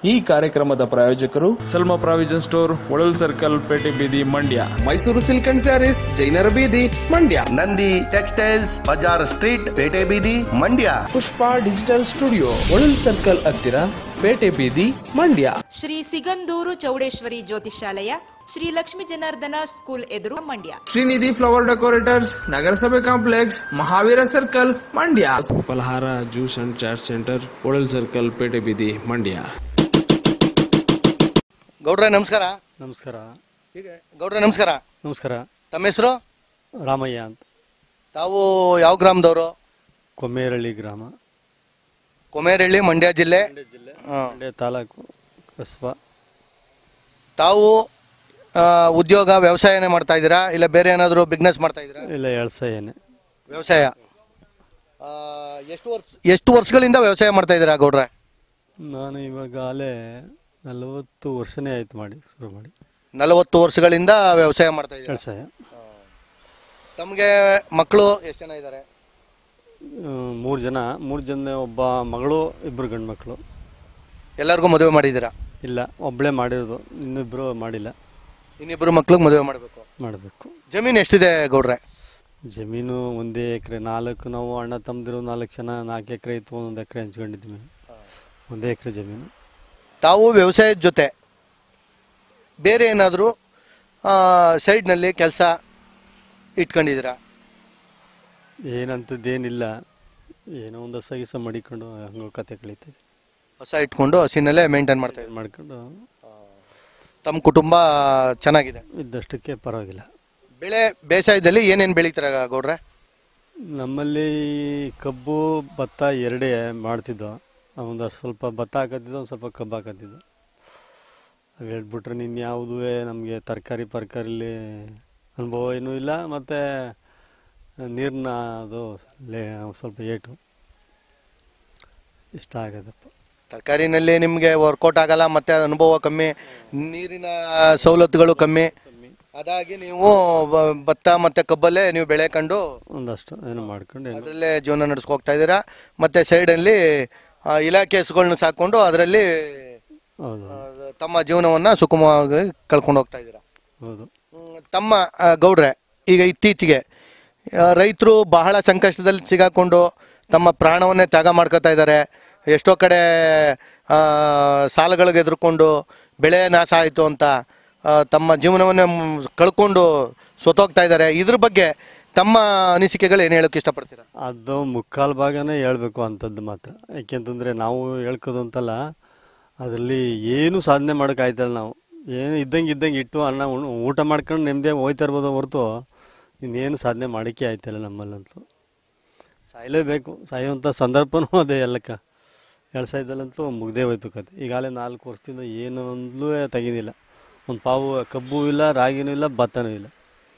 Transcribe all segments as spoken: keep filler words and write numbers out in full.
ಈ ಕಾರ್ಯಕ್ರಮದ ಪ್ರಾಯೋಜಕರು ಸಲ್ಮಾ ಪ್ರಾವಿಜನ್ ಸ್ಟೋರ್, ಒಳಲ್ ಸರ್ಕಲ್, ಪೇಟೆ ಬೀದಿ, ಮಂಡ್ಯ. ಮೈಸೂರು ಸಿಲ್ಕ್ ಅಂಡ್ ಸ್ಯಾರೀಸ್, ಜೈನರ ಬೀದಿ, ಮಂಡ್ಯ. ನಂದಿ ಟೆಕ್ಸ್ಟೈಲ್ಸ್, ಬಜಾರ್ ಸ್ಟ್ರೀಟ್, ಪೇಟೆ ಬೀದಿ, ಮಂಡ್ಯ. ಪುಷ್ಪ ಡಿಜಿಟಲ್ ಸ್ಟುಡಿಯೋ, ಒಳಲ್ ಸರ್ಕಲ್ ಹತ್ತಿರ, ಪೇಟೆ ಬೀದಿ, ಮಂಡ್ಯ. ಶ್ರೀ ಸಿಗಂದೂರು ಚೌಡೇಶ್ವರಿ ಜ್ಯೋತಿಷಾಲಯ, ಶ್ರೀ ಲಕ್ಷ್ಮೀ ಜನಾರ್ದನ ಸ್ಕೂಲ್ ಎದುರು, ಮಂಡ್ಯ. ಶ್ರೀನಿಧಿ ಫ್ಲವರ್ ಡೆಕೋರೇಟರ್ಸ್, ನಗರಸಭೆ complex, Mahavir circle, Mandya. Phalahara, juice and chat centre, ಒಳಲ್ ಸರ್ಕಲ್, ಪೇಟೆ ಬೀದಿ, ಮಂಡ್ಯ. ಗೌಡ್ರೆ ನಮಸ್ಕಾರ. ನಮಸ್ಕಾರ. ಈಗ ಗೌಡ್ರೆ ನಮಸ್ಕಾರ. ನಮಸ್ಕಾರ. ತಮ್ಮ ಹೆಸರು? ರಾಮಯ್ಯ ಅಂತ. ತಾವು ಯಾವ ಗ್ರಾಮದವರು? ಕೊಮೇರಳ್ಳಿ ಗ್ರಾಮ, ಕೊಮೇರಳ್ಳಿ, ಮಂಡ್ಯ ಜಿಲ್ಲೆ. ಜಿಲ್ಲೆ ಮಂಡ್ಯ ತಾಲೂಕು, ಕಸ್ಬಾ. ತಾವು ಉದ್ಯೋಗ ವ್ಯವಸಾಯನೇ ಮಾಡ್ತಾ ಇದ್ದೀರಾ, ಇಲ್ಲ ಬೇರೆ ಏನಾದರೂ ಬಿಸ್ನೆಸ್ ಮಾಡ್ತಾ ಇದ್ದೀರಾ? ಇಲ್ಲ, ವ್ಯವಸಾಯನೇ. ವ್ಯವಸಾಯ. ಎಷ್ಟು ವರ್ಷ ಎಷ್ಟು ವರ್ಷಗಳಿಂದ ವ್ಯವಸಾಯ ಮಾಡ್ತಾ ಇದ್ದೀರಾ ಗೌಡ್ರೆ? ನಾನು ಇವಾಗ ಅಲ್ಲೇ ನಲವತ್ತು ವರ್ಷನೇ ಆಯ್ತು ಮಾಡಿ ಶುರು ಮಾಡಿ. ನಲವತ್ತು ವರ್ಷಗಳಿಂದ ವ್ಯವಸಾಯ ಮಾಡ್ತಾ ಇದ್ದೀರಾ? ವ್ಯವಸಾಯ. ತಮಗೆ ಮಕ್ಕಳು ಎಷ್ಟು ಜನ ಇದ್ದಾರೆ? ಮೂರು ಜನ. ಮೂರು ಜನ, ಒಬ್ಬ ಮಗಳು, ಇಬ್ಬರು ಗಂಡು ಮಕ್ಕಳು. ಎಲ್ಲರಿಗೂ ಮದುವೆ ಮಾಡಿದ್ದೀರಾ? ಇಲ್ಲ, ಒಬ್ಬಳೇ ಮಾಡಿರೋದು, ಇನ್ನಿಬ್ಬರು ಮಾಡಿಲ್ಲ. ಇನ್ನಿಬ್ಬರು ಮಕ್ಳಿಗೆ ಮದುವೆ ಮಾಡಬೇಕು. ಮಾಡಬೇಕು. ಜಮೀನು ಎಷ್ಟಿದೆ ಗೌಡ್ರೆ? ಜಮೀನು ಒಂದೇ ಎಕರೆ. ನಾಲ್ಕು, ನಾವು ಅಣ್ಣ ತಮ್ಮದಿರೋ ನಾಲ್ಕು ಜನ, ನಾಲ್ಕು ಎಕರೆ ಇತ್ತು, ಒಂದೊಂದು ಎಕರೆ ಹಂಚ್ಕೊಂಡಿದ್ವಿ. ಒಂದೇ ಎಕರೆ ಜಮೀನು. ತಾವು ವ್ಯವಸಾಯದ ಜೊತೆ ಬೇರೆ ಏನಾದರೂ ಸೈಡ್ನಲ್ಲಿ ಕೆಲಸ ಇಟ್ಕೊಂಡಿದ್ದೀರಾ? ಏನಂತದ್ದೇನಿಲ್ಲ, ಏನೋ ಒಂದು ಹೊಸ ಗಿಸ ಮಡಿಕೊಂಡು ಹಂಗೋ ಕತೆ ಕಳೀತದೆ. ಹೊಸ ಇಟ್ಕೊಂಡು ಹಸಿನಲ್ಲೇ ಮೇಂಟೈನ್ ಮಾಡ್ತಾ ಇದ್ದೀವಿ. ಮಾಡ್ಕೊಂಡು ತಮ್ಮ ಕುಟುಂಬ ಚೆನ್ನಾಗಿದೆ, ಇದ್ದಷ್ಟಕ್ಕೆ ಪರವಾಗಿಲ್ಲ. ಬೆಳೆ ಬೇಸಾಯದಲ್ಲಿ ಏನೇನು ಬೆಳೀತಾರೆ ಗೌಡ್ರೆ? ನಮ್ಮಲ್ಲಿ ಕಬ್ಬು, ಭತ್ತ ಎರಡೇ ಮಾಡ್ತಿದ್ದೋ. ಒಂದಷ್ಟು ಸ್ವಲ್ಪ ಭತ್ತ ಹಾಕತ್ತಿದ್ದೋ, ಒಂದು ಸ್ವಲ್ಪ ಕಬ್ಬು ಹಾಕತ್ತಿದ್ದೋ. ಅವು ಹೇಳ್ಬಿಟ್ರೆ ಇನ್ಯಾವುದೂ ನಮಗೆ ತರಕಾರಿ ಪರ್ಕಾರಿಲಿ ಅನುಭವ ಏನೂ ಇಲ್ಲ. ಮತ್ತು ನೀರಿನ ಅದು ಲೇ ಸ್ವಲ್ಪ ಏಟು ಇಷ್ಟ ಆಗದಪ್ಪ. ತರಕಾರಿನಲ್ಲಿ ನಿಮಗೆ ವರ್ಕೌಟ್ ಆಗಲ್ಲ, ಮತ್ತು ಅನುಭವ ಕಮ್ಮಿ, ನೀರಿನ ಸವಲತ್ತುಗಳು ಕಮ್ಮಿ. ಅದಾಗಿ ನೀವು ಭತ್ತ ಮತ್ತು ಕಬ್ಬಲ್ಲೇ ನೀವು ಬೆಳೆ ಕಂಡು ಒಂದಷ್ಟು ಏನು ಮಾಡ್ಕೊಂಡು ಅದರಲ್ಲೇ ಜೀವನ ನಡೆಸ್ಕೋಗ್ತಾ ಇದ್ದೀರಾ. ಮತ್ತು ಸೈಡಲ್ಲಿ ಇಲಾಖೆ ಹಸುಗಳನ್ನ ಸಾಕೊಂಡು ಅದರಲ್ಲಿ ತಮ್ಮ ಜೀವನವನ್ನು ಸುಗಮವಾಗಿ ಕಳ್ಕೊಂಡು ಹೋಗ್ತಾ ಇದ್ದೀರಾ. ಹೌದು. ತಮ್ಮ ಗೌಡ್ರೆ, ಈಗ ಇತ್ತೀಚೆಗೆ ರೈತರು ಬಹಳ ಸಂಕಷ್ಟದಲ್ಲಿ ಸಿಗಾಕೊಂಡು ತಮ್ಮ ಪ್ರಾಣವನ್ನೇ ತ್ಯಾಗ ಮಾಡ್ಕೋತಾ ಇದ್ದಾರೆ. ಎಷ್ಟೋ ಕಡೆ ಸಾಲಗಳಿಗೆ ಎದುರ್ಕೊಂಡು ಬೆಳೆ ನಾಶ ಆಯಿತು ಅಂತ ತಮ್ಮ ಜೀವನವನ್ನೇ ಕಳ್ಕೊಂಡು ಸೊತೋಗ್ತಾ ಇದ್ದಾರೆ. ಇದ್ರ ಬಗ್ಗೆ ತಮ್ಮ ಅನಿಸಿಕೆಗಳು ಏನು ಹೇಳೋಕ್ಕೆ ಇಷ್ಟಪಡ್ತೀರಾ? ಅದು ಮುಕ್ಕಾಲು ಭಾಗನೇ ಹೇಳ್ಬೇಕು ಅಂಥದ್ದು ಮಾತ್ರ. ಯಾಕೆಂತಂದರೆ ನಾವು ಹೇಳ್ಕೋದು ಅಂತಲ್ಲ, ಅದರಲ್ಲಿ ಏನೂ ಸಾಧನೆ ಮಾಡೋಕ್ಕಾಯ್ತಲ್ಲ. ನಾವು ಏನು ಇದ್ದಂಗೆ ಇದ್ದಂಗೆ ಇಟ್ಟು ಅನ್ನ ಊಟ ಮಾಡ್ಕೊಂಡು ನೆಮ್ಮದಿಯಾಗಿ ಹೋಯ್ತಾ ಇರ್ಬೋದು ಹೊರತು ಇನ್ನೇನು ಸಾಧನೆ ಮಾಡೋಕ್ಕೆ ಆಯ್ತಲ್ಲ ನಮ್ಮಲ್ಲಂತೂ. ಸಾಯಲೇಬೇಕು, ಸಾಯುವಂಥ ಸಂದರ್ಭನೂ ಅದೇ. ಎಲ್ಲಕ್ಕ ವ್ಯವಸಾಯದಲ್ಲಂತೂ ಮುಗ್ದೇ ಹೋಯ್ತು ಕತೆ. ಈಗಾಗಲೇ ನಾಲ್ಕು ವರ್ಷದಿಂದ ಏನು ಒಂದಲೂ ತೆಗೆದಿಲ್ಲ. ಒಂದು ಪಾವು ಕಬ್ಬು ಇಲ್ಲ, ರಾಗಿನೂ ಇಲ್ಲ, ಭತ್ತನೂ ಇಲ್ಲ.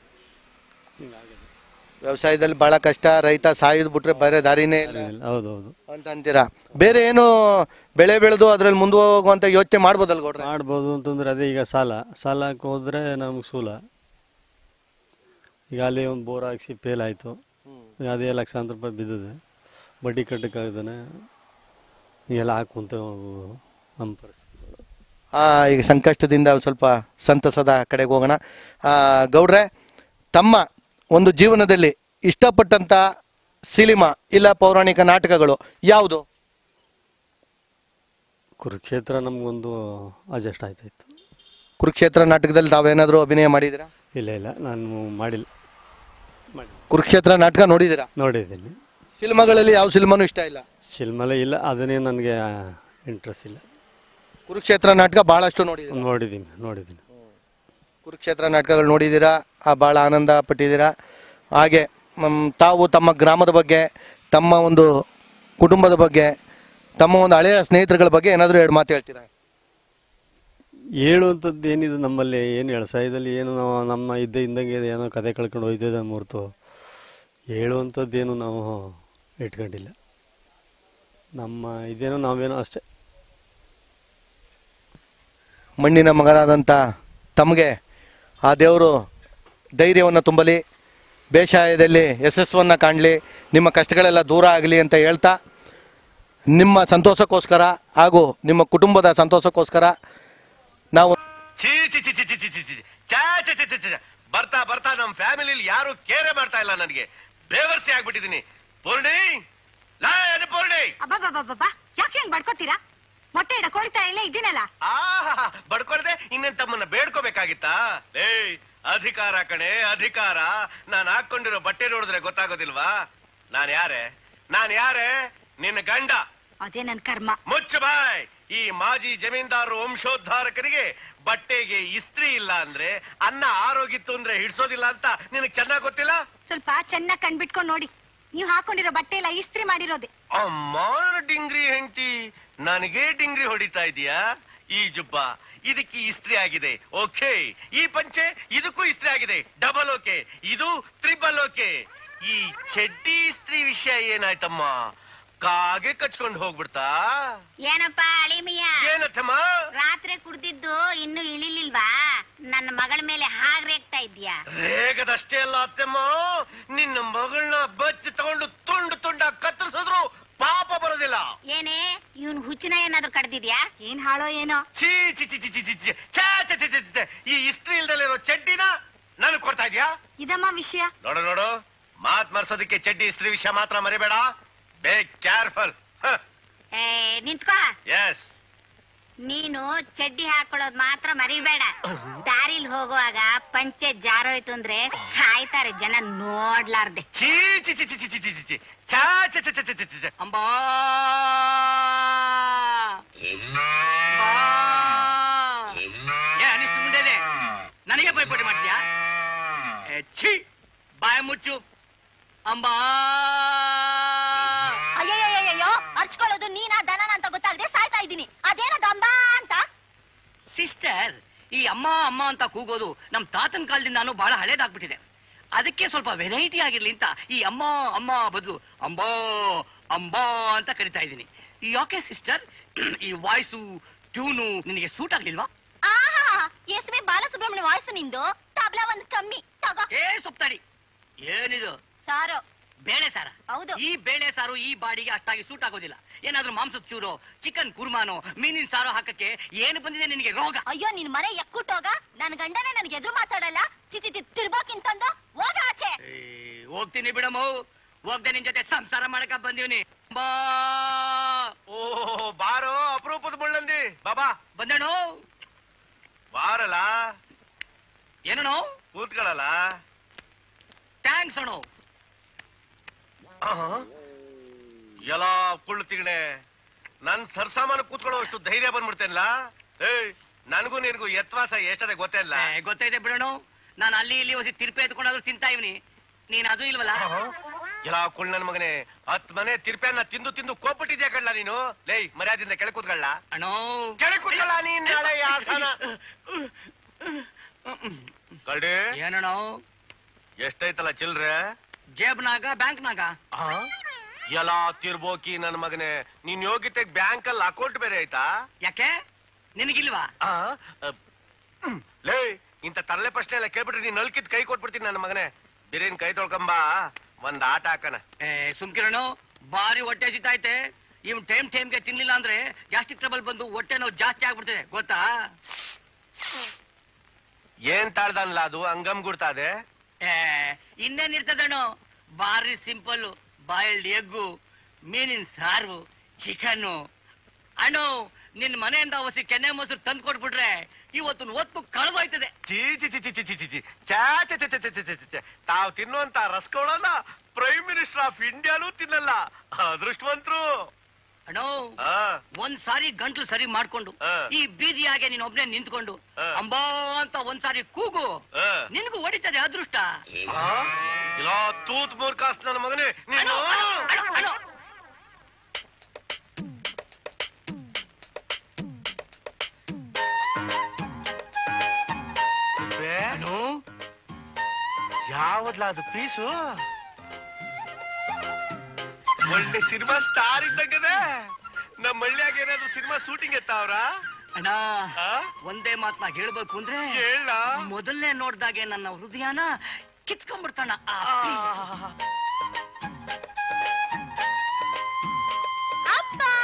ವ್ಯವಸಾಯದಲ್ಲಿ ಭಾಳ ಕಷ್ಟ, ರೈತ ಸಾಯೋದು ಬಿಟ್ರೆ ಬೇರೆ ದಾರಿನೇ ಇಲ್ಲ. ಹೌದೌದು ಅಂತ ಅಂತೀರಾ? ಬೇರೆ ಏನು ಬೆಳೆ ಬೆಳೆದು ಅದ್ರಲ್ಲಿ ಮುಂದೆ ಹೋಗುವಂಥ ಯೋಚನೆ ಮಾಡ್ಬೋದಲ್ಲ ಗೌಡ್ರೆ? ಮಾಡ್ಬೋದು ಅಂತಂದರೆ ಅದೇ ಈಗ ಸಾಲ ಸಾಲಕ್ಕೆ ಹೋದರೆ ನಮ್ಗೆ ಸೂಲ. ಈಗ ಅಲ್ಲಿ ಒಂದು ಬೋರ್ ಹಾಕ್ಸಿ ಫೇಲ್ ಆಯಿತು, ಅದೇ ಲಕ್ಷಾಂತರ ರೂಪಾಯಿ ಬಿದ್ದಿದೆ. ಬಡ್ಡಿ ಕಟ್ಟಕ್ಕಾಗ್ದಾನೆ ಹೀಗೆಲ್ಲ ಹಾಕುವಂತ ನಮ್ಮ ಪರಿಸ್ಥಿತಿ. ಈಗ ಸಂಕಷ್ಟದಿಂದ ಸ್ವಲ್ಪ ಸಂತಸದ ಕಡೆಗೆ ಹೋಗೋಣ. ಗೌಡ್ರೆ, ತಮ್ಮ ಒಂದು ಜೀವನದಲ್ಲಿ ಇಷ್ಟಪಟ್ಟಂಥ ಸಿನಿಮಾ ಇಲ್ಲ ಪೌರಾಣಿಕ ನಾಟಕಗಳು ಯಾವುದು? ಕುರುಕ್ಷೇತ್ರ ನಮಗೊಂದು ಅಡ್ಜಸ್ಟ್ ಆಯ್ತಾಯಿತ್ತು. ಕುರುಕ್ಷೇತ್ರ ನಾಟಕದಲ್ಲಿ ತಾವೇನಾದರೂ ಅಭಿನಯ ಮಾಡಿದ್ದೀರಾ? ಇಲ್ಲ ಇಲ್ಲ, ನಾನು ಮಾಡಿಲ್ಲ. ಕುರುಕ್ಷೇತ್ರ ನಾಟಕ ನೋಡಿದ್ದೀರಾ? ನೋಡಿದ್ದೀನಿ. ಸಿನಿಮಾಗಳಲ್ಲಿ ಯಾವ ಸಿನಿಮಾನೂ ಇಷ್ಟ ಇಲ್ಲ? ಸಿನಿಮಾಲೇ ಇಲ್ಲ, ಅದನ್ನೇ ನನಗೆ ಇಂಟ್ರೆಸ್ಟ್ ಇಲ್ಲ. ಕುರುಕ್ಷೇತ್ರ ನಾಟಕ ಭಾಳಷ್ಟು ನೋಡಿದ್ದೀನಿ. ನೋಡಿದ್ದೀನಿ ನೋಡಿದ್ದೀನಿ ಕುರುಕ್ಷೇತ್ರ ನಾಟಕಗಳು ನೋಡಿದ್ದೀರಾ, ಭಾಳ ಆನಂದ ಪಟ್ಟಿದ್ದೀರಾ. ಹಾಗೆ ತಾವು ತಮ್ಮ ಗ್ರಾಮದ ಬಗ್ಗೆ, ತಮ್ಮ ಒಂದು ಕುಟುಂಬದ ಬಗ್ಗೆ, ತಮ್ಮ ಒಂದು ಹಳೆಯ ಸ್ನೇಹಿತರುಗಳ ಬಗ್ಗೆ ಏನಾದರೂ ಎರಡು ಮಾತು ಹೇಳ್ತೀರಾ? ಹೇಳುವಂಥದ್ದು ಏನಿದೆ ನಮ್ಮಲ್ಲಿ, ಏನು ವ್ಯವಸಾಯದಲ್ಲಿ ಏನು ನಾವು ನಮ್ಮ ಇದ್ದ ಇದ್ದಂಗೆ ಏನೋ ಕತೆ ಕಳ್ಕೊಂಡು ಹೋಯ್ತಿದೆ ಹೊರತು ಹೇಳುವಂಥದ್ದೇನು ನಾವು ಇಟ್ಕೊಂಡಿಲ್ಲ. ನಮ್ಮ ಇದೇನೋ ನಾವೇನೋ ಅಷ್ಟೇ. ಮಣ್ಣಿನ ಮಗನಾದಂಥ ತಮಗೆ ಆ ದೇವರು ಧೈರ್ಯವನ್ನು ತುಂಬಲಿ, ಬೇಸಾಯದಲ್ಲಿ ಯಶಸ್ಸನ್ನು ಕಾಣಲಿ, ನಿಮ್ಮ ಕಷ್ಟಗಳೆಲ್ಲ ದೂರ ಆಗಲಿ ಅಂತ ಹೇಳ್ತಾ ನಿಮ್ಮ ಸಂತೋಷಕ್ಕೋಸ್ಕರ ಹಾಗೂ ನಿಮ್ಮ ಕುಟುಂಬದ ಸಂತೋಷಕ್ಕೋಸ್ಕರ ನಾವು ಛೀ ಛೀ ಛೀ ಛೀ ಛೀ ಛೀ ಛೀ ಛಾ ಛೀ ಛೀ ಛೀ ಛೀ ಬರ್ತಾ ಬರ್ತಾ ನಮ್ಮ ಫ್ಯಾಮಿಲಿಲಿ ಯಾರು ಕೇರೆ ಮಾಡ್ತಾ ಇಲ್ಲ ನನಗೆ ಬೇವರ್ಸಿ ಆಗ್ಬಿಟ್ಟಿದೀನಿ ಪೂರ್ಣಿ ಲಾ ಏನು ಪೂರ್ಣಿ ಅಬ್ಬಬ್ಬಬ್ಬಬ್ಬಾ ಯಾಕೆ ಹಂಗ್ ಬಡ್ಕೋತೀರಾ ಮೊಟ್ಟೆ ಇಡ ಕೊಳ್ತಾ ಇಲ್ಲೇ ಇದ್ದೀನಲ್ಲ ಆ ಬಡ್ಕೊಳ್ದೆ ಇನ್ನೇನ್ ತಮ್ಮನ್ನ ಬೇಡ್ಕೋಬೇಕಾಗಿತ್ತಾ ಲೇ ಅಧಿಕಾರ ಕಣೆ ಅಧಿಕಾರ ನಾನ್ ಹಾಕೊಂಡಿರೋ ಬಟ್ಟೆ ನೋಡಿದ್ರೆ ಗೊತ್ತಾಗೋದಿಲ್ವಾ ನಾನ್ ಯಾರೇ ನಾನ್ ಯಾರೇ ನಿನ್ನ ಗಂಡ ಅದೇ ನನ್ ಕರ್ಮ ಮುಚ್ಚ ಬಾಯ್ ಈ ಮಾಜಿ ಜಮೀನ್ದಾರರು ವಂಶೋದ್ಧಾರಕರಿಗೆ ಬಟ್ಟೆಗೆ ಇಸ್ತ್ರಿ ಇಲ್ಲ ಅಂದ್ರೆ ಅನ್ನ ಆರೋಗಿತ್ತು ಅಂದ್ರೆ ಹಿಡ್ಸೋದಿಲ್ಲ ಅಂತ ನಿನಗ್ ಚೆನ್ನಾಗ್ ಗೊತ್ತಿಲ್ಲ ಸ್ವಲ್ಪ ಚೆನ್ನಾಗ್ ಕಣ್ಬಿಟ್ಕೊಂಡ್ ನೋಡಿ ನೀವ್ ಹಾಕೊಂಡಿರೋ ಬಟ್ಟೆ ಎಲ್ಲ ಇಸ್ತ್ರಿ ಮಾಡಿರೋದೆ ಅಮ್ಮ ಡಿಂಗ್ರಿ ಹೆಂಡತಿ ನನಗೆ ಡಿಂಗ್ರಿ ಹೊಡಿತಾ ಇದೀಯಾ ಈ ಜುಬ್ಬ ಇದಕ್ಕೆ ಇಸ್ತ್ರಿ ಆಗಿದೆ ಓಕೆ ಈ ಪಂಚೆ ಇದಕ್ಕೂ ಇಸ್ತ್ರಿ ಆಗಿದೆ ಡಬಲ್ ಓಕೆ ಇದು ತ್ರಿಬಲ್ ಓಕೆ ಈ ಚಡ್ಡಿ ಇಸ್ತ್ರಿ ವಿಷಯ ಏನಾಯ್ತಮ್ಮ ಕಾಗೆ ಕಚ್ಕೊಂಡು ಹೋಗ್ಬಿಡ್ತಾ ಏನಪ್ಪ ಅಳಿಮಿಯ ಏನತ್ತಮ್ಮ ರಾತ್ರಿ ಕುಡ್ದಿದ್ದು ಇನ್ನು ಇಳಿಲಿಲ್ವಾ ನನ್ನ ಮಗಳ ಮೇಲೆ ಹಾಗ್ ರೇಗ್ತಾ ಇದ್ಯಾ ರೇಗದಷ್ಟೇ ಅಲ್ಲ ಅತ್ತಮ್ಮ ನಿನ್ನ ಮಗಳನ್ನ ಬಚ್ಚಿ ತಗೊಂಡು ತುಂಡು ತುಂಡ ಕತ್ತರಿಸಿದ್ರು ಪಾಪ ಬರೋದಿಲ್ಲ ಏನೇ ಇವನ್ ಹುಚ್ಚಿನ ಏನಾದ್ರು ಕಡ್ದಿದ್ಯಾ ಏನ್ ಹಾಳೋ ಏನೋ ಚೀ ಚಿ ಚಿ ಚಿ ಚಿ ಚಿ ಚಿ ಛೇ ಛೇ ಛೇ ಛೇ ಛೇ. ಈ ಇಸ್ತ್ರಿ ಇಲ್ದಲ್ಲಿರೋ ಚಡ್ಡಿನ ನನಗ್ ಕೊಡ್ತಾ ಇದ್ಯಾ ಇದಮ್ಮ ವಿಷಯ ನೋಡು ನೋಡು ಮಾತ್ ಮರ್ಸೋದಕ್ಕೆ ಚಡ್ಡಿ ಇಸ್ತ್ರಿ ವಿಷಯ ಮಾತ್ರ ಮರಿಬೇಡ ಬೇ ಕೇರ್ಫುಲ್ ಏ ನಿಂತ್ಕೋ ಎಸ್ ನೀನು ಚಡ್ಡಿ ಹಾಕೊಳ್ಳೋದ್ ಮಾತ್ರ ಮರಿಬೇಡ ದಾರಿಲ್ ಹೋಗುವಾಗ ಪಂಚೆ ಜಾರೋಯ್ತು ಅಂದ್ರೆ ಸಾಯ್ತಾರೆ ಜನ ನೋಡ್ಲಾರ್ದೆ ಚೀ ಚಿ ಚಿ ಚಿ ಚಿ ಚಿ ಚಿ ಚಿ ಛೇ ಛೇ ಛೇ ಛೇ ಛೇ ಛೇ ಛೇ. ಅಂಬಾ ಏ ಅನಿಷ್ಟು ಮುಂದೆ ನನಗೆ ಭಯಪಡಿ ಮಾಡ್ತೀಯಾ ಛೀ ಬಾಯ ಮುಚ್ಚು ಅಂಬಾ ಅಯ್ಯಯ್ಯಯ್ಯೋ ಅರ್ಚ್ಕೊಳ್ಳೋದು ನೀನಾ ದನನ ಅಂತ ಗೊತ್ತಾಗದೆ ಸಾಯ್ತಾ ಇದ್ದೀನಿ ಅದೇನದು ಅಂಬಾ ಅಂತ ಸಿಸ್ಟರ್ ಈ ಅಮ್ಮ ಅಮ್ಮ ಅಂತ ಕೂಗೋದು ನಮ್ ತಾತನ ಕಾಲದಿಂದಾನು ಬಹಳ ಹಳೇದಾಗ್ಬಿಟ್ಟಿದೆ ಅದಕ್ಕೆ ಸ್ವಲ್ಪ ವೆರೈಟಿ ಆಗಿರ್ಲಿ ಅಂತ ಈ ಅಮ್ಮ ಅಮ್ಮ ಬದಲು ಅಂಬಾ ಅಂಬಾ ಅಂತ ಕರಿತಾ ಇದ್ದೀನಿ ಯಾಕೆ ಸಿಸ್ಟರ್ ಈ ವಾಯ್ಸು ಟ್ಯೂನು ನಿನಗೆ ಸೂಟ್ ಆಗ್ಲಿಲ್ವಾ ಆಹಾ ಎಸ್ ಬಿ ಬಾಲಸುಬ್ರಹ್ಮಣ್ಯ ವಾಯ್ಸು ನಿಂದು ತಬ್ಲಾ ಒಂದು ಕಮ್ಮಿ ತಗೋ ಏ ಸೊಪ್ತಾಡಿ ಏನಿದು ಸಾರು ಬೇಳೆ ಸಾರ ಹೌದು. ಈ ಬೇಳೆ ಸಾರು ಈ ಬಾಡಿಗೆ ಅಷ್ಟಾಗಿ ಸೂಟ್ ಆಗೋದಿಲ್ಲ ಏನಾದ್ರೂ ಮಾಂಸದ ಚೂರು ಚಿಕನ್ ಕುರ್ಮಾನೋ ಮೀನಿನ ಸಾರು ಹಾಕಕ್ಕೆ ಏನು ಬಂದಿದೆ ನಿನಗೆ ರೋಗ ಅಯ್ಯೋ ನಿನ್ ಮನೆ ಎಕ್ಕುಟ್ಟೋಗ ನನ್ ಗಂಡನೇ ನನಗೆ ಎದುರು ಮಾತಾಡಲ್ಲ ಚಿತಿ ತಿರ್ಬೋಕಿಂತಂದು ಹೋಗ ಆಚೆ ಏ, ಹೋಗ್ತೀನಿ ಬಿಡಮ್ಮ ಹೋಗ್ದೆ ನಿನ್ ಜೊತೆ ಸಂಸಾರ ಮಾಡಕ ಬಂದೀವ್ನಿ ಬಾ ಓ ಬಾರೋ ಅಪರೂಪದ ಮುಳ್ಳಂದಿ ಬಾಬಾ ಬಂದೇಣು ಬಾರಲ್ಲ ಏನೋ ಕೂತ್ಕೊಳ್ಳಲ್ಲ ಥ್ಯಾಂಕ್ಸ್ ಅಣ್ಣು ಎಲ್ಲ ಕುಳ್ಳು ತಿಗಣೆ ನನ್ ಸರ್ಸಾಮಾನ ಕೂತ್ಕೊಳ್ಳೋ ಅಷ್ಟು ಧೈರ್ಯ ಬಂದ್ಬಿಡ್ತೇನಲ್ಲ ಏಯ್ ನನಗೂ ನಿನಗೂ ಯತ್ವಾಸ ಎಷ್ಟದೆ ಗೊತ್ತೇ ಇಲ್ಲ ಏ, ಗೊತ್ತೈತೆ ಬಿಡೋಣ ನಾನು ಅಲ್ಲಿ ಇಲ್ಲಿ ಹೊಸಿ ತಿರ್ಪೆ ಎತ್ಕೊಂಡಾದ್ರು ತಿಂತಾ ಇವ್ನಿ ನೀನ್ ಅದು ಇಲ್ವಲ್ಲ ಎಲ್ಲ ಕುಳ್ ನನ್ ಮಗನೇ ಹತ್ ಮನೆ ತಿರ್ಪೆಯನ್ನ ತಿಂದು ತಿಂದು ಕೋಪಿಟ್ಟಿದ್ಯಾ ಕಳ್ಳ ನೀನು ಲೈ ಮರ್ಯಾದಿಂದ ಕೆಳ ಕೂತ್ಕೊಳ್ಳ ಅಣ್ಣೋ ಕೆಳ ಕೂತ್ಕೊಳ್ಳ ನೀನ್ ನಾಳೆ ಆಸನ ಕಡೆ ಏನಣ್ಣೋ ಎಷ್ಟೈತಲ್ಲ ಚಿಲ್ರೆ ಜೇಬ್ನಾಗ ಬ್ಯಾಂಕ್ನಾಗ ಎಲ್ಲ ತಿರ್ಬೋಕಿ ನನ್ ಮಗನೇ ನೀನ್ ಯೋಗಿತೆಗ್ ಬ್ಯಾಂಕ್ ಅಲ್ಲಿ ಅಕೌಂಟ್ ಬೇರೆ ಆಯ್ತಾ ಯಾಕೆ ನಿನಗಿಲ್ವಾ ಆ, ಅ, ಹ್ಮ್. ಲೇ ಇಂತ ತರಲೆ ಪ್ರಶ್ನೆ ಎಲ್ಲ ಕೇಳ್ಬಿಟ್ರೆ ನೀನ್ ನಲ್ಕಿದ್ ಕೈ ಕೊಟ್ಬಿಡ್ತೀನಿ ನನ್ನ ಮಗನೇ ಬಿರಿನ್ ಕೈ ತೊಳ್ಕೊಂಬ ಒಂದ್ ಆಟ ಹಾಕನ ಏ ಸುಮ್ಕಿರಣು ಬಾರಿ ಹೊಟ್ಟೆ ಸಿತಾಯ್ತೆ ಇವ್ ಟೈಮ್ ಟೈಮ್ಗೆ ತಿನ್ಲಿಲ್ಲ ಅಂದ್ರೆ ಗ್ಯಾಸ್ಟ್ರಿಕ್ ಟ್ರಬಲ್ ಬಂದು ಹೊಟ್ಟೆ ನೋವು ಜಾಸ್ತಿ ಆಗ್ಬಿಡ್ತದೆ ಗೊತ್ತಾ ಏನ್ ತಾಳ್ದನ್ಲ ಅದು ಹಂಗಮ್ ಗುಡ್ತಾದೆ ಏ ಇನ್ನೇನ್ ಇರ್ತದಣ್ಣು ಬಾರಿ ಸಿಂಪಲ್ ಬಾಯ್ಲ್ಡ್ ಎಗ್ಗು ಮೀನಿನ ಸಾರು ಚಿಕನ್ನು ಅಣ್ಣು ನಿನ್ ಮನೆಯಿಂದ ಹೊಸಿ ಕೆನೆ ಮೊಸರು ತಂದು ಕೊಟ್ಬಿಟ್ರೆ ಇವತ್ತು ಒತ್ತು ಕಳೆದೋಯ್ತದೆ ಚೀ ಚಿ ಚಿ ಚಿ ಚಿ ಚಿ ಚಿ ಚಿ ಚಾ ಚಿ ಚಿ ಚಿ ಚಿ ಚಿ ಚಿ ಚಿ ತಾವ್ ತಿನ್ನುವಂತ ರಸ್ಕೊಳ್ಳಲ್ಲ ಪ್ರೈಮ್ ಮಿನಿಸ್ಟರ್ ಆಫ್ ಇಂಡಿಯಾನು ತಿನ್ನಲ್ಲ ಅದೃಷ್ಟವಂತರು ಅಣ್ಣೋ ಆ ಒಂದ್ ಸಾರಿ ಗಂಟ್ಲು ಸರಿ ಮಾಡ್ಕೊಂಡು ಆ. ಈ ಬೀದಿಯಾಗೆ ನೀನ್ ಒಬ್ನೇ ನಿಂತ್ಕೊಂಡು ಆ. ಅಂಬಾ ಅಂತ ಒಂದ್ ಸಾರಿ ಕೂಗು ಆ. ನಿನ್ಗೂ ಹೊಡಿತದೆ ಅದೃಷ್ಟ ಆ? ಇಲ್ಲ ತೂತ್ ಮೂರ್ಖಾಸ್ ನನ್ನ ಮಗನೇ ನೀನು ಅಣ್ಣೋ, ಅಣ್ಣೋ, ಅಣ್ಣೋ. ಬೇ, ಅಣ್ಣೋ, ಯಾವದ್ಲ ಅದು ಪೀಸು ಒಳ್ಳೆ ಸಿನಿಮಾ ಸ್ಟಾರ್ ಇದ್ದಂಗದೆ ನಮ್ಮ ಹಳ್ಳಿಯಾಗ ಏನಾದ್ರು ಸಿನಿಮಾ ಶೂಟಿಂಗ್ ಎತ್ತಾವ್ರ ಅಣ್ಣ ಒಂದೇ ಮಾತ್ನಾಗ ಹೇಳ್ಬೇಕು ಅಂದ್ರೆ ಹೇಳ ಮೊದಲನೇ ನೋಡ್ದಾಗೆ ನನ್ನ ಹೃದಯನ ಕಿತ್ಕೊಂಡ್ಬಿಡ್ತಾನ ಆ piece. ಅಪ್ಪ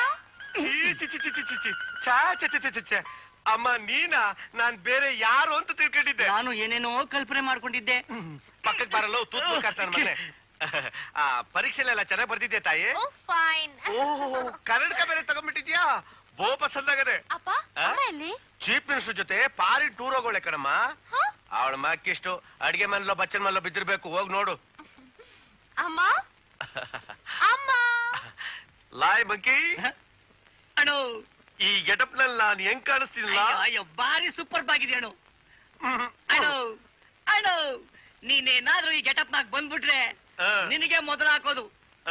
ಚಿ ಚಿ ಚಿ ಚಿ ಚಿ ಛಾ ಚ ಚ ಚ ಚ ಅಮ್ಮ ನೀನಾ? ನಾನ್ ಬೇರೆ ಯಾರು ಅಂತ ತಿಳ್ಕೊಂಡಿದ್ದೆ. ನಾನು ಏನೇನೋ ಕಲ್ಪನೆ ಮಾಡ್ಕೊಂಡಿದ್ದೆ. ಪಕ್ಕಕ್ಕೆ ಬರಲ್ಲ ತೂತ್ಬೇಕಾಗ್ತಾನೆ ಮನೆ. ಆ ಪರೀಕ್ಷೆಲೆಲ್ಲ ಚೆನ್ನಾಗಿ ಬರ್ತಿದ್ಯಾ ತಾಯಿ? ಓಹೋ ಕನ್ನಡಕ ಬೇರೆ ತಗೊಂಡ್ಬಿಟ್ಟಿದ್ಯಾ? ಬೋ ಪಸಂದಾಗದೆ. ಚೀಫ್ ಮಿನಿಸ್ಟರ್ ಜೊತೆ ಪಾರಿ ಟೂರ್ ಹೋಗೋಳೆ ಕಣಮ್ಮ. ಅವಳ ಮಕ್ಕಿಷ್ಟು ಅಡಿಗೆ ಮನೆಲ್ಲೋ ಬಚ್ಚನ್ ಮನೆಲ್ಲೋ ಬಿದ್ದಿರ್ಬೇಕು, ಹೋಗ್ ನೋಡು. ಅಮ್ಮ ಅಮ್ಮ ಲಾಯ್ ಮಂಕಿ ಅಣ್ಣು, ಈ ಗೆಟಪ್ ನಲ್ಲಿ ನಾನು ಹೆಂಗ್ ಕಾಣಿಸ್ತೀನಿಲ್ಲ? ಅಯ್ಯೋ ಬಾರಿ ಸೂಪರ್ ಆಗಿದೆ ಅಣ್ಣು. ಅಣ್ಣು ಅಣ್ಣು ನೀನೇನಾದ್ರೂ ಈ ಗೆಟಪ್ ನಾಗ್ ಬಂದ್ಬಿಟ್ರೆ ನಿನಗೆ ಮೊದಲು ಹಾಕೋದು.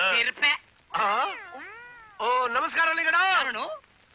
ಓ ನಮಸ್ಕಾರ ಲಿಂಗಣ್ಣ. ಅಣ್ಣು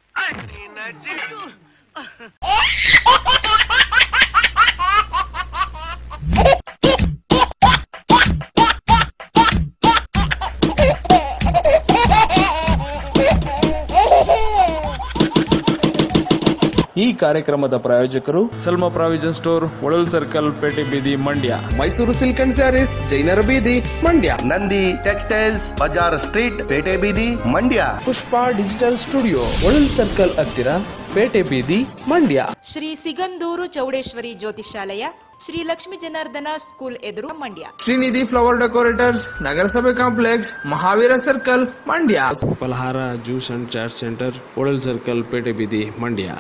ಈ ಕಾರ್ಯಕ್ರಮದ ಪ್ರಾಯೋಜಕರು ಸಲ್ಮಾ ಪ್ರಾವಿಜನ್ ಸ್ಟೋರ್, ಒಳಲ್ ಸರ್ಕಲ್, ಪೇಟೆ ಬೀದಿ, ಮಂಡ್ಯ. ಮೈಸೂರು ಸಿಲ್ಕ್ ಅಂಡ್ ಸ್ಯಾರೀಸ್, ಜೈನರ ಬೀದಿ, ಮಂಡ್ಯ. ನಂದಿ ಟೆಕ್ಸ್ಟೈಲ್ಸ್, ಬಜಾರ್ ಸ್ಟ್ರೀಟ್, ಪೇಟೆ ಬೀದಿ, ಮಂಡ್ಯ. ಪುಷ್ಪ ಡಿಜಿಟಲ್ ಸ್ಟುಡಿಯೋ, ಒಳಲ್ ಸರ್ಕಲ್ ಹತ್ತಿರ, ಪೇಟೆ ಬೀದಿ, ಮಂಡ್ಯ. ಶ್ರೀ ಸಿಗಂದೂರು ಚೌಡೇಶ್ವರಿ ಜ್ಯೋತಿಷಾಲಯ, ಶ್ರೀ ಲಕ್ಷ್ಮೀ ಜನಾರ್ದನ ಸ್ಕೂಲ್ ಎದುರು, ಮಂಡ್ಯ. ಶ್ರೀನಿಧಿ ಫ್ಲವರ್ ಡೆಕೋರೇಟರ್ಸ್, ನಗರಸಭೆ complex, Mahavir circle, Mandya. Phalahara, juice and chat centre, ಒಳಲ್ ಸರ್ಕಲ್, ಪೇಟೆ ಬೀದಿ, ಮಂಡ್ಯ.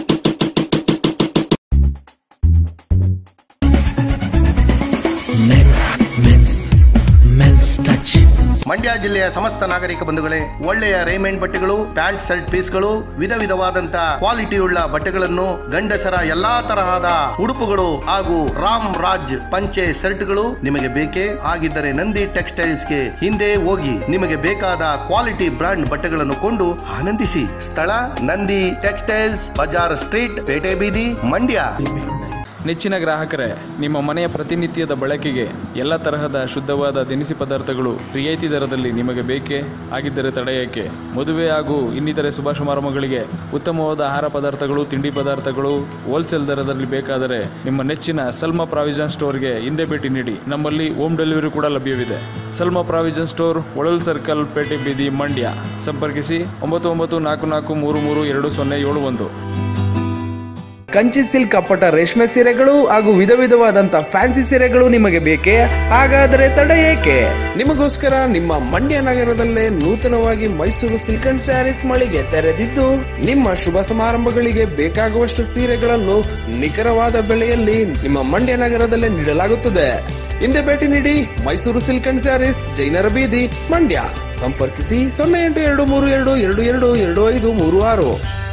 ಮಂಡ್ಯ ಜಿಲ್ಲೆಯ ಸಮಸ್ತ ನಾಗರಿಕ ಬಂಧುಗಳೇ, ಒಳ್ಳೆಯ ರೇಮೆಂಡ್ ಬಟ್ಟೆಗಳು, ಪ್ಯಾಂಟ್ ಶರ್ಟ್ ಪೀಸ್ಗಳು, ವಿಧ ವಿಧವಾದಂತ ಕ್ವಾಲಿಟಿಯುಳ್ಳ ಬಟ್ಟೆಗಳನ್ನು, ಗಂಡಸರ ಎಲ್ಲಾ ತರಹದ ಉಡುಪುಗಳು ಹಾಗೂ ರಾಮ್ ರಾಜ್ ಪಂಚೆ ಶರ್ಟ್ಗಳು ನಿಮಗೆ ಬೇಕೇ ಆಗಿದ್ದರೆ ನಂದಿ ಟೆಕ್ಸ್ಟೈಲ್ಸ್ ಗೆ ಹಿಂದೆ ಹೋಗಿ ನಿಮಗೆ ಬೇಕಾದ ಕ್ವಾಲಿಟಿ ಬ್ರಾಂಡ್ ಬಟ್ಟೆಗಳನ್ನು ಕೊಂಡು ಆನಂದಿಸಿ. ಸ್ಥಳ ನಂದಿ ಟೆಕ್ಸ್ಟೈಲ್ಸ್, ಬಜಾರ್ ಸ್ಟ್ರೀಟ್, ಪೇಟೆ ಬೀದಿ, ಮಂಡ್ಯ. ನೆಚ್ಚಿನ ಗ್ರಾಹಕರೇ, ನಿಮ್ಮ ಮನೆಯ ಪ್ರತಿನಿತ್ಯದ ಬಳಕೆಗೆ ಎಲ್ಲ ತರಹದ ಶುದ್ಧವಾದ ದಿನಸಿ ಪದಾರ್ಥಗಳು ರಿಯಾಯಿತಿ ದರದಲ್ಲಿ ನಿಮಗೆ ಬೇಕೇ ಆಗಿದ್ದರೆ ತಡೆಯಕ್ಕೆ ಮದುವೆ ಹಾಗೂ ಇನ್ನಿತರೆ ಶುಭ ಸಮಾರಂಭಗಳಿಗೆ ಉತ್ತಮವಾದ ಆಹಾರ ಪದಾರ್ಥಗಳು, ತಿಂಡಿ ಪದಾರ್ಥಗಳು ಹೋಲ್ಸೇಲ್ ದರದಲ್ಲಿ ಬೇಕಾದರೆ ನಿಮ್ಮ ನೆಚ್ಚಿನ ಸಲ್ಮಾ ಪ್ರಾವಿಜನ್ ಸ್ಟೋರ್ಗೆ ಹಿಂದೆ ಭೇಟಿ ನೀಡಿ. ನಮ್ಮಲ್ಲಿ ಹೋಮ್ ಡೆಲಿವರಿ ಕೂಡ ಲಭ್ಯವಿದೆ. ಸಲ್ಮಾ ಪ್ರಾವಿಜನ್ ಸ್ಟೋರ್, ಒಳಲ್ ಸರ್ಕಲ್, ಪೇಟೆ ಬೀದಿ, ಮಂಡ್ಯ. ಸಂಪರ್ಕಿಸಿ ಒಂಬತ್ತು ಒಂಬತ್ತು ನಾಲ್ಕು ನಾಲ್ಕು ಮೂರು ಮೂರು ಎರಡು ಸೊನ್ನೆ ಏಳು ಒಂದು. ಕಂಚಿ ಸಿಲ್ಕ್ ಅಪ್ಪಟ ರೇಷ್ಮೆ ಸೀರೆಗಳು ಹಾಗೂ ವಿಧ ವಿಧವಾದಂತ ಫ್ಯಾನ್ಸಿ ಸೀರೆಗಳು ನಿಮಗೆ ಬೇಕೇ? ಹಾಗಾದರೆ ತಡ ಏಕೆ? ನಿಮಗೋಸ್ಕರ ನಿಮ್ಮ ಮಂಡ್ಯ ನಗರದಲ್ಲೇ ನೂತನವಾಗಿ ಮೈಸೂರು ಸಿಲ್ಕ್ ಅಂಡ್ ಸ್ಯಾರೀಸ್ ಮಳಿಗೆ ತೆರೆದಿದ್ದು, ನಿಮ್ಮ ಶುಭ ಸಮಾರಂಭಗಳಿಗೆ ಬೇಕಾಗುವಷ್ಟು ಸೀರೆಗಳನ್ನು ನಿಖರವಾದ ಬೆಲೆಯಲ್ಲಿ ನಿಮ್ಮ ಮಂಡ್ಯ ನಗರದಲ್ಲೇ ನೀಡಲಾಗುತ್ತದೆ. ಹಿಂದೆ ಭೇಟಿ ನೀಡಿ. ಮೈಸೂರು ಸಿಲ್ಕ್ ಅಂಡ್ ಸ್ಯಾರೀಸ್, ಜೈನರ ಬೀದಿ, ಮಂಡ್ಯ. ಸಂಪರ್ಕಿಸಿ ಸೊನ್ನೆ ಎಂಟು ಎರಡು ಮೂರು ಎರಡು ಎರಡು ಎರಡು ಎರಡು ಐದು ಮೂರು ಆರು.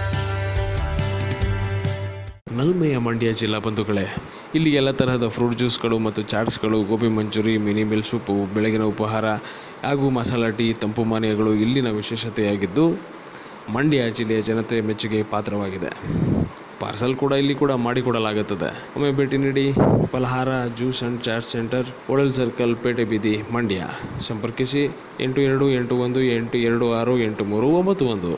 ನಲ್ಮೆಯ ಮಂಡ್ಯ ಜಿಲ್ಲಾ ಬಂಧುಗಳೇ, ಇಲ್ಲಿ ಎಲ್ಲ ತರಹದ ಫ್ರೂಟ್ ಜ್ಯೂಸ್ಗಳು ಮತ್ತು ಚಾಟ್ಸ್ಗಳು, gobi manchurian, mini meal soup, ಬೆಳಗಿನ ಉಪಹಾರ ಹಾಗೂ ಮಸಾಲಾ ಟೀ, ತಂಪು ಪಾನೀಯಗಳು ಇಲ್ಲಿನ ವಿಶೇಷತೆಯಾಗಿದ್ದು ಮಂಡ್ಯ ಜಿಲ್ಲೆಯ ಜನತೆ ಮೆಚ್ಚುಗೆ ಪಾತ್ರವಾಗಿದೆ. ಪಾರ್ಸಲ್ ಕೂಡ ಇಲ್ಲಿ ಕೂಡ ಮಾಡಿಕೊಡಲಾಗುತ್ತದೆ. ಒಮ್ಮೆ ಭೇಟಿ ನೀಡಿ. Phalahara, juice and chat centre, ಒಳಲ್ ಸರ್ಕಲ್, ಪೇಟೆ ಬೀದಿ, ಮಂಡ್ಯ. ಸಂಪರ್ಕಿಸಿ ಎಂಟು ಎರಡು ಎಂಟು ಒಂದು ಎಂಟು ಎರಡು ಆರು ಎಂಟು ಮೂರು ಒಂಬತ್ತು ಒಂದು.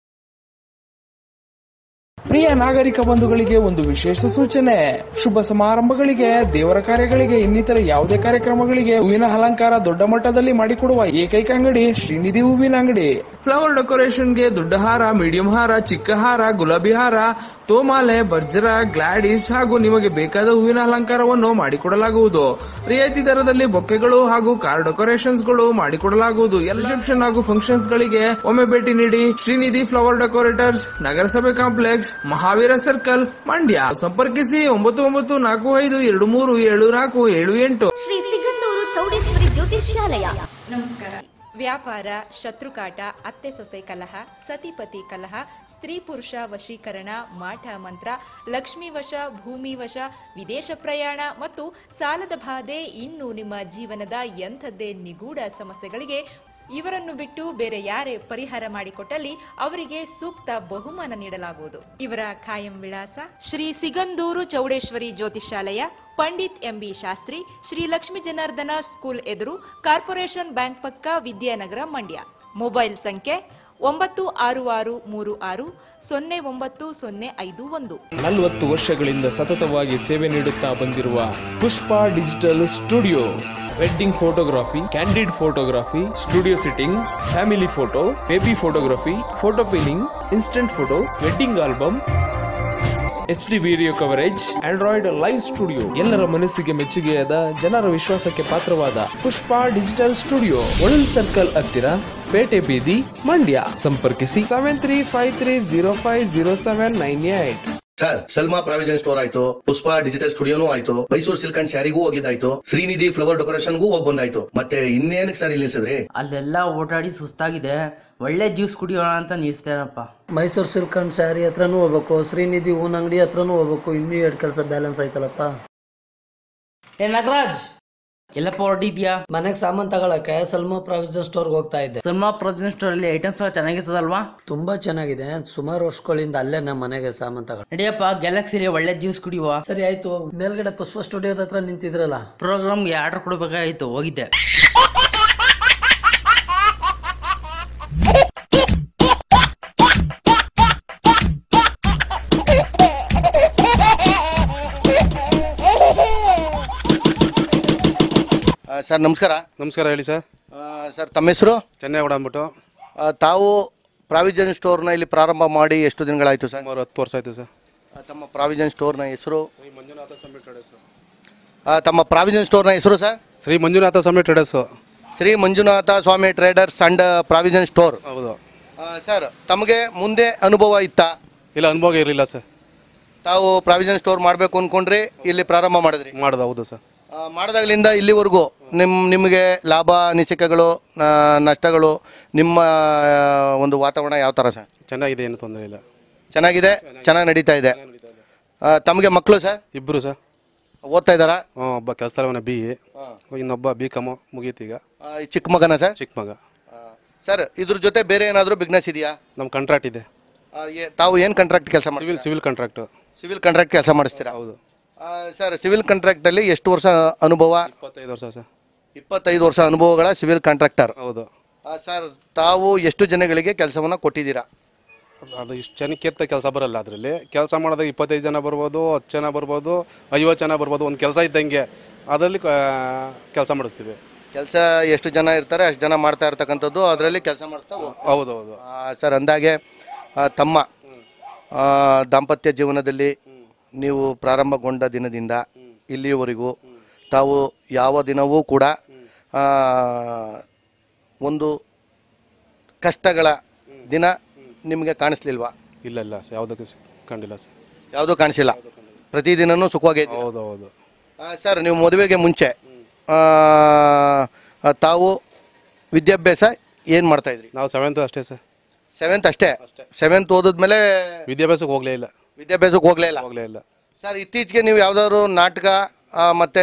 ಪ್ರಿಯ ನಾಗರಿಕ ಬಂಧುಗಳಿಗೆ ಒಂದು ವಿಶೇಷ ಸೂಚನೆ. ಶುಭ ಸಮಾರಂಭಗಳಿಗೆ, ದೇವರ ಕಾರ್ಯಗಳಿಗೆ, ಇನ್ನಿತರ ಯಾವುದೇ ಕಾರ್ಯಕ್ರಮಗಳಿಗೆ ಹೂವಿನ ಅಲಂಕಾರ ದೊಡ್ಡ ಮಟ್ಟದಲ್ಲಿ ಮಾಡಿಕೊಡುವ ಏಕೈಕ ಅಂಗಡಿ ಶ್ರೀನಿಧಿ ಹೂವಿನ ಅಂಗಡಿ. ಫ್ಲವರ್ ಡೆಕೋರೇಷನ್ಗೆ ದೊಡ್ಡ ಹಾರ, ಮೀಡಿಯಂ ಹಾರ, ಚಿಕ್ಕ ಹಾರ, ಗುಲಾಬಿ ಹಾರ, ತೋಮಾಲೆ, ಬರ್ಜರ, ಗ್ಲಾಡಿಸ್ ಹಾಗೂ ನಿಮಗೆ ಬೇಕಾದ ಹೂವಿನ ಅಲಂಕಾರವನ್ನು ಮಾಡಿಕೊಡಲಾಗುವುದು. ರಿಯಾಯಿತಿ ದರದಲ್ಲಿ ಬೊಕ್ಕೆಗಳು ಹಾಗೂ ಕಾರ್ ಡೆಕೋರೇಷನ್ಸ್ ಗಳು ಮಾಡಿಕೊಡಲಾಗುವುದು. ಎಲ್ಲ ರಿಸೆಪ್ಷನ್ ಹಾಗೂ ಫಂಕ್ಷನ್ಸ್ ಗಳಿಗೆ ಒಮ್ಮೆ ಭೇಟಿ ನೀಡಿ. ಶ್ರೀನಿಧಿ ಫ್ಲವರ್ ಡೆಕೋರೇಟರ್ಸ್, ನಗರಸಭೆ ಕಾಂಪ್ಲೆಕ್ಸ್, ಮಹಾವೀರ ಸರ್ಕಲ್, ಮಂಡ್ಯ. ಸಂಪರ್ಕಿಸಿ ಒಂಬತ್ತು ಒಂಬತ್ತು ನಾಲ್ಕು ಐದು ಎರಡು ಮೂರು ಏಳು ನಾಲ್ಕು ಏಳು ಎಂಟು. ಶ್ರೀ ಸಿಗಂದೂರು ಚೌಡೇಶ್ವರಿ ಜ್ಯೋತಿಷ್ಯಾಲಯ. ನಮಸ್ಕಾರ. ವ್ಯಾಪಾರ, ಶತ್ರುಕಾಟ, ಅತ್ತೆ ಸೊಸೆ ಕಲಹ, ಸತಿಪತಿ ಕಲಹ, ಸ್ತ್ರೀ ಪುರುಷ ವಶೀಕರಣ, ಮಾಟ ಮಂತ್ರ, ಲಕ್ಷ್ಮೀ ವಶ, ಭೂಮಿ ವಶ, ವಿದೇಶ ಪ್ರಯಾಣ ಮತ್ತು ಸಾಲದ ಬಾಧೆ, ಇನ್ನು ನಿಮ್ಮ ಜೀವನದ ಎಂಥದ್ದೇ ನಿಗೂಢ ಸಮಸ್ಯೆಗಳಿಗೆ ಇವರನ್ನು ಬಿಟ್ಟು ಬೇರೆ ಯಾರೇ ಪರಿಹಾರ ಮಾಡಿಕೊಟ್ಟಲ್ಲಿ ಅವರಿಗೆ ಸೂಕ್ತ ಬಹುಮಾನ ನೀಡಲಾಗುವುದು. ಇವರ ಖಾಯಂ ವಿಳಾಸ: ಶ್ರೀ ಸಿಗಂದೂರು ಚೌಡೇಶ್ವರಿ ಜ್ಯೋತಿಷಾಲಯ, ಪಂಡಿತ್ ಎಂಬಿ ಶಾಸ್ತ್ರಿ, ಶ್ರೀ ಲಕ್ಷ್ಮೀ ಜನಾರ್ದನ ಸ್ಕೂಲ್ ಎದುರು, ಕಾರ್ಪೊರೇಷನ್ ಬ್ಯಾಂಕ್ ಪಕ್ಕ, ವಿದ್ಯಾನಗರ, ಮಂಡ್ಯ. ಮೊಬೈಲ್ ಸಂಖ್ಯೆ ಒಂಬತ್ತು ಆರು ಆರು ಮೂರು ಆರು ಸೊನ್ನೆ ಒಂಬತ್ತು ಸೊನ್ನೆ ಐದು ಒಂದು. ನಲವತ್ತು ವರ್ಷಗಳಿಂದ ಸತತವಾಗಿ ಸೇವೆ ನೀಡುತ್ತಾ ಬಂದಿರುವ Pushpa digital studio. Wedding photography, candid photography, studio sitting, family photo, baby photography, photo pinning, instant photo, wedding album, H D video coverage, android live studio, ಎಲ್ಲರ ಮನಸ್ಸಿಗೆ ಮೆಚ್ಚುಗೆಯಾದ ಜನರ ವಿಶ್ವಾಸಕ್ಕೆ ಪಾತ್ರವಾದ ಪುಷ್ಪ ಡಿಜಿಟಲ್ ಸ್ಟುಡಿಯೋ, ಒಳಲ್ ಸರ್ಕಲ್ ಹತ್ತಿರ, ಪೇಟೆ ಬೀದಿ, ಮಂಡ್ಯ. ಸಂಪರ್ಕಿಸಿ seven three five three zero five zero seven nine eight. Sir, Salma provision store ಆಯ್ತು, ಪುಷ್ಪ ಡಿಜಿಟಲ್ ಸ್ಟುಡಿಯೋನು ಆಯ್ತು, ಮೈಸೂರು ಸಿಲ್ಕ್ ಅಂಡ್ ಸ್ಯಾರಿಗೂ ಹೋಗಿದ್ದಾಯ್ತು, ಶ್ರೀನಿಧಿ ಫ್ಲವರ್ ಡೆಕೋರೇಷನ್ಗೂ ಹೋಗಿ ಬಂದಾಯ್ತು. ಮತ್ತೆ ಇನ್ನೇನಕ್ಕೆ ಸರ್ ಇಲ್ಲಿ ನಿಲ್ಸಿದ್ರಿ? ಅಲ್ಲೆಲ್ಲ ಓಡಾಡಿ ಸುಸ್ತಾಗಿದೆ, ಒಳ್ಳೆ ಜ್ಯೂಸ್ ಕುಡಿಯೋಣ ಅಂತ ನಿಲ್ಸ್ತೇನಪ್ಪ. ಮೈಸೂರು ಸಿಲ್ಕ್ ಅಂಡ್ ಸ್ಯಾರಿ ಹತ್ರನೂ ಹೋಗ್ಬೇಕು, ಶ್ರೀನಿಧಿ ಹೂನ್ ಅಂಗಡಿ ಹತ್ರನೂ ಹೋಗ್ಬೇಕು, ಇನ್ನೂ ಎರಡು ಕೆಲಸ ಬ್ಯಾಲೆನ್ಸ್ ಆಯ್ತಲ್ಲಪ್ಪ. ಏ ನಾಗರಾಜ್, ಎಲ್ಲಪ್ಪ ಹೊರಟಿದ್ಯಾ? ಮನೆಗೆ ಸಾಮಾನು ತಗೊಳಕ್ಕೆ ಸಲ್ಮಾ ಪ್ರಾವಿಜನ್ ಸ್ಟೋರ್ಗೆ ಹೋಗ್ತಾ ಇದ್ದೆ. ಸಲ್ಮಾ ಪ್ರಾವಿಜನ್ ಸ್ಟೋರ್ ಅಲ್ಲಿ ಐಟಮ್ಸ್ ಎಲ್ಲ ಚೆನ್ನಾಗಿರ್ತದಲ್ವಾ? ತುಂಬಾ ಚೆನ್ನಾಗಿದೆ, ಸುಮಾರು ವರ್ಷಗಳಿಂದ ಅಲ್ಲೇ ನಮ್ಮ ಮನೆಗೆ ಸಾಮಾನು ತಗೊಂಡು. ನಡಿಯಪ್ಪ, ಗ್ಯಾಲಕ್ಸಿಲಿ ಒಳ್ಳೆ ಜ್ಯೂಸ್ ಕುಡಿಯುವ. ಸರಿ ಆಯ್ತು. ಮೇಲ್ಗಡೆ ಪುಷ್ಪ ಸ್ಟುಡಿಯೋದ ಹತ್ರ ನಿಂತಿದ್ರಲ್ಲ, ಪ್ರೋಗ್ರಾಮ್ಗೆ ಆರ್ಡರ್ ಕೊಡ್ಬೇಕಾಯ್ತು, ಹೋಗಿದ್ದೆ. ಸರ್ ನಮಸ್ಕಾರ. ನಮಸ್ಕಾರ, ಹೇಳಿ ಸರ್. ಸರ್, ತಮ್ಮ ಹೆಸರು? ಚೆನ್ನೈಗೌಡ ಅಂದ್ಬಿಟ್ಟು. ತಾವು ಪ್ರಾವಿಜನ್ ಸ್ಟೋರ್ನ ಇಲ್ಲಿ ಪ್ರಾರಂಭ ಮಾಡಿ ಎಷ್ಟು ದಿನಗಳಾಯಿತು ಸರ್? ಸುಮಾರು ಹತ್ತು ವರ್ಷ ಆಯಿತು ಸರ್. ತಮ್ಮ ಪ್ರಾವಿಜನ್ ಸ್ಟೋರ್ನ ಹೆಸರು? ಶ್ರೀ ಮಂಜುನಾಥ ಸ್ವಾಮಿ ಟ್ರೇಡರ್ಸ್. ತಮ್ಮ ಪ್ರಾವಿಜನ್ ಸ್ಟೋರ್ನ ಹೆಸರು sir? Shri Manjunatha Swamy traders. Shri Manjunatha Swamy traders and provision store. ಹೌದು ಸರ್, ತಮಗೆ ಮುಂದೆ ಅನುಭವ ಇತ್ತಾ? ಇಲ್ಲ, ಅನುಭವ ಇರಲಿಲ್ಲ ಸರ್. ತಾವು ಪ್ರಾವಿಜನ್ ಸ್ಟೋರ್ ಮಾಡಬೇಕು ಅಂದ್ಕೊಂಡ್ರಿ, ಇಲ್ಲಿ ಪ್ರಾರಂಭ ಮಾಡಿದ್ರಿ? ಮಾಡೋದು, ಹೌದು ಸರ್. ಮಾಡಿದಾಗಲಿಂದ ಇಲ್ಲಿವರೆಗೂ ನಿಮ್ಮ ನಿಮಗೆ ಲಾಭ ಅನಿಸಿಕೆಗಳು, ನಷ್ಟಗಳು, ನಿಮ್ಮ ಒಂದು ವಾತಾವರಣ ಯಾವ ಥರ ಸರ್? ಚೆನ್ನಾಗಿದೆ, ಏನು ತೊಂದರೆ ಇಲ್ಲ. ಚೆನ್ನಾಗಿದೆ, ಚೆನ್ನಾಗಿ ನಡೀತಾ ಇದೆ. ತಮಗೆ ಮಕ್ಕಳು ಸರ್? ಇಬ್ಬರು ಸರ್. ಓದ್ತಾ ಇದ್ದಾರಾ? ಹ್ಞೂ, ಒಬ್ಬ ಕೆಲಸದವನ ಬಿ ಎ, ಇನ್ನೊಬ್ಬ ಬಿ ಕಾಮು ಮುಗೀತು ಈಗ. ಚಿಕ್ಕ ಮಗನ ಸರ್? ಚಿಕ್ಕ ಮಗ. ಸರ್, ಇದ್ರ ಜೊತೆ ಬೇರೆ ಏನಾದರೂ ಬಿಸ್ನೆಸ್ ಇದೆಯಾ? ನಮ್ಮ ಕಾಂಟ್ರಾಕ್ಟ್ ಇದೆ. ತಾವು ಏನು ಕಾಂಟ್ರಾಕ್ಟ್ ಕೆಲಸ ಮಾಡಿ? Civil civil contract. Civil contract ಕೆಲಸ ಮಾಡಿಸ್ತೀರಾ? ಹೌದು ಸರ್. ಸಿವಿಲ್ ಕಾಂಟ್ರಾಕ್ಟಲ್ಲಿ ಎಷ್ಟು ವರ್ಷ ಅನುಭವ? ಇಪ್ಪತ್ತೈದು ವರ್ಷ ಸರ್. ಇಪ್ಪತ್ತೈದು ವರ್ಷ ಅನುಭವಗಳ ಸಿವಿಲ್ ಕಾಂಟ್ರಾಕ್ಟರ್. ಹೌದು ಸರ್. ತಾವು ಎಷ್ಟು ಜನಗಳಿಗೆ ಕೆಲಸವನ್ನು ಕೊಟ್ಟಿದ್ದೀರಾ? ಅದು ಇಷ್ಟು ಜನಕ್ಕೆ ಎತ್ತ ಕೆಲಸ ಬರಲ್ಲ. ಅದರಲ್ಲಿ ಕೆಲಸ ಮಾಡಿದಾಗ ಇಪ್ಪತ್ತೈದು ಜನ ಬರ್ಬೋದು, ಹತ್ತು ಜನ ಬರ್ಬೋದು, ಐವತ್ತು ಜನ ಬರ್ಬೋದು. ಒಂದು ಕೆಲಸ ಇದ್ದಂಗೆ ಅದರಲ್ಲಿ ಕೆಲಸ ಮಾಡಿಸ್ತೀವಿ. ಕೆಲಸ ಎಷ್ಟು ಜನ ಇರ್ತಾರೆ ಅಷ್ಟು ಜನ ಮಾಡ್ತಾ ಇರ್ತಕ್ಕಂಥದ್ದು, ಅದರಲ್ಲಿ ಕೆಲಸ ಮಾಡ್ತಾ. ಹೌದು ಹೌದು ಸರ್. ಅಂದಾಗೆ ತಮ್ಮ ದಾಂಪತ್ಯ ಜೀವನದಲ್ಲಿ ನೀವು ಪ್ರಾರಂಭಗೊಂಡ ದಿನದಿಂದ ಇಲ್ಲಿಯವರೆಗೂ ತಾವು ಯಾವ ದಿನವೂ ಕೂಡ ಒಂದು ಕಷ್ಟಗಳ ದಿನ ನಿಮಗೆ ಕಾಣಿಸ್ಲಿಲ್ವಾ? ಇಲ್ಲ ಇಲ್ಲ, ಯಾವುದಕ್ಕೂ ಕಂಡಿಲ್ಲ ಸರ್. ಯಾವುದೂ ಕಾಣಿಸಿಲ್ಲ, ಪ್ರತಿದಿನವೂ ಸುಖವಾಗೇ ಇದೆ. ಹೌದು ಹೌದು ಸರ್. ನೀವು ಮದುವೆಗೆ ಮುಂಚೆ ತಾವು ವಿದ್ಯಾಭ್ಯಾಸ ಏನು ಮಾಡ್ತಾಯಿದ್ರಿ? ನಾವು ಸೆವೆಂತ್ ಅಷ್ಟೇ ಸರ್. ಸೆವೆಂತ್ ಅಷ್ಟೇ? ಸೆವೆಂತ್ ಓದಿದ್ಮೇಲೆ ವಿದ್ಯಾಭ್ಯಾಸಕ್ಕೆ ಹೋಗಲೇ ಇಲ್ಲ? ವಿದ್ಯಾಭ್ಯಾಸಕ್ಕೆ ಹೋಗಲೇ ಇಲ್ಲ ಹೋಗಲೇ ಇಲ್ಲ ಸರ್. ಇತ್ತೀಚೆಗೆ ನೀವು ಯಾವುದಾದ್ರು ನಾಟಕ ಮತ್ತು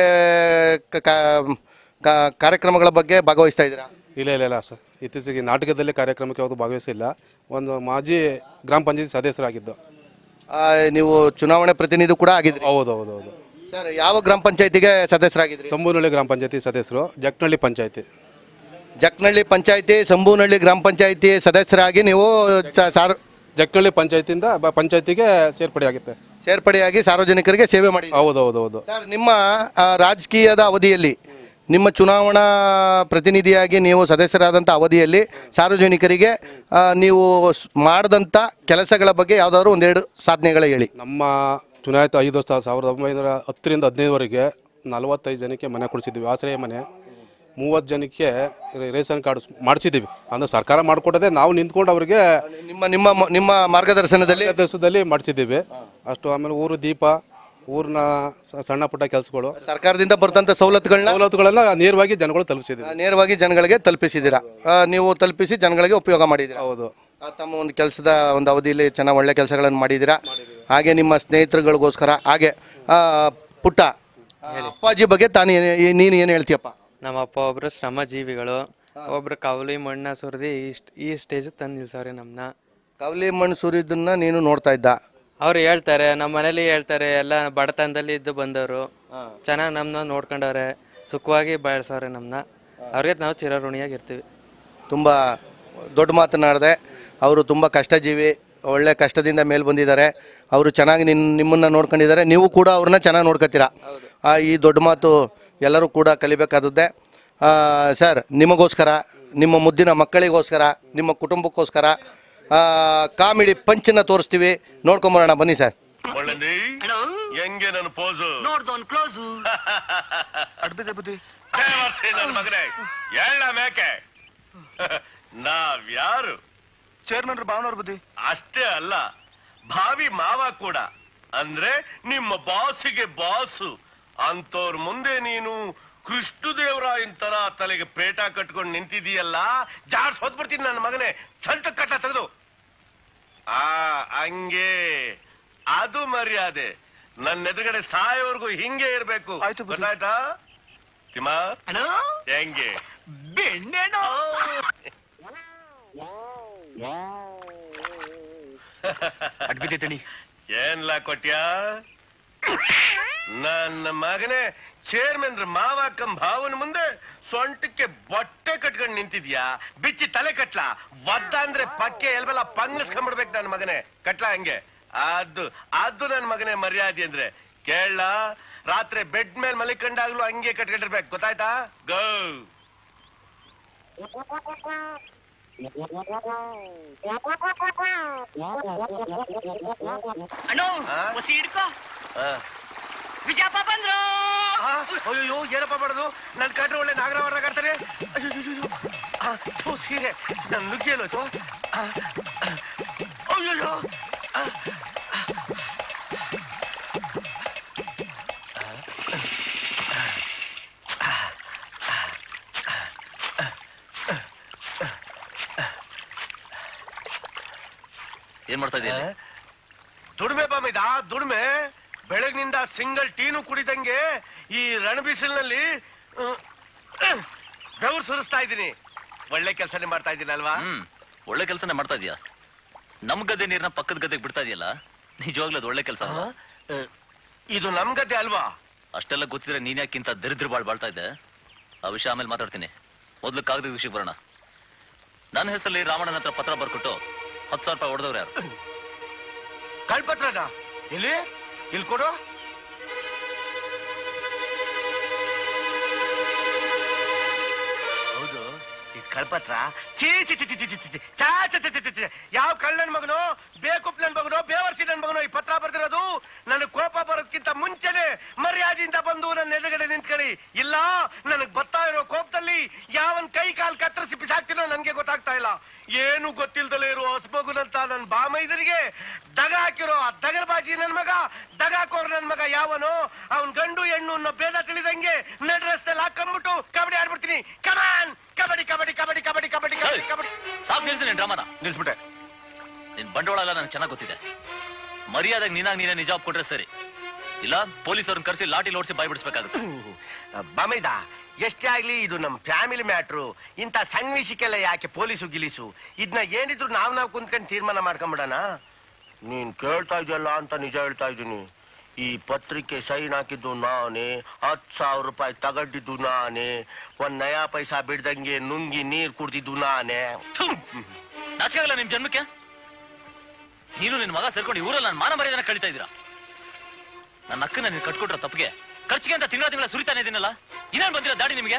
ಕಾರ್ಯಕ್ರಮಗಳ ಬಗ್ಗೆ ಭಾಗವಹಿಸ್ತಾ ಇದ್ದೀರಾ? ಇಲ್ಲ ಇಲ್ಲ ಇಲ್ಲ ಸರ್. ಇತ್ತೀಚೆಗೆ ನಾಟಕದಲ್ಲಿ ಕಾರ್ಯಕ್ರಮಕ್ಕೆ ಯಾವುದು ಭಾಗವಹಿಸಿಲ್ಲ. ಒಂದು ಮಾಜಿ ಗ್ರಾಮ ಪಂಚಾಯತಿ ಸದಸ್ಯರಾಗಿದ್ದು. ನೀವು ಚುನಾವಣೆ ಪ್ರತಿನಿಧಿ ಕೂಡ ಆಗಿದ್ರಿ? ಹೌದು ಹೌದು ಹೌದು ಸರ್. ಯಾವ ಗ್ರಾಮ ಪಂಚಾಯತಿಗೆ ಸದಸ್ಯರಾಗಿದ್ರಿ? ಸಂಬೂನಹಳ್ಳಿ ಗ್ರಾಮ ಪಂಚಾಯತಿ ಸದಸ್ಯರು, ಜಕ್ನಹಳ್ಳಿ ಪಂಚಾಯತಿ. ಜಕ್ನಹಳ್ಳಿ ಪಂಚಾಯತಿ, ಸಂಬೂನಹಳ್ಳಿ ಗ್ರಾಮ ಪಂಚಾಯತಿ ಸದಸ್ಯರಾಗಿ ನೀವು ಸಾರ್ ಜಕ್ನಹಳ್ಳಿ ಪಂಚಾಯತಿಯಿಂದ ಪಂಚಾಯತಿಗೆ ಸೇರ್ಪಡೆ ಆಗುತ್ತೆ. ಸೇರ್ಪಡೆಯಾಗಿ ಸಾರ್ವಜನಿಕರಿಗೆ ಸೇವೆ ಮಾಡಿ. ಹೌದು ಹೌದು ಹೌದು ಸರ್. ನಿಮ್ಮ ರಾಜಕೀಯದ ಅವಧಿಯಲ್ಲಿ, ನಿಮ್ಮ ಚುನಾವಣಾ ಪ್ರತಿನಿಧಿಯಾಗಿ ನೀವು ಸದಸ್ಯರಾದಂಥ ಅವಧಿಯಲ್ಲಿ ಸಾರ್ವಜನಿಕರಿಗೆ ನೀವು ಮಾಡಿದಂಥ ಕೆಲಸಗಳ ಬಗ್ಗೆ ಯಾವುದಾದ್ರು ಒಂದೆರಡು ಸಾಧನೆಗಳು ಹೇಳಿ. ನಮ್ಮ ಚುನಾಯಿತ ಐದು ವರ್ಷ ಸಾವಿರದ ಒಂಬೈನೂರ ಹತ್ತರಿಂದ ಹದಿನೈದವರೆಗೆ ನಲವತ್ತೈದು ಜನಕ್ಕೆ ಮನೆ ಕೊಡಿಸಿದ್ದೀವಿ, ಆಶ್ರಯ ಮನೆ. ಮೂವತ್ತು ಜನಕ್ಕೆ ರೇಷನ್ ಕಾರ್ಡ್ ಮಾಡಿಸಿದ್ದೀವಿ. ಅಂದರೆ ಸರ್ಕಾರ ಮಾಡಿಕೊಟ್ಟದೆ, ನಾವು ನಿಂತ್ಕೊಂಡು ಅವರಿಗೆ ನಿಮ್ಮ ನಿಮ್ಮ ನಿಮ್ಮ ಮಾರ್ಗದರ್ಶನದಲ್ಲಿ ದೇಶದಲ್ಲಿ ಮಾಡಿಸಿದ್ದೀವಿ ಅಷ್ಟು. ಆಮೇಲೆ ಊರು ದೀಪ, ಊರಿನ ಸಣ್ಣ ಪುಟ್ಟ ಕೆಲಸಗಳು, ಸರ್ಕಾರದಿಂದ ಬರ್ತಂಥ ಸವಲತ್ತುಗಳನ್ನ ಸವಲತ್ತುಗಳೆಲ್ಲ ನೇರವಾಗಿ ಜನಗಳು ತಲುಪಿಸಿದ್ದೀವಿ. ನೇರವಾಗಿ ಜನಗಳಿಗೆ ತಲುಪಿಸಿದ್ದೀರಾ? ನೀವು ತಲುಪಿಸಿ ಜನಗಳಿಗೆ ಉಪಯೋಗ ಮಾಡಿದ್ದೀರಾ? ಹೌದು. ತಮ್ಮ ಒಂದು ಕೆಲಸದ ಒಂದು ಅವಧಿಯಲ್ಲಿ ಚೆನ್ನಾಗಿ ಒಳ್ಳೆ ಕೆಲಸಗಳನ್ನು ಮಾಡಿದ್ದೀರಾ. ಹಾಗೆ ನಿಮ್ಮ ಸ್ನೇಹಿತರುಗಳಿಗೋಸ್ಕರ, ಹಾಗೆ ಪುಟ್ಟ ಅಪ್ಪಾಜಿ ಬಗ್ಗೆ ತಾನು ನೀನು ಏನು ಹೇಳ್ತೀಯಪ್ಪ? ನಮ್ಮ ಅಪ್ಪ ಒಬ್ರು ಶ್ರಮ ಜೀವಿಗಳು, ಒಬ್ರು ಕವಲಿ ಮಣ್ಣ ಸುರಿದು ಇಷ್ಟು ಈ ಸ್ಟೇಜ್ ತಂದು ನಿಲ್ಸವ್ರೆ ನಮ್ಮನ್ನ. ಕವಲಿ ಮಣ್ಣು ಸುರಿದನ್ನ ನೀನು ನೋಡ್ತಾ ಇದ್ದ? ಅವ್ರು ಹೇಳ್ತಾರೆ, ನಮ್ಮ ಮನೇಲಿ ಹೇಳ್ತಾರೆ, ಎಲ್ಲ ಬಡತನದಲ್ಲಿ ಇದ್ದು ಬಂದವರು, ಚೆನ್ನಾಗಿ ನಮ್ಮನ್ನ ನೋಡ್ಕೊಂಡವ್ರೆ, ಸುಖವಾಗಿ ಬೆಳೆಸವ್ರೆ ನಮ್ಮನ್ನ. ಅವ್ರಿಗೆ ನಾವು ಚಿರಋಣಿಯಾಗಿರ್ತೀವಿ. ತುಂಬ ದೊಡ್ಡ ಮಾತನಾಡಿದೆ. ಅವರು ತುಂಬ ಕಷ್ಟಜೀವಿ, ಒಳ್ಳೆ ಕಷ್ಟದಿಂದ ಮೇಲೆ ಬಂದಿದ್ದಾರೆ. ಅವರು ಚೆನ್ನಾಗಿ ನಿನ್ನ ನಿಮ್ಮನ್ನು ನೋಡ್ಕೊಂಡಿದ್ದಾರೆ, ನೀವು ಕೂಡ ಅವ್ರನ್ನ ಚೆನ್ನಾಗಿ ನೋಡ್ಕೊತೀರಾ. ಈ ದೊಡ್ಡ ಮಾತು ಎಲ್ಲರೂ ಕೂಡ ಕಲಿಬೇಕಾದದ್ದೇ. ಸರ್, ನಿಮಗೋಸ್ಕರ, ನಿಮ್ಮ ಮುದ್ದಿನ ಮಕ್ಕಳಿಗೋಸ್ಕರ, ನಿಮ್ಮ ಕುಟುಂಬಕ್ಕೋಸ್ಕರ ಕಾಮಿಡಿ ಪಂಚನ್ನ ತೋರಿಸ್ತೀವಿ, ನೋಡ್ಕೊಂಬರೋಣ ಬನ್ನಿ ಸರ್. ಹೆಂಗೆ ನನ್ನ ಪೋಸು ನೋಡ್ದೋನ್ ಕ್ಲೋಸು ಅಡ್ಬಿದೆ ಬುದ್ಧಿ ನನ್ನ ಮಗನೇ ಎಳ್ಳ ಮೇಕೆ. ನಾವ್ಯಾರು? ಚೇರ್ಮನ್ ಭಾವನವ್ರ ಬುದ್ಧಿ. ಅಷ್ಟೇ ಅಲ್ಲ, ಭಾವಿ ಮಾವ ಕೂಡ. ಅಂದ್ರೆ ನಿಮ್ಮ ಬಾಸಿಗೆ ಬಾಸು ಅಂತವ್ರ ಮುಂದೆ ನೀನು ಕೃಷ್ಣದೇವರಾಯನ್ ತರ ತಲೆಗೆ ಪೇಟ ಕಟ್ಕೊಂಡು ನಿಂತಿದೀಯಲ್ಲ, ಜಾಡ್ಸ್ ಹೊದ್ಬಿಡ್ತೀನಿ ನನ್ನ ಮಗನೇ. ಸಲ್ಟ ಕಟ್ಟ ತೆಗೆದು ಆ ಹಂಗೆ ಅದು ಮರ್ಯಾದೆ. ನನ್ನ ಎದುರುಗಡೆ ಸಾಯೋವರೆಗೂ ಹಿಂಗೆ ಇರ್ಬೇಕು. ಗೊತ್ತಾಯ್ತಾ ತಿಮ್ಮ? ಹೆಂಗೆ ಬೆಣ್ಣೆನೋ ಅಡ್ಬಿದ್ದೀನಿ. ಏನ್ಲ ಕೊಟ್ಯಾ ನನ್ನ ಮಗನೇ? ಚೇರ್ಮನ್ ಮಾವಾಕಂ ಭಾವನ ಮುಂದೆ ಸೊಂಟಕ್ಕೆ ಬಟ್ಟೆ ಕಟ್ಕೊಂಡು ನಿಂತಿದ್ಯಾ? ಬಿಚ್ಚಿ ತಲೆ ಕಟ್ಲ ಒದ್ದ ಅಂದ್ರೆ ಪಕ್ಕೆ ಎಲ್ಬೆಲ್ಲ ಪಂಗ್ಲಿಸ್ಕೊಂಡ್ಬಿಡ್ಬೇಕು ನನ್ನ ಮಗನೇ. ಕಟ್ಲ ಹಂಗೆ ಅದು ಅದು ನನ್ನ ಮಗನೇ ಮರ್ಯಾದೆ ಅಂದ್ರೆ. ಕೇಳ, ರಾತ್ರಿ ಬೆಡ್ ಮೇಲೆ ಮಲಿಕೊಂಡಾಗ್ಲೂ ಹಂಗೆ ಕಟ್ಕೊಂಡಿರ್ಬೇಕು. ಗೊತ್ತಾಯ್ತಾ? ಗೋ. ಅಣ್ಣೋ ಹೊಸಿ ಹಿಡ್ಕೋ. ವಿಜಯಪ್ಪ ಬಂದ್ರು. ಅಯ್ಯೋ ಏನಪ್ಪ ಮಾಡೋದು? ನನ್ ಕಂಡ್ರೆ ಒಳ್ಳೆ ನಾಗರಾವರ್ಣ ಕಾಡ್ತಾರೆ. ಅಯ್ಯೋ ಸೀರೆ ನನ್ ನುಗ್ಗಿಯಲ್ಲೋಯ್ತು. ಅಯ್ಯೋ ಏನ್ ಮಾಡ್ತಾ ಇದೀಯ? ದುಡಿಮೆ ಬಾಮಿದ ದುಡಿಮೆ. ಬೆಳಗ್ನಿಂದ ಸಿಂಗಲ್ ಟೀನು ಕುಡಿದಂಗೆ ಈ ರಣಬಿಸಿಲ್ನಲ್ಲಿ ಬೆವರು ಸುರಿಸ್ತಾ ಇದ್ದೀನಿ. ಒಳ್ಳೆ ಕೆಲಸನೇ ಮಾಡ್ತಾ ಇದ್ದೀನಿ ಅಲ್ವಾ? ಹ್ಮ್, ಒಳ್ಳೆ ಕೆಲಸನೇ ಮಾಡ್ತಾ ಇದೀಯ. ನಮ್ ಗದ್ದೆ ನೀರ್ನ ಪಕ್ಕದ ಗದ್ದೆಗೆ ಬಿಡ್ತಾ ಇದೆಯಲ್ಲ, ನಿಜವಾಗ್ಲೂ ಅದು ಒಳ್ಳೆ ಕೆಲಸ. ಇದು ನಮ್ ಗದ್ದೆ ಅಲ್ವಾ? ಅಷ್ಟೆಲ್ಲ ಗೊತ್ತಿದ್ರೆ ನೀನ್ ಯಾಕಿಂತ ದರಿದ್ರ ಬಾಳ್ ಬಾಳ್ತಾ ಇದ್ದೆ? ಆ ವಿಷಯ ಆಮೇಲೆ ಮಾತಾಡ್ತೀನಿ. ಮೊದ್ಲು ಕಾಗದ ವಿಷಯಕ್ಕೆ ಬರೋಣ. ನನ್ನ ಹೆಸರಲ್ಲಿ ರಾಮಣ್ಣನ ಹತ್ರ ಪತ್ರ ಬರ್ಕೊಟ್ಟು ಹತ್ತು ಸಾವಿರ ರೂಪಾಯಿ ಹೊಡೆದವ್ರು ಯಾರು? ಕಳ್ಪತ್ರನ ಇಲ್ಲಿ ಇಲ್ಲಿ ಕೊಡು. ಹೌದು, ಇದು ಕಳ್ಪತ್ರ. ಚೀ ಚಿ ಚಿ ಚಿ ಚಿ ಚಿ ಚಾ ಚಿ ಚಿ ಚಿ ಚಿ ಯಾವ ಕಳ್ಳನ್ ಮಗನೋ, ಬೇಕುಪ್ ನನ್ ಮಗನೋ, ಬೇವರ್ಸಿ ನನ್ ಮಗನೋ ಈ ಪತ್ರ ಬರ್ದಿರೋದು? ನನಗ್ ಕೋಪ ಬರೋದಕ್ಕಿಂತ ಮುಂಚೆನೆ ಮರ್ಯಾದೆಯಿಂದ ಬಂದು ನನ್ನ ಎದುರುಗಡೆ ನಿಂತ್ಕೊಳ್ಳಿ. ಇಲ್ಲ, ನನಗ್ ಬರ್ತಾ ಇರೋ ಕೋಪದಲ್ಲಿ ಯಾವನ್ ಕೈ ಕಾಲ್ ಕತ್ತರಿಸಿ ಬಿಸಾಕ್ತೀನೋ ನನ್ಗೆ ಗೊತ್ತಾಗ್ತಾ ಇಲ್ಲ. ಏನು ಗೊತ್ತಿಲ್ದಲೇ ಇರೋ ಹೊಸಮಗುನಂತ ನನ್ ಬಾಮೈದರಿಗೆ ದಗ ಹಾಕಿರೋ ಆ ದಗಲ್ಬಾಜಿ ನನ್ ಮಗ, ದಗಾಕೋರ್ ನನ್ ಮಗ ಯಾವನೋ, ಅವನ್ ಗಂಡು ಹೆಣ್ಣು ಅನ್ನೋ ಭೇದ ತಿಳಿದಂಗೆ ನಡ್ ರಸ್ತೆಯಲ್ಲಿ ಹಾಕೊಂಡ್ಬಿಟ್ಟು ಕಬಡ್ಡಿ ಆಡ್ಬಿಡ್ತೀನಿ. ಕಮಾನ್, ಕಬಡ್ಡಿ ಕಬಡ್ಡಿ ಕಬಡ್ಡಿ ಕಬಡ್ಡಿ ಕಬಡ್ಡಿ ಕಬಡ್ಡಿ ಕಬಡ್ಡಿ. ಸಾಕು, ನಿಲ್ಸಿ ನಿನ್ ಡ್ರಾಮಾನ. ನಿಲ್ಸ್ಬಿಟ್ಟೆ. ನಿನ್ ಬಂಡವಾಳ ಎಲ್ಲ ನನಗೆ ಚೆನ್ನಾಗಿ ಗೊತ್ತಿದೆ. ಮರ್ಯಾದಾಗ ನೀನಾಗ ನೀನೇ ನಿಜ ಕೊಟ್ರೆ ಸರಿ, ಇಲ್ಲ ಪೊಲೀಸವ್ರನ್ನ ಕರೆಸಿ ಲಾಟಿ ಲೋಡ್ಸಿ ಬಾಯ್ ಬಿಡಿಸ್ಬೇಕಾಗುತ್ತೆ. ಬಾಮೈದ, ಎಷ್ಟೇ ಆಗ್ಲಿ ಇದು ನಮ್ ಫ್ಯಾಮಿಲಿ ಮ್ಯಾಟ್ರು. ಇಂತ ಸಣ್ಣ ವಿಷಯಕ್ಕೆಲ್ಲ ಯಾಕೆ ಪೊಲೀಸು ಗಿಲೀಸು? ಇದನ್ನ ಏನಿದ್ರು ನಾವ್ ನಾವ್ ಕುಂತ್ಕೊಂಡು ತೀರ್ಮಾನ ಮಾಡ್ಕೊಂಡ್ಬಿಡೋಣ. ನೀನ್ ಕೇಳ್ತಾ ಇದೆಯಲ್ಲ ಅಂತ ನಿಜ ಹೇಳ್ತಾ ಇದ್ದೀನಿ. ಈ ಪತ್ರಿಕೆ ಸೈನ್ ಹಾಕಿದ್ದು ನಾನೇ, ಹತ್ತು ಸಾವಿರ ರೂಪಾಯಿ ತಗೊಂಡಿದ್ದು ನಾನೇ, ಒಂದ್ ನಯಾ ಪೈಸಾ ಬಿಡ್ದಂಗೆ ನುಂಗಿ ನೀರ್ ಕುಡ್ದಿದ್ದು ನಾನೇ. ನಾಚಿಕೆ ಆಗಲ್ಲ ನಿಮ್ ಜನ್ಮಕ್ಕೆ? ನೀನು ನಿನ್ ಮಗ ಸೇರ್ಕೊಂಡು ಊರಲ್ಲಿ ನನ್ನ ಮಾನ ಮರ್ಯಾದೆನ ಕಳೀತಾ ಇದ್ದೀರಾ. ನನ್ನ ಅಕ್ಕನ ನೀನು ಕಟ್ಕೊಟ್ರ ತಪ್ಪಿಗೆ ಖರ್ಚಿಗೆ ಅಂತ ತಿಂಗಳ ತಿಂಗಳ ಸುರಿತಾನೆ ಇದೀನಲ್ಲ, ಇನ್ನೇನು ಬಂದಿರೋ ದಾಡಿ ನಿಮಗೆ?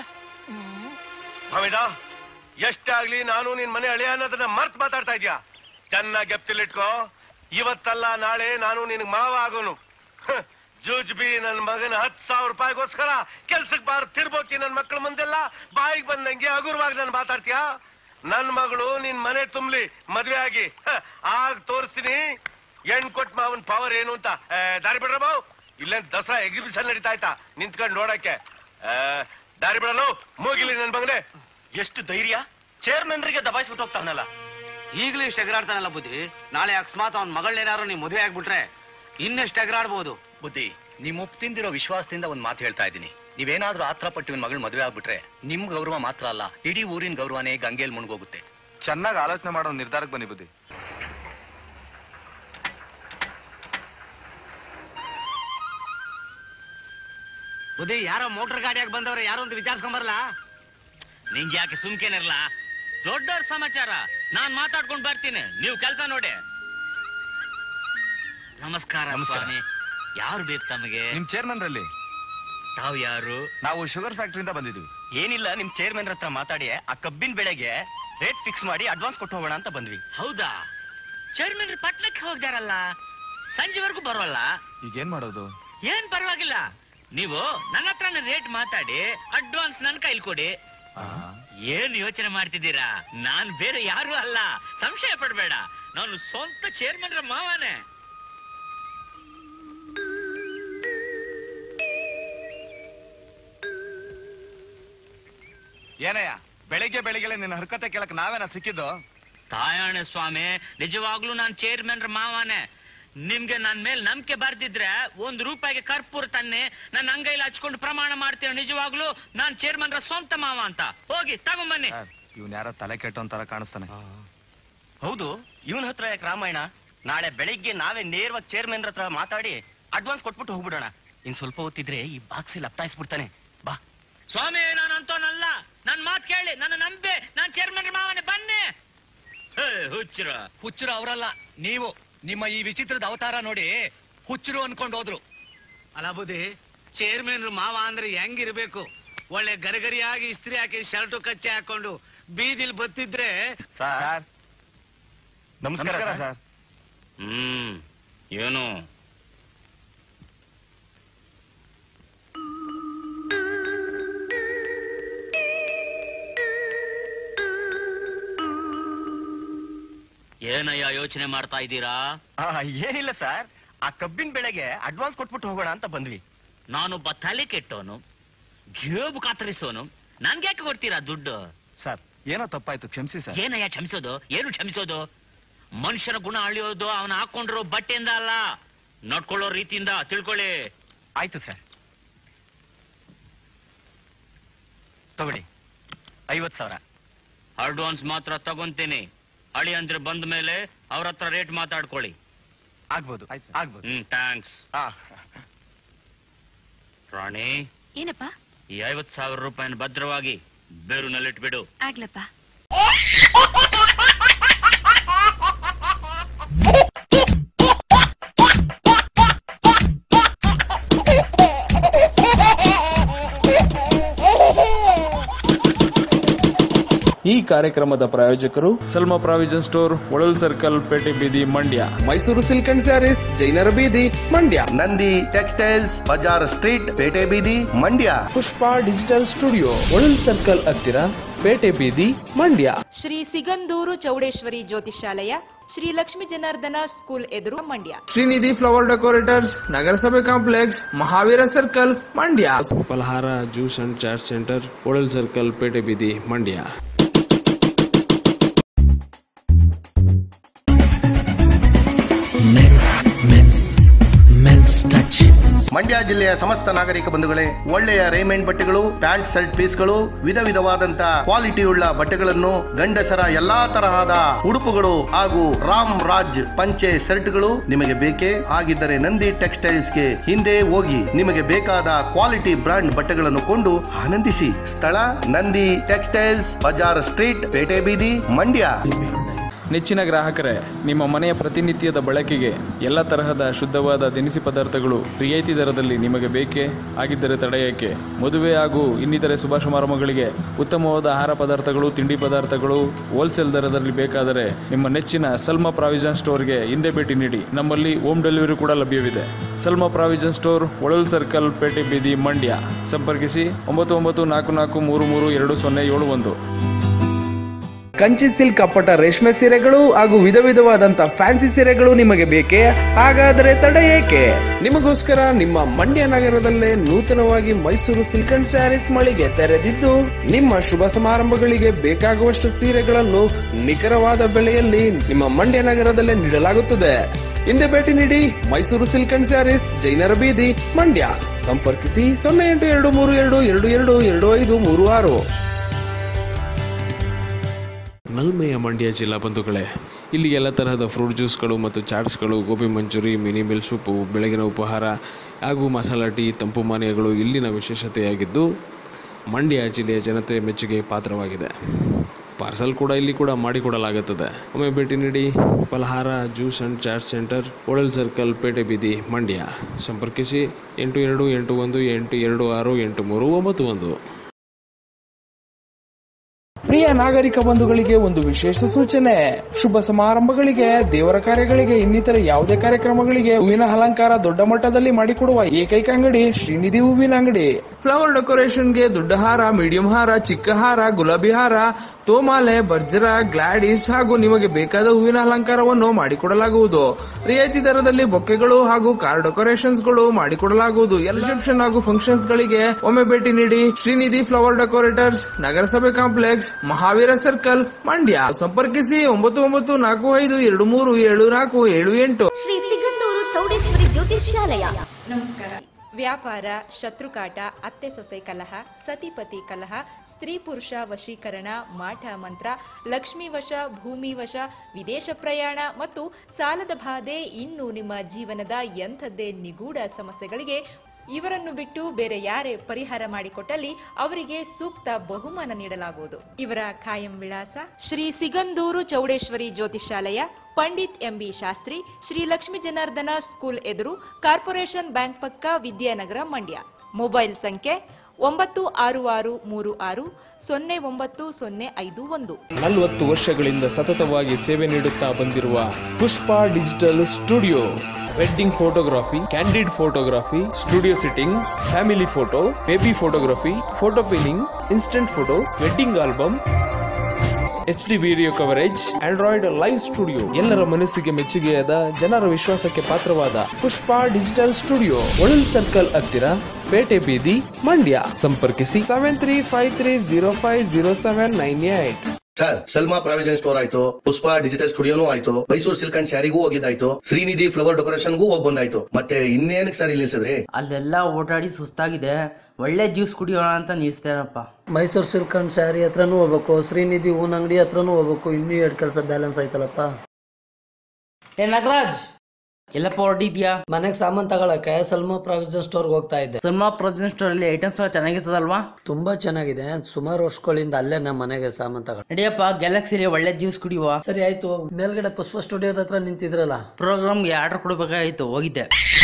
ಹೌದಾ? ಎಷ್ಟೇ ಆಗ್ಲಿ ನಾನು ನಿನ್ ಮನೆ ಹಳೆ ಅನ್ನೋದನ್ನ ಮರ್ತ್ ಮಾತಾಡ್ತಾ ಇದ್ಯಾ. ಚೆನ್ನಾಗಿ ಎಪ್ತಿಲಿಟ್ಕೋ. ಇವತ್ತಲ್ಲ ನಾಳೆ ನಾನು ನಿನಗ್ ಮಾವ ಆಗೋನು. ಜೂಜ್ ಬಿ ನನ್ ಮಗನ ಹತ್ತು ಸಾವಿರ ರೂಪಾಯಿಗೋಸ್ಕರ ಕೆಲ್ಸಕ್ ಬಾರ ತಿರ್ಬೋಕಿ ನನ್ ಮಕ್ಳ ಮುಂದೆಲ್ಲ ಬಾಯಿಗೆ ಬಂದಂಗೆ ಹಗುರವಾಗಿ ನಾನು ಮಾತಾಡ್ತೀಯಾ? ನನ್ ಮಗಳು ನಿನ್ ಮನೆ ತುಂಬ್ಲಿ ಮದ್ವೆ ಆಗಿ ಆಗ ತೋರಿಸ್ತೀನಿ ಹೆಣ್ ಕೊಟ್ ಮಾವನ್ ಪವರ್ ಏನು ಅಂತ. ದಾರಿ ಬಿಡ್ರ ಬಾವು, ಇಲ್ಲೇನ್ ದಸರಾ ಎಕ್ಸಿಬಿಷನ್ ನಡೀತಾ ಆಯ್ತಾ ನಿಂತ್ಕೊಂಡು ನೋಡಕ್ಕೆ? ದಾರಿ ಬಿಡಲು ಮೂಗಿಲಿ ನನ್ ಮಗನೇ. ಎಷ್ಟು ಧೈರ್ಯ! ಚೇರ್ಮನ್ರಿಗೆ ದಬಾಯಿಸ್ಬಿಟ್ಟು ಹೋಗ್ತಾವನಲ್ಲ. ಈಗಲೂ ಇಷ್ಟು ಎಗರಾಡ್ತಾನಲ್ಲ ಬುದ್ಧಿ. ನಾಳೆ ಅಕಸ್ಮಾತ್ ಅವನ್ ಮಗಳೇನಾರು ನೀವ್ ಮದುವೆ ಆಗ್ಬಿಟ್ರೆ ಇನ್ನೆಷ್ಟು ಎಗರಾಡ್ಬೋದು. ಬುದ್ಧಿ, ನಿಮ್ ಒಪ್ ತಿಂದಿರೋ ವಿಶ್ವಾಸದಿಂದ ಒಂದ್ ಮಾತು ಹೇಳ್ತಾ ಇದ್ದೀನಿ. ನೀವೇನಾದ್ರೂ ಆತ್ರ ಪಟ್ಟು ನಿಮ್ ಮಗಳು ಮದುವೆ ಆಗ್ಬಿಟ್ರೆ ನಿಮ್ ಗೌರವ ಮಾತ್ರ ಅಲ್ಲ, ಇಡೀ ಊರಿನ ಗೌರವನೇ ಗಂಗೆಲ್ ಮುಣ್ಗೋಗುತ್ತೆ. ಚೆನ್ನಾಗಿ ಆಲೋಚನೆ ಮಾಡೋ ನಿರ್ಧಾರಕ್ಕೆ ಬನ್ನಿ ಬುದ್ಧಿ. ಬುದ್ಧಿ, ಯಾರೋ ಮೋಟರ್ ಗಾಡಿಯಾಗಿ ಬಂದವ್ರೆ, ಯಾರು ಅಂತ ವಿಚಾರಿಸ್ಕೊಂಬರಲ್ಲ. ನಿಂಗೆ ಯಾಕೆ ಸುಮ್ಕೇನಿರಲ್ಲ? ದೊಡ್ಡವ್ರ ಸಮಾಚಾರ, ನಾನ್ ಮಾತಾಡ್ಕೊಂಡ್ ಬರ್ತೀನಿ, ನೀವು ಕೆಲಸ ನೋಡಿ. ನಮಸ್ಕಾರ ಸ್ವಾಮಿ. ಯಾರು ಬೇಕು ತಮಗೆ? ನಿಮ್ ಚೇರ್ಮನ್ ರಲ್ಲಿ. ತಾವು ಯಾರು? ನಾವು ಶುಗರ್ ಫ್ಯಾಕ್ಟರಿಯಿಂದ ಬಂದಿದ್ದೀವಿ. ಏನಿಲ್ಲ, ನಿಮ್ ಚೇರ್ಮನ್ ಹತ್ರ ಮಾತಾಡಿ ಆ ಕಬ್ಬಿನ ಬೆಳೆಗೆ ರೇಟ್ ಫಿಕ್ಸ್ ಮಾಡಿ ಅಡ್ವಾನ್ಸ್ ಕೊಟ್ಟು ಹೋಗೋಣ ಅಂತ ಬಂದ್ವಿ. ಹೌದಾ? ಚೇರ್ಮನ್ ಪಟ್ನಕ್ಕೆ ಹೋಗ್ದಾರಲ್ಲ, ಸಂಜೆವರೆಗೂ ಬರೋಲ್ಲ. ಈಗೇನ್ ಮಾಡೋದು? ಏನ್ ಪರವಾಗಿಲ್ಲ, ನೀವು ನನ್ನ ಹತ್ರ ರೇಟ್ ಮಾತಾಡಿ ಅಡ್ವಾನ್ಸ್ ನನ್ ಕೈಲಿ ಕೊಡಿ. ಏನ್ ಯೋಚನೆ ಮಾಡ್ತಿದ್ದೀರಾ? ನಾನ್ ಬೇರೆ ಯಾರು ಅಲ್ಲ, ಸಂಶಯ ಪಡ್ಬೇಡ, ನಾನು ಸ್ವಂತ ಚೇರ್ಮನ್ ಮಾವನೇ. ಏನಯ್ಯ ಬೆಳಿಗ್ಗೆ ಬೆಳಿಗ್ಗೆ ನಿನ್ನ ಹರ್ಕತೆ ಕೇಳಕ್ ನಾವೇನ ಸಿಕ್ಕಿದ್ದು? ತಾಯಣ್ಣ ಸ್ವಾಮಿ, ನಿಜವಾಗ್ಲೂ ನಾನ್ ಚೇರ್ಮನ್ ಮಾವನೇ. ನಿಮ್ಗೆ ನನ್ ಮೇಲ್ ನಂಬಿಕೆ ಬರ್ದಿದ್ರೆ ಒಂದ್ ರೂಪಾಯಿಗೆ ಕರ್ಪೂರ ತನ್ನಿ ನನ್ನ ಅಂಗೈಲಿ ಹಚ್ಕೊಂಡು ಪ್ರಮಾಣ ಮಾಡ್ತೇವೆ, ನಿಜವಾಗ್ಲೂ ನಾನ್ ಚೇರ್ಮನ್ ಸ್ವಂತ ಮಾವ ಅಂತ. ಹೋಗಿ ತಗೊಂಬನ್ನಿ. ಇವ್ನ ಯಾರ ತಲೆ ಕೆಟ್ಟೋಂತರ ಕಾಣಿಸ್ತಾನೆ. ಹೌದು, ಇವನ ಹತ್ರ ಯಾಕೆ ರಾಮಾಯಣ? ನಾಳೆ ಬೆಳಿಗ್ಗೆ ನಾವೇ ನೇರವಾಗಿ ಚೇರ್ಮನ್ ಹತ್ರ ಮಾತಾಡಿ ಅಡ್ವಾನ್ಸ್ ಕೊಟ್ಬಿಟ್ಟು ಹೋಗ್ಬಿಡೋಣ. ಇನ್ ಸ್ವಲ್ಪ ಹೊತ್ತಿದ್ರೆ ಈ ಬಾಕ್ಸಿ ಲಪ್ತಾಯಿಸ್ಬಿಡ್ತಾನೆ. ಬಾ ಸ್ವಾಮಿ, ನಾನು ಅಂತೋನಲ್ಲ, ನನ್ ಮಾತ್ ಕೇಳಿ, ನನ್ನ ನಂಬೆ, ನಾನ್ ಚೇರ್ಮನ್ ಮಾವನೇ. ಬನ್ನಿ. ಹುಚ್ಚರ ಹುಚ್ಚರು ಅವರಲ್ಲ, ನೀವು. ನಿಮ್ಮ ಈ ವಿಚಿತ್ರದ ಅವತಾರ ನೋಡಿ ಹುಚ್ಚರು ಅನ್ಕೊಂಡು ಹೋದ್ರು. ಅಲ್ಲ ಬುದ್ಧಿ, ಚೇರ್ಮನ್ ಮಾವ ಅಂದ್ರೆ ಹೆಂಗಿರ್ಬೇಕು? ಒಳ್ಳೆ ಗರಿಗರಿಯಾಗಿ ಇಸ್ತ್ರಿ ಹಾಕಿ ಶರ್ಟು ಕಚ್ಚೆ ಹಾಕೊಂಡು ಬೀದಿಲ್ ಬತ್ತಿದ್ರೆ. ಸರ್ ನಮಸ್ಕಾರ ಸರ್. ಹ್ಮ್ ಏನು ಏನಯ್ಯ ಯೋಚನೆ ಮಾಡ್ತಾ ಇದ್ದೀರಾ? ಏನಿಲ್ಲ ಸರ್, ಆ ಕಬ್ಬಿನ ಬೆಳೆಗೆ ಅಡ್ವಾನ್ಸ್ ಕೊಟ್ಬಿಟ್ಟು ಹೋಗೋಣ ಅಂತ ಬಂದ್ವಿ. ನಾನೊಬ್ಬ ತಲೆ ಕೆಟ್ಟೋನು, ಜೇಬು ಕಾತರಿಸೋನು, ನನ್ಗ್ಯಾಕೆ ಕೊಡ್ತೀರಾ ದುಡ್ಡು? ಸರ್ ಏನೋ ತಪ್ಪಾಯ್ತು, ಕ್ಷಮಿಸಿ ಸರ್. ಏನಯ್ಯ ಕ್ಷಮಿಸೋದು? ಏನು ಕ್ಷಮಿಸೋದು? ಮನುಷ್ಯನ ಗುಣ ಅಳಿಯೋದು ಅವನ ಹಾಕೊಂಡಿರೋ ಬಟ್ಟೆಯಿಂದ ಅಲ್ಲ, ನಡ್ಕೊಳ್ಳೋ ರೀತಿಯಿಂದ ತಿಳ್ಕೊಳ್ಳಿ. ಆಯ್ತು ಸರ್, ತಗೊಳ್ಳಿ ಐವತ್ ಸಾವಿರ ಅಡ್ವಾನ್ಸ್ ಮಾತ್ರ ತಗೊಂತೀನಿ. ಅಳಿ ಅಂದ್ರೆ ಬಂದ ಮೇಲೆ ಅವ್ರ ಹತ್ರ ರೇಟ್ ಮಾತಾಡ್ಕೊಳ್ಳಿ. ಆಗ್ಬೋದು ಆಗ್ಬೋದು. ಹ್ಮ್ ಥ್ಯಾಂಕ್ಸ್. ರಾಣಿ, ಏನಪ್ಪ? ಈ ಐವತ್ ಸಾವಿರ ರೂಪಾಯಿನ ಭದ್ರವಾಗಿ ಬೇರುನಲ್ಲಿಟ್ಬಿಡು. ಆಗ್ಲಪ್ಪ. ಈ ಕಾರ್ಯಕ್ರಮದ ಪ್ರಾಯೋಜಕರು ಸಲ್ಮಾ ಪ್ರಾವಿಜನ್ ಸ್ಟೋರ್, ಒಳಲ್ ಸರ್ಕಲ್, ಪೇಟೆ ಬೀದಿ, ಮಂಡ್ಯ. ಮೈಸೂರು ಸಿಲ್ಕ್ ಅಂಡ್ ಸ್ಯಾರೀಸ್, ಜೈನರ ಬೀದಿ, ಮಂಡ್ಯ. ನಂದಿ ಟೆಕ್ಸ್ಟೈಲ್ಸ್, ಬಜಾರ್ ಸ್ಟ್ರೀಟ್, ಪೇಟೆ ಬೀದಿ, ಮಂಡ್ಯ. ಪುಷ್ಪ ಡಿಜಿಟಲ್ ಸ್ಟುಡಿಯೋ, ಒಳಲ್ ಸರ್ಕಲ್ ಹತ್ತಿರ, ಪೇಟೆ ಬೀದಿ, ಮಂಡ್ಯ. ಶ್ರೀ ಸಿಗಂದೂರು ಚೌಡೇಶ್ವರಿ ಜ್ಯೋತಿಷಾಲಯ, ಶ್ರೀ ಲಕ್ಷ್ಮೀ ಜನಾರ್ದನ ಸ್ಕೂಲ್ ಎದುರು, ಮಂಡ್ಯ. ಶ್ರೀನಿಧಿ ಫ್ಲವರ್ ಡೆಕೋರೇಟರ್ಸ್, ನಗರಸಭೆ complex, Mahavir circle, Mandya. Phalahara, juice and chat centre, ಒಳಲ್ ಸರ್ಕಲ್, ಪೇಟೆ ಬೀದಿ, ಮಂಡ್ಯ. ಮಂಡ್ಯ ಜಿಲ್ಲೆಯ ಸಮಸ್ತ ನಾಗರಿಕ ಬಂಧುಗಳೇ, ಒಳ್ಳೆಯ ರೇಮೆಂಡ್ ಬಟ್ಟೆಗಳು, ಪ್ಯಾಂಟ್ ಶರ್ಟ್ ಪೀಸ್ಗಳು, ವಿಧ ವಿಧವಾದಂತ ಕ್ವಾಲಿಟಿಯುಳ್ಳ ಬಟ್ಟೆಗಳನ್ನು, ಗಂಡಸರ ಎಲ್ಲಾ ತರಹದ ಉಡುಪುಗಳು ಹಾಗೂ ರಾಮ್ ರಾಜ್ ಪಂಚೆ ಶರ್ಟ್ಗಳು ನಿಮಗೆ ಬೇಕೇ ಆಗಿದ್ದರೆ ನಂದಿ ಟೆಕ್ಸ್ಟೈಲ್ಸ್ ಗೆ ಹಿಂದೆ ಹೋಗಿ ನಿಮಗೆ ಬೇಕಾದ ಕ್ವಾಲಿಟಿ ಬ್ರಾಂಡ್ ಬಟ್ಟೆಗಳನ್ನು ಕೊಂಡು ಆನಂದಿಸಿ. ಸ್ಥಳ ನಂದಿ ಟೆಕ್ಸ್ಟೈಲ್ಸ್, ಬಜಾರ್ ಸ್ಟ್ರೀಟ್, ಪೇಟೆ ಬೀದಿ, ಮಂಡ್ಯ. ನೆಚ್ಚಿನ ಗ್ರಾಹಕರೇ, ನಿಮ್ಮ ಮನೆಯ ಪ್ರತಿನಿತ್ಯದ ಬಳಕೆಗೆ ಎಲ್ಲ ತರಹದ ಶುದ್ಧವಾದ ದಿನಸಿ ಪದಾರ್ಥಗಳು ರಿಯಾಯಿತಿ ದರದಲ್ಲಿ ನಿಮಗೆ ಬೇಕೇ ಆಗಿದ್ದರೆ ತಡೆಯಕ್ಕೆ ಮದುವೆ ಹಾಗೂ ಇನ್ನಿತರೆ ಶುಭ ಸಮಾರಂಭಗಳಿಗೆ ಉತ್ತಮವಾದ ಆಹಾರ ಪದಾರ್ಥಗಳು, ತಿಂಡಿ ಪದಾರ್ಥಗಳು ಹೋಲ್ಸೇಲ್ ದರದಲ್ಲಿ ಬೇಕಾದರೆ ನಿಮ್ಮ ನೆಚ್ಚಿನ ಸಲ್ಮಾ ಪ್ರಾವಿಜನ್ ಸ್ಟೋರ್ಗೆ ಹಿಂದೆ ಭೇಟಿ ನೀಡಿ. ನಮ್ಮಲ್ಲಿ ಹೋಮ್ ಡೆಲಿವರಿ ಕೂಡ ಲಭ್ಯವಿದೆ. ಸಲ್ಮಾ ಪ್ರಾವಿಜನ್ ಸ್ಟೋರ್, ಒಳಲ್ ಸರ್ಕಲ್, ಪೇಟೆ ಬೀದಿ, ಮಂಡ್ಯ. ಸಂಪರ್ಕಿಸಿ ಒಂಬತ್ತು ಒಂಬತ್ತು ನಾಲ್ಕು ನಾಲ್ಕು ಮೂರು ಮೂರು ಎರಡು ಸೊನ್ನೆ ಏಳು ಒಂದು. ಕಂಚಿ ಸಿಲ್ಕ್ ಅಪ್ಪಟ ರೇಷ್ಮೆ ಸೀರೆಗಳು ಹಾಗೂ ವಿಧ ವಿಧವಾದಂತ ಫ್ಯಾನ್ಸಿ ಸೀರೆಗಳು ನಿಮಗೆ ಬೇಕೇ? ಹಾಗಾದರೆ ತಡ ಏಕೆ? ನಿಮಗೋಸ್ಕರ ನಿಮ್ಮ ಮಂಡ್ಯ ನಗರದಲ್ಲೇ ನೂತನವಾಗಿ ಮೈಸೂರು ಸಿಲ್ಕ್ ಅಂಡ್ ಸ್ಯಾರೀಸ್ ಮಳಿಗೆ ತೆರೆದಿದ್ದು, ನಿಮ್ಮ ಶುಭ ಸಮಾರಂಭಗಳಿಗೆ ಬೇಕಾಗುವಷ್ಟು ಸೀರೆಗಳನ್ನು ನಿಖರವಾದ ಬೆಲೆಯಲ್ಲಿ ನಿಮ್ಮ ಮಂಡ್ಯ ನಗರದಲ್ಲೇ ನೀಡಲಾಗುತ್ತದೆ. ಹಿಂದೆ ಭೇಟಿ ನೀಡಿ. ಮೈಸೂರು ಸಿಲ್ಕ್ ಅಂಡ್ ಸ್ಯಾರೀಸ್, ಜೈನರ ಬೀದಿ, ಮಂಡ್ಯ. ಸಂಪರ್ಕಿಸಿ ಸೊನ್ನೆ ಎಂಟು ಎರಡು ಮೂರು ಎರಡು ಎರಡು ಎರಡು ಎರಡು ಐದು ಮೂರು ಆರು. ನಲ್ಮೆಯ ಮಂಡ್ಯ ಜಿಲ್ಲಾ ಬಂಧುಗಳೇ, ಇಲ್ಲಿ ಎಲ್ಲ ತರಹದ ಫ್ರೂಟ್ ಜ್ಯೂಸ್ಗಳು ಮತ್ತು ಚಾಟ್ಸ್ಗಳು, gobi manchurian, mini meal soup, ಬೆಳಗಿನ ಉಪಹಾರ ಹಾಗೂ ಮಸಾಲಾ ಟೀ, ತಂಪು ಪಾನೀಯಗಳು ಇಲ್ಲಿನ ವಿಶೇಷತೆಯಾಗಿದ್ದು ಮಂಡ್ಯ ಜಿಲ್ಲೆಯ ಜನತೆ ಮೆಚ್ಚುಗೆ ಪಾತ್ರವಾಗಿದೆ. ಪಾರ್ಸಲ್ ಕೂಡ ಇಲ್ಲಿ ಕೂಡ ಮಾಡಿಕೊಡಲಾಗುತ್ತದೆ. ಒಮ್ಮೆ ಭೇಟಿ ನೀಡಿ. Phalahara, juice and chat centre, ಒಳಲ್ ಸರ್ಕಲ್, ಪೇಟೆ ಬೀದಿ, ಮಂಡ್ಯ. ಸಂಪರ್ಕಿಸಿ ಎಂಟು ಎರಡು ಎಂಟು ಒಂದು ಎಂಟು ಎರಡು ಆರು ಎಂಟು ಮೂರು ಒಂಬತ್ತು ಒಂದು. ಪ್ರಿಯ ನಾಗರಿಕ ಬಂಧುಗಳಿಗೆ ಒಂದು ವಿಶೇಷ ಸೂಚನೆ. ಶುಭ ಸಮಾರಂಭಗಳಿಗೆ, ದೇವರ ಕಾರ್ಯಗಳಿಗೆ, ಇನ್ನಿತರ ಯಾವುದೇ ಕಾರ್ಯಕ್ರಮಗಳಿಗೆ ಹೂವಿನ ಅಲಂಕಾರ ದೊಡ್ಡ ಮಟ್ಟದಲ್ಲಿ ಮಾಡಿಕೊಡುವ ಏಕೈಕ ಅಂಗಡಿ ಶ್ರೀನಿಧಿ ಹೂವಿನ ಅಂಗಡಿ. ಫ್ಲವರ್ ಡೆಕೋರೇಷನ್ಗೆ ದೊಡ್ಡ ಹಾರ, ಮೀಡಿಯಂ ಹಾರ, ಚಿಕ್ಕ ಹಾರ, ಗುಲಾಬಿ ಹಾರ, ತೋಮಾಲೆ, ಬರ್ಜರ, ಗ್ಲಾಡಿಸ್ ಹಾಗೂ ನಿಮಗೆ ಬೇಕಾದ ಹೂವಿನ ಅಲಂಕಾರವನ್ನು ಮಾಡಿಕೊಡಲಾಗುವುದು. ರಿಯಾಯಿತಿ ದರದಲ್ಲಿ ಬೊಕ್ಕೆಗಳು ಹಾಗೂ ಕಾರ್ ಡೆಕೋರೇಷನ್ಸ್ ಗಳು ಮಾಡಿಕೊಡಲಾಗುವುದು. ರಿಸೆಪ್ಷನ್ ಹಾಗೂ ಫಂಕ್ಷನ್ಸ್ ಗಳಿಗೆ ಒಮ್ಮೆ ಭೇಟಿ ನೀಡಿ. ಶ್ರೀನಿಧಿ ಫ್ಲವರ್ ಡೆಕೋರೇಟರ್ಸ್, ನಗರಸಭೆ ಕಾಂಪ್ಲೆಕ್ಸ್, ಮಹಾವೀರ ಸರ್ಕಲ್, ಮಂಡ್ಯ. ಸಂಪರ್ಕಿಸಿ ಒಂಬತ್ತು ಒಂಬತ್ತು ನಾಲ್ಕು ಐದು ಎರಡು ಮೂರು ಏಳು ನಾಲ್ಕು ಏಳು ಎಂಟು. ಶ್ರೀ ಸಿಗಂದೂರು ಚೌಡೇಶ್ವರಿ ಜ್ಯೋತಿಷ್ಯಾಲಯ. ನಮಸ್ಕಾರ. ವ್ಯಾಪಾರ, ಶತ್ರುಕಾಟ, ಅತ್ತೆ ಸೊಸೆ ಕಲಹ, ಸತಿಪತಿ ಕಲಹ, ಸ್ತ್ರೀ ಪುರುಷ ವಶೀಕರಣ, ಮಾಟ ಮಂತ್ರ, ಲಕ್ಷ್ಮೀ ವಶ, ಭೂಮಿ ವಶ, ವಿದೇಶ ಪ್ರಯಾಣ ಮತ್ತು ಸಾಲದ ಬಾಧೆ, ಇನ್ನು ನಿಮ್ಮ ಜೀವನದ ಎಂಥದ್ದೇ ನಿಗೂಢ ಸಮಸ್ಯೆಗಳಿಗೆ ಇವರನ್ನು ಬಿಟ್ಟು ಬೇರೆ ಯಾರೇ ಪರಿಹಾರ ಮಾಡಿಕೊಟ್ಟಲ್ಲಿ ಅವರಿಗೆ ಸೂಕ್ತ ಬಹುಮಾನ ನೀಡಲಾಗುವುದು. ಇವರ ಖಾಯಂ ವಿಳಾಸ ಶ್ರೀ ಸಿಗಂದೂರು ಚೌಡೇಶ್ವರಿ ಜ್ಯೋತಿಷಾಲಯ, ಪಂಡಿತ್ ಎಂಬಿ ಶಾಸ್ತ್ರಿ, ಶ್ರೀ ಲಕ್ಷ್ಮೀ ಜನಾರ್ದನ ಸ್ಕೂಲ್ ಎದುರು, ಕಾರ್ಪೊರೇಷನ್ ಬ್ಯಾಂಕ್ ಪಕ್ಕ, ವಿದ್ಯಾನಗರ, ಮಂಡ್ಯ. ಮೊಬೈಲ್ ಸಂಖ್ಯೆ ಒಂಬತ್ತು ಆರು ಆರು ಮೂರು ಆರು ಸೊನ್ನೆ ಒಂಬತ್ತು ಸೊನ್ನೆ ಐದು ಒಂದು. ನಲವತ್ತು ವರ್ಷಗಳಿಂದ ಸತತವಾಗಿ ಸೇವೆ ನೀಡುತ್ತಾ ಬಂದಿರುವ Pushpa digital studio. Wedding photography, candid photography, studio sitting, family photo, baby photography, photo pinning, instant photo, wedding album, H D video coverage, android live studio. ಎಲ್ಲರ ಮನಸ್ಸಿಗೆ ಮೆಚ್ಚುಗೆಯಾದ, ಜನರ ವಿಶ್ವಾಸಕ್ಕೆ ಪಾತ್ರವಾದ ಪುಷ್ಪ ಡಿಜಿಟಲ್ ಸ್ಟುಡಿಯೋ, ಒಳಲ್ ಸರ್ಕಲ್ ಹತ್ತಿರ, ಪೇಟೆ ಬೀದಿ, ಮಂಡ್ಯ. ಸಂಪರ್ಕಿಸಿ seven three five three zero five zero seven nine eight. Sir, Salma provision store ಆಯ್ತು, ಪುಷ್ಪ ಡಿಜಿಟಲ್ ಸ್ಟುಡಿಯೋನು ಆಯ್ತು, ಮೈಸೂರು ಸಿಲ್ಕ್ ಅಂಡ್ ಸ್ಯಾರಿಗೂ ಹೋಗಿದ್ದಾಯ್ತು, ಶ್ರೀನಿಧಿ ಫ್ಲವರ್ ಡೆಕೋರೇಷನ್ಗೂ ಹೋಗಿ ಬಂದಾಯ್ತು. ಮತ್ತೆ ಇನ್ನೇನಕ್ಕೆ ಸರ್ ನಿಲ್ಸಿದ್ರಿ? ಅಲ್ಲೆಲ್ಲ ಓಡಾಡಿ ಸುಸ್ತಾಗಿದೆ, ಒಳ್ಳೆ ಜ್ಯೂಸ್ ಕುಡಿಯೋಣ ಅಂತ ನಿಲ್ಸ್ತೇನಪ್ಪ. ಮೈಸೂರು ಸಿಲ್ಕ್ ಅಂಡ್ ಸ್ಯಾರಿ ಹತ್ರನೂ ಹೋಗ್ಬೇಕು, ಶ್ರೀನಿಧಿ ಹೂನ್ ಅಂಗಡಿ ಹತ್ರನೂ ಹೋಗ್ಬೇಕು. ಇನ್ನೂ ಎರಡು ಕೆಲಸ ಬ್ಯಾಲೆನ್ಸ್ ಆಯ್ತಲ್ಲಪ್ಪ. ಏ ನಾಗರಾಜ್, ಎಲ್ಲಪ್ಪ ಹೊರಟಿದ್ಯಾ? ಮನೆಗೆ ಸಾಮಾನು ತಗೊಳಕ್ಕೆ ಸಲ್ಮಾ ಪ್ರಾವಿಷನ್ ಸ್ಟೋರ್ಗೆ ಹೋಗ್ತಾ ಇದ್ದೆ. ಸಲ್ಮಾ ಪ್ರಾವಿಷನ್ ಸ್ಟೋರ್ ಅಲ್ಲಿ ಐಟಮ್ಸ್ ಎಲ್ಲ ಚೆನ್ನಾಗಿರ್ತದಲ್ವಾ? ತುಂಬಾ ಚೆನ್ನಾಗಿದೆ. ಸುಮಾರು ವರ್ಷಗಳಿಂದ ಅಲ್ಲೇ ನಮ್ಮ ಮನೆಗೆ ಸಾಮಾನು ತಗೊಂಡು. ನಡಿಯಪ್ಪ, ಗ್ಯಾಲಕ್ಸಿಲಿ ಒಳ್ಳೆ ಜ್ಯೂಸ್ ಕುಡಿಯುವ. ಸರಿ ಆಯ್ತು. ಮೇಲ್ಗಡೆ ಪುಷ್ಪ ಸ್ಟುಡಿಯೋದ ಹತ್ರ ನಿಂತಿದ್ರಲ್ಲ, ಪ್ರೋಗ್ರಾಮ್ಗೆ ಆರ್ಡರ್ ಕೊಡ್ಬೇಕಾಯ್ತು, ಹೋಗಿದ್ದೆ.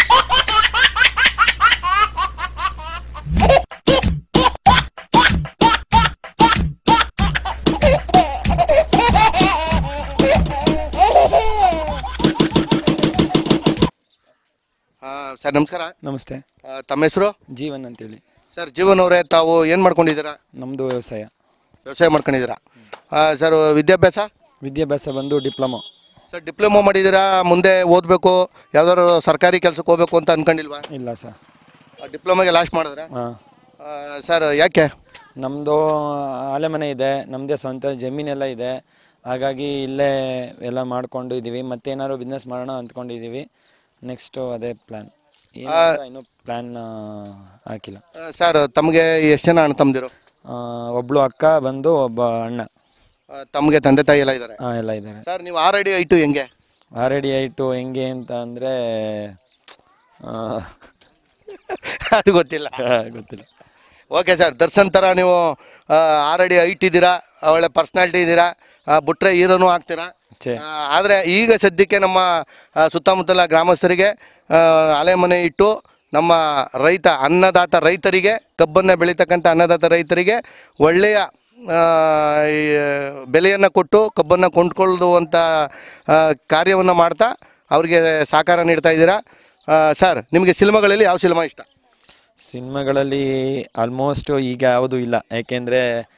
ಸರ್ ನಮಸ್ಕಾರ. ನಮಸ್ತೆ. ತಮ್ಮ ಹೆಸರು? ಜೀವನ್ ಅಂತೇಳಿ. ಸರ್, ಜೀವನ್ ಅವರೇ, ತಾವು ಏನು ಮಾಡ್ಕೊಂಡಿದ್ದೀರಾ? ನಮ್ಮದು ವ್ಯವಸಾಯ. ವ್ಯವಸಾಯ ಮಾಡ್ಕೊಂಡಿದ್ದೀರಾ ಸರ್? ವಿದ್ಯಾಭ್ಯಾಸ? ವಿದ್ಯಾಭ್ಯಾಸ ಬಂದು ಡಿಪ್ಲೊಮಾ. ಸರ್, ಡಿಪ್ಲೊಮಾ ಮಾಡಿದ್ದೀರಾ, ಮುಂದೆ ಓದಬೇಕು, ಯಾವ್ದಾದ್ರು ಸರ್ಕಾರಿ ಕೆಲಸಕ್ಕೆ ಹೋಗ್ಬೇಕು ಅಂತ ಅನ್ಕೊಂಡಿಲ್ವಾ? ಇಲ್ಲ ಸರ್. ಡಿಪ್ಲೊಮಾಗೆ ಲಾಸ್ಟ್ ಮಾಡಿದ್ರೆ? ಹಾಂ ಸರ್, ಯಾಕೆ? ನಮ್ಮದು ಆಲೆ ಮನೆ ಇದೆ, ನಮ್ಮದೇ ಸ್ವಂತ ಜಮೀನೆಲ್ಲ ಇದೆ. ಹಾಗಾಗಿ ಇಲ್ಲೇ ಎಲ್ಲ ಮಾಡ್ಕೊಂಡು ಇದ್ದೀವಿ. ಮತ್ತೇನಾದ್ರು ಬಿಸ್ನೆಸ್ ಮಾಡೋಣ ಅಂದ್ಕೊಂಡಿದ್ದೀವಿ. ನೆಕ್ಸ್ಟು ಅದೇ ಪ್ಲ್ಯಾನ್. ಇನ್ನೂ ಪ್ಲ್ಯಾನ್ ಹಾಕಿಲ್ಲ. ಸರ್, ತಮಗೆ ಎಷ್ಟು ಜನ ಅಣ್ಣ ತಮ್ಮದಿರು? ಒಬ್ಳು ಅಕ್ಕ ಬಂದು, ಒಬ್ಬ ಅಣ್ಣ. ತಮಗೆ ತಂದೆ ತಾಯಿ ಎಲ್ಲ ಇದ್ದಾರೆ? ಹಾಂ, ಎಲ್ಲ ಇದ್ದಾರೆ. ಸರ್, ನೀವು ಆರ್ ಅಡಿ ಐಟು ಹೆಂಗೆ? ಆರ್ ಅಡಿ ಐಟು ಹೆಂಗೆ ಅಂತ ಅಂದರೆ ಅದು ಗೊತ್ತಿಲ್ಲ. ಗೊತ್ತಿಲ್ಲ. ಓಕೆ ಸರ್, ದರ್ಶನ್ ಥರ ನೀವು ಆರ್ ಅಡಿ ಐಟ್ ಇದ್ದೀರಾ, ಒಳ್ಳೆ ಪರ್ಸ್ನಾಲಿಟಿ ಇದ್ದೀರಾ, ಬಿಟ್ರೆ ಹೀರೋನು ಆಗ್ತೀರಾ. ಆದರೆ ಈಗ ಸದ್ಯಕ್ಕೆ ನಮ್ಮ ಸುತ್ತಮುತ್ತಲ ಗ್ರಾಮಸ್ಥರಿಗೆ ಅಲೆ ಮನೆ ಇಟ್ಟು ನಮ್ಮ ರೈತ ಅನ್ನದಾತ ರೈತರಿಗೆ, ಕಬ್ಬನ್ನು ಬೆಳೀತಕ್ಕಂಥ ಅನ್ನದಾತ ರೈತರಿಗೆ ಒಳ್ಳೆಯ ಬೆಲೆಯನ್ನು ಕೊಟ್ಟು ಕಬ್ಬನ್ನು ಕೊಂಡ್ಕೊಳ್ಳುವಂಥ ಕಾರ್ಯವನ್ನು ಮಾಡ್ತಾ ಅವರಿಗೆ ಸಹಕಾರ ನೀಡ್ತಾ ಇದ್ದೀರಾ. ಸರ್, ನಿಮಗೆ ಸಿನಿಮಾಗಳಲ್ಲಿ ಯಾವ ಸಿನಿಮಾ ಇಷ್ಟ? ಸಿನಿಮಾಗಳಲ್ಲಿ ಆಲ್ಮೋಸ್ಟು ಈಗ ಯಾವುದೂ ಇಲ್ಲ. ಯಾಕೆಂದರೆ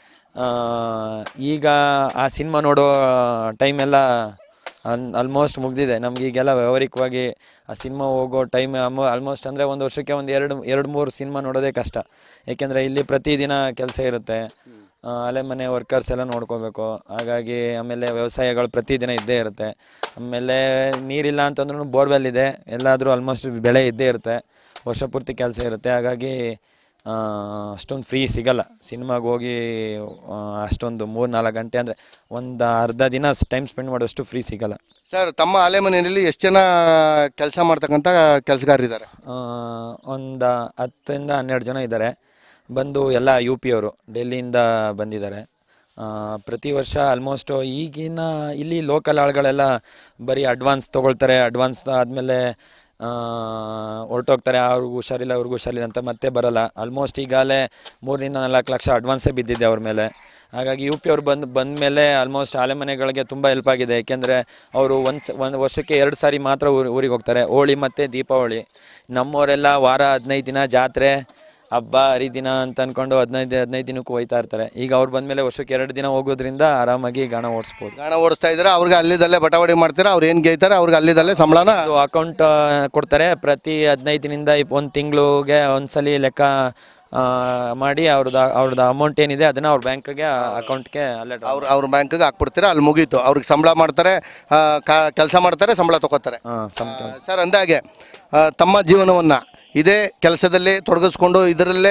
ಈಗ ಆ ಸಿನಿಮಾ ನೋಡೋ ಟೈಮೆಲ್ಲ ಆಲ್ಮೋಸ್ಟ್ ಮುಗಿದಿದೆ. ನಮಗೀಗೆಲ್ಲ ವ್ಯವಹಾರಿಕವಾಗಿ ಆ ಸಿನಿಮಾ ಹೋಗೋ ಟೈಮ್ ಆಲ್ಮೋಸ್ಟ್ ಅಂದರೆ ಒಂದು ವರ್ಷಕ್ಕೆ ಒಂದು ಎರಡು ಎರಡು ಮೂರು ಸಿನಿಮಾ ನೋಡೋದೇ ಕಷ್ಟ. ಏಕೆಂದರೆ ಇಲ್ಲಿ ಪ್ರತಿದಿನ ಕೆಲಸ ಇರುತ್ತೆ, ಅಲೆ ಮನೆ ವರ್ಕರ್ಸ್ ಎಲ್ಲ ನೋಡ್ಕೋಬೇಕು. ಹಾಗಾಗಿ ಆಮೇಲೆ ವ್ಯವಸಾಯಗಳು ಪ್ರತಿದಿನ ಇದ್ದೇ ಇರುತ್ತೆ. ಆಮೇಲೆ ನೀರಿಲ್ಲ ಅಂತಂದ್ರೂ ಬೋರ್ವೆಲ್ ಇದೆ, ಎಲ್ಲಾದರೂ ಆಲ್ಮೋಸ್ಟ್ ಬೆಳೆ ಇದ್ದೇ ಇರುತ್ತೆ, ವರ್ಷ ಪೂರ್ತಿ ಕೆಲಸ ಇರುತ್ತೆ. ಹಾಗಾಗಿ ಅಷ್ಟೊಂದು ಫ್ರೀ ಸಿಗಲ್ಲ ಸಿನಿಮಾಗೆ ಹೋಗಿ. ಅಷ್ಟೊಂದು ಮೂರು ನಾಲ್ಕು ಗಂಟೆ ಅಂದರೆ ಒಂದು ಅರ್ಧ ದಿನ ಟೈಮ್ ಸ್ಪೆಂಡ್ ಮಾಡೋಷ್ಟು ಫ್ರೀ ಸಿಗಲ್ಲ. ಸರ್, ತಮ್ಮ ಅಲೆ ಮನೆಯಲ್ಲಿ ಎಷ್ಟು ಜನ ಕೆಲಸ ಮಾಡ್ತಕ್ಕಂಥ ಕೆಲಸಗಾರರಿದ್ದಾರೆ? ಒಂದು ಹತ್ತರಿಂದ ಹನ್ನೆರಡು ಜನ ಇದ್ದಾರೆ. ಬಂದು ಎಲ್ಲ ಯು ಪಿ ಅವರು ಡೆಲ್ಲಿಯಿಂದ ಬಂದಿದ್ದಾರೆ. ಪ್ರತಿ ವರ್ಷ ಆಲ್ಮೋಸ್ಟು ಈಗಿನ ಇಲ್ಲಿ ಲೋಕಲ್ ಆಳುಗಳೆಲ್ಲ ಬರೀ ಅಡ್ವಾನ್ಸ್ ತೊಗೊಳ್ತಾರೆ. ಅಡ್ವಾನ್ಸ್ ಆದಮೇಲೆ ಹೊರಟೋಗ್ತಾರೆ, ಅವ್ರಿಗೂ ಹುಷಾರಿಲ್ಲ ಅವ್ರಿಗೂ ಹುಷಾರಿಲ್ಲ ಅಂತ ಮತ್ತೆ ಬರಲ್ಲ. ಆಲ್ಮೋಸ್ಟ್ ಈಗಾಗಲೇ ಮೂರರಿಂದ ನಾಲ್ಕು ಲಕ್ಷ ಅಡ್ವಾನ್ಸೇ ಬಿದ್ದಿದೆ ಅವ್ರ ಮೇಲೆ. ಹಾಗಾಗಿ ಯು ಪಿ ಅವ್ರು ಬಂದು ಬಂದ ಮೇಲೆ ಆಲ್ಮೋಸ್ಟ್ ಆಲೆ ಮನೆಗಳಿಗೆ ತುಂಬ ಹೆಲ್ಪ್ ಆಗಿದೆ. ಏಕೆಂದರೆ ಅವರು ಒಂದು ಒಂದು ವರ್ಷಕ್ಕೆ ಎರಡು ಸಾರಿ ಮಾತ್ರ ಊರು ಊರಿಗೆ ಹೋಗ್ತಾರೆ, ಹೋಳಿ ಮತ್ತು ದೀಪಾವಳಿ. ನಮ್ಮವರೆಲ್ಲ ವಾರ ಹದಿನೈದು ದಿನ ಜಾತ್ರೆ ಹಬ್ಬ ಹರಿದಿನ ಅಂತ ಅಂದ್ಕೊಂಡು ಹದಿನೈದು ಹದಿನೈದು ದಿನಕ್ಕೂ ಹೋಯ್ತಾ ಇರ್ತಾರೆ. ಈಗ ಅವ್ರು ಬಂದಮೇಲೆ ವರ್ಷಕ್ಕೆ ಎರಡು ದಿನ ಹೋಗೋದ್ರಿಂದ ಆರಾಮಾಗಿ ಗಾಣ ಓಡಿಸ್ಬೋದು. ಗಾಣ ಓಡಿಸ್ತಾ ಇದ್ದಾರೆ. ಅವ್ರಿಗೆ ಅಲ್ಲಿದಲ್ಲೇ ಬಟಾವಡಿ ಮಾಡ್ತಾರೆ, ಅವ್ರು ಏನು ಗೇಯ್ತಾರೆ ಅವ್ರಿಗೆ ಅಲ್ಲಿದಲ್ಲೇ ಸಂಬಳನ ಅಕೌಂಟ್ ಕೊಡ್ತಾರೆ. ಪ್ರತಿ ಹದಿನೈದು ದಿನದಿಂದ ಒಂದು ತಿಂಗಳಿಗೆ ಒಂದ್ಸಲಿ ಲೆಕ್ಕ ಮಾಡಿ ಅವ್ರದ್ದು ಅವ್ರದ್ದು ಅಮೌಂಟ್ ಏನಿದೆ ಅದನ್ನು ಅವ್ರ ಬ್ಯಾಂಕ್ಗೆ ಅಕೌಂಟ್ಗೆ ಅಲ್ಲೇ ಅವ್ರ ಅವ್ರ ಬ್ಯಾಂಕ್ಗೆ ಹಾಕ್ಬಿಡ್ತೀರಾ, ಅಲ್ಲಿ ಮುಗೀತು. ಅವ್ರಿಗೆ ಸಂಬಳ ಮಾಡ್ತಾರೆ, ಕೆಲಸ ಮಾಡ್ತಾರೆ, ಸಂಬಳ ತೊಗೋತಾರೆ. ಸರ್, ಅಂದಾಗೆ ತಮ್ಮ ಜೀವನವನ್ನು ಇದೇ ಕೆಲಸದಲ್ಲಿ ತೊಡಗಿಸ್ಕೊಂಡು ಇದರಲ್ಲೇ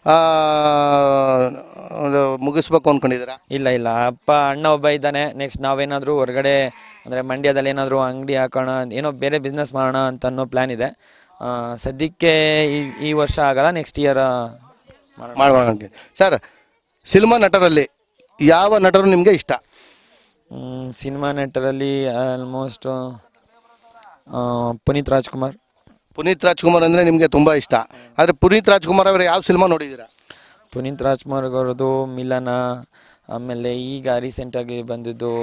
ಮುಗಿಸ್ಬೇಕು ಅಂದ್ಕೊಂಡಿದ್ದೀರಾ? ಇಲ್ಲ ಇಲ್ಲ, ಅಪ್ಪ ಅಣ್ಣ ಒಬ್ಬ ಇದ್ದಾನೆ. ನೆಕ್ಸ್ಟ್ ನಾವೇನಾದರೂ ಹೊರಗಡೆ ಅಂದರೆ ಮಂಡ್ಯದಲ್ಲಿ ಏನಾದರೂ ಅಂಗಡಿ ಹಾಕೋಣ, ಏನೋ ಬೇರೆ ಬಿಸ್ನೆಸ್ ಮಾಡೋಣ ಅಂತ ಅನ್ನೋ ಪ್ಲ್ಯಾನ್ ಇದೆ. ಸದ್ಯಕ್ಕೆ ಈ ಈ ವರ್ಷ ಆಗಲ್ಲ, ನೆಕ್ಸ್ಟ್ ಇಯರ್ ಮಾಡೋಣ. ಸರ್, ಸಿನಿಮಾ ನಟರಲ್ಲಿ ಯಾವ ನಟರು ನಿಮಗೆ ಇಷ್ಟ? ಸಿನಿಮಾ ನಟರಲ್ಲಿ ಆಲ್ಮೋಸ್ಟ್ ಪುನೀತ್ ರಾಜ್ಕುಮಾರ್. ಪುನೀತ್ ರಾಜ್ಕುಮಾರ್ ಅಂದರೆ ನಿಮಗೆ ತುಂಬ ಇಷ್ಟ. ಆದರೆ ಪುನೀತ್ ರಾಜ್ಕುಮಾರ್ ಅವರ ಯಾವ ಸಿನಿಮಾ ನೋಡಿದ್ದೀರಾ? ಪುನೀತ್ ರಾಜ್ಕುಮಾರ್ ಅವರದು ಮಿಲನ, ಆಮೇಲೆ ಈಗ ರೀಸೆಂಟಾಗಿ ಬಂದಿದ್ದು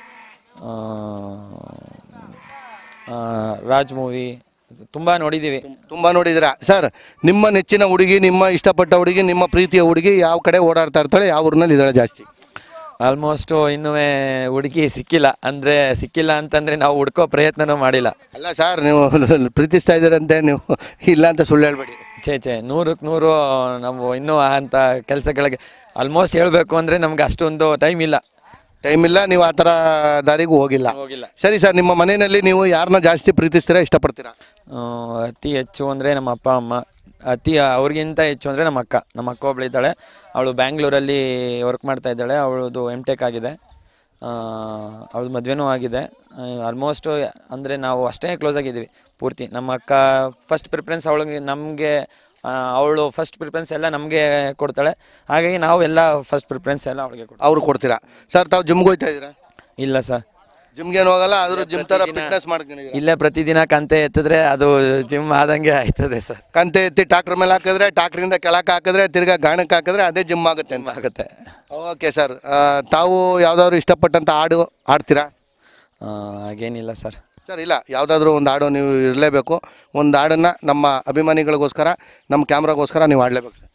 ರಾಜ್ ಮೂವಿ ತುಂಬ ನೋಡಿದ್ದೀವಿ. ತುಂಬ ನೋಡಿದ್ದೀರಾ? ಸರ್, ನಿಮ್ಮ ನೆಚ್ಚಿನ ಹುಡುಗಿ, ನಿಮ್ಮ ಇಷ್ಟಪಟ್ಟ ಹುಡುಗಿ, ನಿಮ್ಮ ಪ್ರೀತಿಯ ಹುಡುಗಿ ಯಾವ ಕಡೆ ಓಡಾಡ್ತಾ ಇರ್ತಾಳೆ, ಯಾವ ಊರಿನಲ್ಲಿ ಇದ್ದಾಳೆ ಜಾಸ್ತಿ? ಆಲ್ಮೋಸ್ಟು ಇನ್ನೂ ಹುಡುಗಿ ಸಿಕ್ಕಿಲ್ಲ. ಅಂದರೆ ಸಿಕ್ಕಿಲ್ಲ ಅಂತಂದರೆ ನಾವು ಹುಡ್ಕೋ ಪ್ರಯತ್ನನೂ ಮಾಡಿಲ್ಲ. ಅಲ್ಲ ಸರ್, ನೀವು ಪ್ರೀತಿಸ್ತಾ ಇದ್ದೀರಂತೆ, ನೀವು ಇಲ್ಲ ಅಂತ ಸುಳ್ಳು ಹೇಳ್ಬೇಡಿ. ಛೇ ಛೇ ನೂರಕ್ಕೆ ನೂರು ನಾವು ಇನ್ನೂ ಅಂಥ ಕೆಲಸಗಳಿಗೆ ಆಲ್ಮೋಸ್ಟ್ ಹೇಳಬೇಕು ಅಂದರೆ ನಮ್ಗೆ ಅಷ್ಟೊಂದು ಟೈಮ್ ಇಲ್ಲ ಟೈಮ್ ಇಲ್ಲ ನೀವು ಆ ಥರ ದಾರಿಗೂ ಹೋಗಿಲ್ಲ. ಹೋಗಿಲ್ಲ. ಸರಿ ಸರ್, ನಿಮ್ಮ ಮನೆಯಲ್ಲಿ ನೀವು ಯಾರನ್ನ ಜಾಸ್ತಿ ಪ್ರೀತಿಸ್ತೀರಾ, ಇಷ್ಟಪಡ್ತೀರಾ? ಅತಿ ಹೆಚ್ಚು ಅಂದರೆ ನಮ್ಮ ಅಪ್ಪ ಅಮ್ಮ, ಅತಿ ಅವ್ರಿಗಿಂತ ಹೆಚ್ಚು ಅಂದರೆ ನಮ್ಮ ಅಕ್ಕ. ನಮ್ಮ ಅಕ್ಕ ಒಬ್ಬಳಿದ್ದಾಳೆ, ಅವಳು ಬ್ಯಾಂಗ್ಳೂರಲ್ಲಿ ವರ್ಕ್ ಮಾಡ್ತಾ ಇದ್ದಾಳೆ. ಅವಳದು ಎಮ್ ಟೆಕ್ ಆಗಿದೆ, ಅವಳದು ಮದುವೆನೂ ಆಗಿದೆ. ಆಲ್ಮೋಸ್ಟು ಅಂದರೆ ನಾವು ಅಷ್ಟೇ ಕ್ಲೋಸ್ ಆಗಿದ್ದೀವಿ ಪೂರ್ತಿ. ನಮ್ಮ ಅಕ್ಕ ಫಸ್ಟ್ ಪ್ರಿಫರೆನ್ಸ್ ಅವಳಿಗೆ, ನಮಗೆ ಅವಳು ಫಸ್ಟ್ ಪ್ರಿಫರೆನ್ಸ್ ಎಲ್ಲ ನಮಗೆ ಕೊಡ್ತಾಳೆ. ಹಾಗಾಗಿ ನಾವು ಎಲ್ಲ ಫಸ್ಟ್ ಪ್ರಿಫರೆನ್ಸ್ ಎಲ್ಲ ಅವಳಿಗೆ ಕೊಡ್ತೀವಿ. ಅವ್ರು ಕೊಡ್ತೀರಾ? ಸರ್, ತಾವು ಜಿಮ್ಗೆ ಹೋಗ್ತಾ ಇದ್ದೀರಾ? ಇಲ್ಲ ಸರ್, ಜಿಮ್ಗೇನು ಹೋಗಲ್ಲ, ಆದರೂ ಜಿಮ್ ಥರ ಫಿಟ್ನೆಸ್ ಮಾಡ್ತೀನಿ. ಇಲ್ಲೇ ಪ್ರತಿದಿನ ಕಂತೆ ಎತ್ತಿದ್ರೆ ಅದು ಜಿಮ್ ಆದಂಗೆ ಆಯ್ತದೆ ಸರ್. ಕಂತೆ ಎತ್ತಿ ಟ್ರಾಕ್ಟರ್ ಮೇಲೆ ಹಾಕಿದ್ರೆ, ಟ್ರಾಕ್ಟ್ರಿಂದ ಕೆಳಕ್ಕೆ ಹಾಕಿದ್ರೆ, ತಿರ್ಗಾ ಗಾಣಕ್ಕೆ ಹಾಕಿದ್ರೆ ಅದೇ ಜಿಮ್ ಆಗುತ್ತೆ ಅಂತ ಆಗುತ್ತೆ. ಓಕೆ ಸರ್, ತಾವು ಯಾವುದಾದ್ರು ಇಷ್ಟಪಟ್ಟಂಥ ಹಾಡು ಹಾಡ್ತೀರಾ? ಹಾಗೇನಿಲ್ಲ ಸರ್. ಸರ್, ಇಲ್ಲ, ಯಾವುದಾದ್ರೂ ಒಂದು ಹಾಡು ನೀವು ಇರಲೇಬೇಕು. ಒಂದು ಹಾಡನ್ನು ನಮ್ಮ ಅಭಿಮಾನಿಗಳಿಗೋಸ್ಕರ, ನಮ್ಮ ಕ್ಯಾಮ್ರಾಗೋಸ್ಕರ ನೀವು ಹಾಡಲೇಬೇಕು ಸರ್.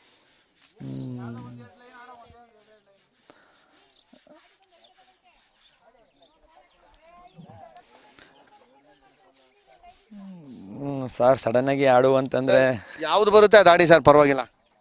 ಸರ್, ಸಡನ್ನಾಗಿ ಹಾಡು ಅಂತಂದರೆ ಯಾವುದು ಬರುತ್ತೆ ಅದು ಹಾಡಿ ಸರ್, ಪರವಾಗಿಲ್ಲ.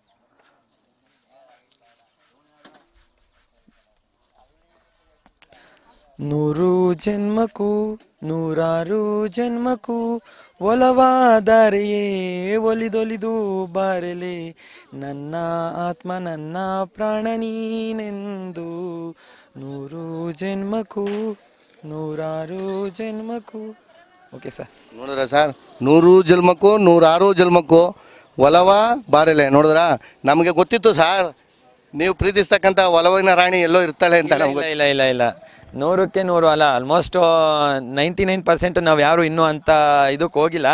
ನೂರು ಜನ್ಮಕ್ಕೂ ನೂರಾರು ಜನ್ಮಕ್ಕೂ ಒಲವಾದಾರೆಯೇ ಒಲಿದೊಲಿದು ಬಾರೆಲೆ, ನನ್ನ ಆತ್ಮ ನನ್ನ ಪ್ರಾಣ ನೀನೆಂದು. ನೂರು ಜನ್ಮಕ್ಕೂ ನೂರಾರು ಜನ್ಮಕ್ಕೂ. Okay sir. ನೋಡಿದ್ರ ಸರ್, ನೂರು ಜನ್ಮಕ್ಕೂ ನೂರಾರು ಜನ್ಮಕ್ಕೂ ಒಲವ ಬಾರೆಲೆ. ನೋಡಿದ್ರ, ನಮಗೆ ಗೊತ್ತಿತ್ತು ಸರ್ ನೀವು ಪ್ರೀತಿಸ್ತಕ್ಕಂಥ ಒಲವಿನ ರಾಣಿ ಎಲ್ಲೋ ಇರ್ತಾಳೆ ಅಂತ. ನಮ್ಗೆ ಇಲ್ಲ ಇಲ್ಲ ಇಲ್ಲ ನೂರಕ್ಕೆ ನೂರು ಅಲ್ಲ, ಆಲ್ಮೋಸ್ಟ್ ನೈಂಟಿ ನೈನ್ ಪರ್ಸೆಂಟ್ ನಾವು ಯಾರು ಇನ್ನೂ ಅಂಥ ಇದಕ್ಕೆ ಹೋಗಿಲ್ಲ.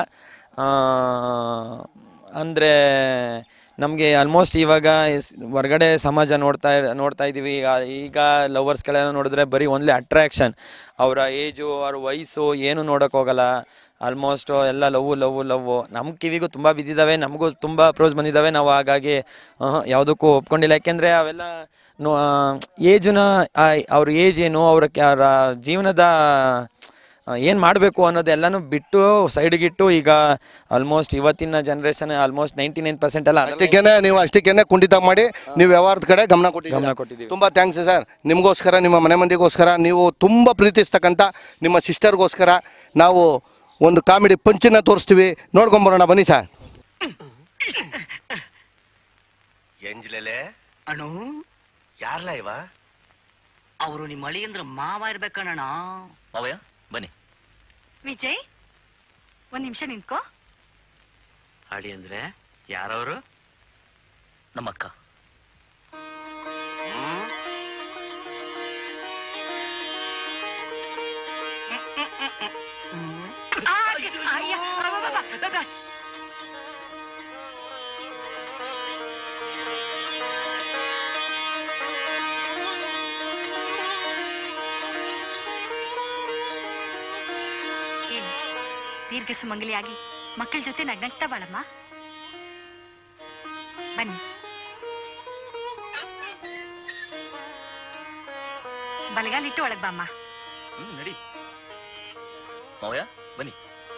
ಅಂದರೆ ನಮಗೆ ಆಲ್ಮೋಸ್ಟ್ ಇವಾಗ ಹೊರಗಡೆ ಸಮಾಜ ನೋಡ್ತಾ ನೋಡ್ತಾ ಇದ್ದೀವಿ. ಈಗ ಈಗ ಲವರ್ಸ್ಗಳೆಲ್ಲ ನೋಡಿದ್ರೆ ಬರೀ ಓನ್ಲಿ ಅಟ್ರಾಕ್ಷನ್. ಅವರ ಏಜು, ಅವ್ರ ವಯಸ್ಸು ಏನು ನೋಡೋಕೆ ಹೋಗಲ್ಲ. ಆಲ್ಮೋಸ್ಟು ಎಲ್ಲ ಲವ್ವು ಲವ್ವು ಲವ್ವು ನಮ್ಮ ಕಿವಿಗೂ ತುಂಬ ಬಿದ್ದಿದ್ದಾವೆ, ನಮಗೂ ತುಂಬ ಅಪ್ರೋಚ್ ಬಂದಿದ್ದಾವೆ. ನಾವು ಹಾಗಾಗಿ ಯಾವುದಕ್ಕೂ ಒಪ್ಕೊಂಡಿಲ್ಲ. ಯಾಕೆಂದರೆ ಅವೆಲ್ಲ ನೋ ಏಜನ್ನ ಅವ್ರ ಏಜ್ ಏನು, ಅವ್ರ ಅವರ ಜೀವನದ ಏನು ಮಾಡಬೇಕು ಅನ್ನೋದೆಲ್ಲನೂ ಬಿಟ್ಟು ಸೈಡ್ಗಿಟ್ಟು ಈಗ ಆಲ್ಮೋಸ್ಟ್ ಇವತ್ತಿನ generation almost ninety nine percent ಎಲ್ಲ ಅಷ್ಟಕ್ಕೇನೆ ನೀವು ಅಷ್ಟಕ್ಕೇನೆ ಕುಂಠಿತ ಮಾಡಿ ನೀವು ವ್ಯವಹಾರದ ಕಡೆ ಗಮನ ಕೊಟ್ಟಿದ್ದೀವಿ ಗಮನ ಕೊಟ್ಟಿದ್ದೀವಿ ತುಂಬ ಥ್ಯಾಂಕ್ಸ್ ಸರ್. ನಿಮಗೋಸ್ಕರ, ನಿಮ್ಮ ಮನೆ ಮಂದಿಗೋಸ್ಕರ, ನೀವು ತುಂಬ ಪ್ರೀತಿಸ್ತಕ್ಕಂಥ ನಿಮ್ಮ ಸಿಸ್ಟರ್ಗೋಸ್ಕರ ನಾವು ಒಂದು ಕಾಮಿಡಿ ಪಂಚನ್ನ ತೋರಿಸ್ತೀವಿ, ನೋಡ್ಕೊಂಬರೋಣ ಬನ್ನಿ ಸರ್. ಎಂಜ್ಲೆಲೆ ಅಣ್ಣು, ಯಾರ್ಲ ಇವ? ಅವರು ನಿಮ್ಮ ಅಳಿಯಂದ್ರ ಮಾವ ಇರ್ಬೇಕಣ್ಣ. ಮಾವಯ್ಯ ಬನ್ನಿ. ವಿಜಯ್, ಒಂದ್ ನಿಮಿಷ ನಿಂತ್ಕೋ. ಅಳಿ ಅಂದ್ರೆ ಯಾರವರು? ನಮ್ಮ ಅಕ್ಕ. ದೀರ್ಘ ಸುಮಂಗಲಿಯಾಗಿ ಮಕ್ಕಳ ಜೊತೆ ನಗ್ನಗ್ತಾ ಬಾಳಮ್ಮ. ಬನ್ನಿ ಬಲಗಾಲಿಟ್ಟು ಒಳಗ್ ಬಾಮ್ಮ. ಹ್ಮ್ ನಡಿ ಮಾವಯ್ಯ ಬನ್ನಿ.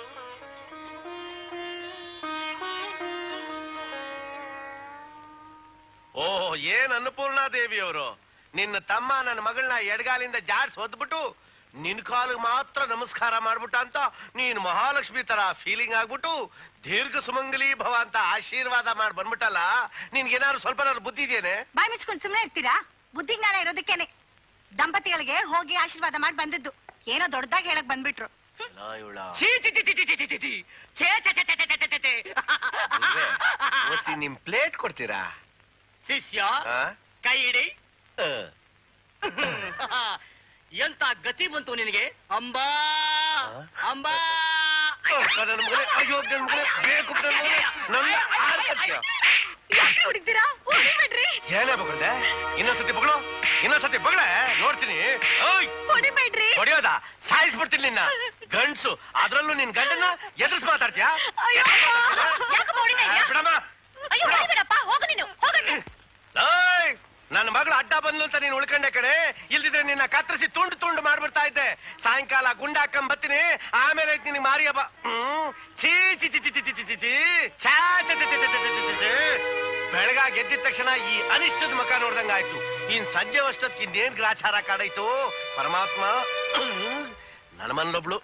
ಓ ಏನ್ ಅನ್ನಪೂರ್ಣಾ ದೇವಿ ಅವರು, ನಿನ್ನ ತಮ್ಮ ನನ್ನ ಮಗಳನ್ನ ಎಡಗಾಲಿಂದ ಜಾಡ್ಸ್ ಹೊದ್ಬಿಟ್ಟು ನಿನ್ ಕಾಲು ಮಾತ್ರ ನಮಸ್ಕಾರ ಮಾಡ್ಬಿಟ್ಟ ಅಂತ ನೀನ್ ಮಹಾಲಕ್ಷ್ಮಿ ತರ ಫೀಲಿಂಗ್ ಆಗ್ಬಿಟ್ಟು ದೀರ್ಘ ಸುಮಂಗಲಿ ಭವ ಅಂತ ಆಶೀರ್ವಾದ ಮಾಡಿ ಬಂದ್ಬಿಟ್ಟಲ್ಲ. ನಿನ್ಗೇನಾದ್ರು ಸ್ವಲ್ಪ ಬುದ್ಧಿ ಇದೆಯೇನೆ? ಬಾಯಿ ಮುಚ್ಕೊಂಡು ಸುಮ್ಮನೆ ಇರ್ತೀರಾ? ಬುದ್ಧಿ ಜ್ಞಾನ ಇರೋದಕ್ಕೇನೆ ದಂಪತಿಗಳಿಗೆ ಹೋಗಿ ಆಶೀರ್ವಾದ ಮಾಡಿ ಬಂದಿದ್ದು. ಏನೋ ದೊಡ್ಡದಾಗಿ ಹೇಳಕ್ ಬಂದ್ಬಿಟ್ರು. ನಿಮ್ ಪ್ಲೇಟ್ ಕೊಡ್ತೀರಾ? ಶಿಷ್ಯ ಕೈ ಇಡಿ. ಎಂತ ಗತಿ ಬಂತು ನಿನಗೆ? ಅಂಬಾ ಅಂಬಾ ಏನೇ ಬಗಳ್ದೆ? ಇನ್ನೊಂದ್ಸತಿ ಬಗಳು, ಇನ್ನೊಂದ್ಸತಿ ಬಗಳೆ ನೋಡ್ತೀನಿ. ಹೊಡಿಯೋದ ಸಾಯಿಸ್ಬಿಡ್ತೀನಿ ನಿನ್ನ. ಗಂಡ್ಸು ಅದ್ರಲ್ಲೂ ನಿನ್ ಗಂಡನ್ನ ಎದುರಿಸಿ ಮಾತಾಡ್ತೀಯಾ? ನನ್ನ ಮಗಳು ಅಡ್ಡ ಬಂದ್ಲು ಅಂತ ನೀನ್ ಉಳ್ಕೊಂಡೆ ಕಡೆ, ಇಲ್ದಿದ್ರೆ ನಿನ್ನ ಕತ್ತರಿಸಿ ತುಂಡು ತುಂಡು ಮಾಡ್ಬಿಡ್ತಾ ಇದ್ದೆ. ಸಾಯಂಕಾಲ ಗುಂಡ ಹಾಕೊಂಡ್ ಬರ್ತೀನಿ, ಆಮೇಲೆ ನಿನಗೆ ಮಾರಿ ಹಬ್ಬ. ಹ್ಮ್ ಚೀ ಚಿ ಚಿ ಚಿ ಚಿ ಚಿ ಚಿ ಚಿ ಛಾ ಚಿ ಚಿ ಚಿ ಚಿ ಚಿ ಚಿ. ಬೆಳಗಾಗಿ ಎದ್ದಿದ ತಕ್ಷಣ ಈ ಅನಿಷ್ಟದ ಮುಖ ನೋಡ್ದಂಗಾಯ್ತು. ಇನ್ ಸಂಜೆ ಅಷ್ಟೊತ್ತಿಗೆ ಇನ್ನೇನ್ ಗ್ರಾಚಾರ ಕಾಡಾಯ್ತು ಪರಮಾತ್ಮ. ನನ್ನ ಮನಲೊಬ್ಳು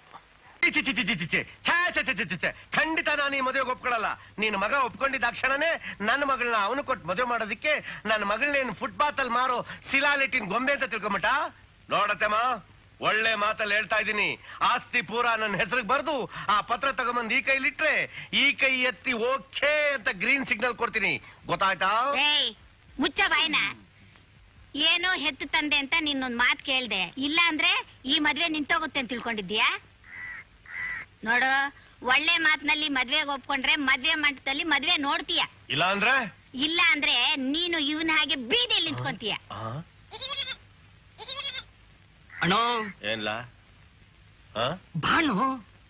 ಖಂಡಿತ ನಾನು ಈ ಮದುವೆಗೆ ಒಪ್ಕೊಳ್ಳಲ್ಲ. ನಿನ್ ಮಗ ಒಪ್ಕೊಂಡಿದ್ದ ಕ್ಷಣನೇ ನನ್ನ ಮಗಳನ್ನ ಅವನು ಕೊಟ್ಟು ಮದುವೆ ಮಾಡೋದಕ್ಕೆ ನನ್ನ ಮಗಳನ್ನೇನು ಫುಟ್ಪಾತ್ ಅಲ್ಲಿ ಮಾರೋ ಶಿಲಾಲಿಟ್ಟಿನ ಗೊಂಬೆ ಅಂತ ತಿಳ್ಕೊಂಬಿಟ್ಟ. ನೋಡತ್ತಮ್ಮ, ಒಳ್ಳೆ ಮಾತಲ್ಲಿ ಹೇಳ್ತಾ ಇದ್ದೀನಿ. ಆಸ್ತಿ ಪೂರ ನನ್ನ ಹೆಸರಿಗೆ ಬರ್ದು ಆ ಪತ್ರ ತಗೊಂಬಂದ್ ಈ ಕೈಲಿಟ್ರೆ ಈ ಕೈ ಎತ್ತಿ ಓಕೆ ಅಂತ ಗ್ರೀನ್ ಸಿಗ್ನಲ್ ಕೊಡ್ತೀನಿ. ಗೊತ್ತಾಯ್ತಾ? ಮುಚ್ಚ ಬಾಯ್ನ. ಏನೋ ಹೆತ್ತು ತಂದೆ ಅಂತ ನಿನ್ನೊಂದ್ ಮಾತ್ ಕೇಳ್ದೆ, ಇಲ್ಲ ಅಂದ್ರೆ ಈ ಮದ್ವೆ ನಿಂತೋಗುತ್ತೆ ಅಂತ ತಿಳ್ಕೊಂಡಿದ್ಯಾ? ನೋಡು, ಒಳ್ಳೆ ಮಾತಿನಲ್ಲಿ ಮದ್ವೆಗೆ ಒಪ್ಕೊಂಡ್ರೆ ಮದ್ವೆ ಮಂಟಪದಲ್ಲಿ ಮದ್ವೆ ನೋಡ್ತೀಯ. ಇಲ್ಲ ಅಂದ್ರೆ ಇಲ್ಲ ಅಂದ್ರೆ ನೀನು ಇವನ ಹಾಗೆ ಬೀದಿಯಲ್ಲಿ ನಿಂತ್ಕೊಂತೀಯ. ಅಣ್ಣ ಏನ್ಲ ಬಾಣು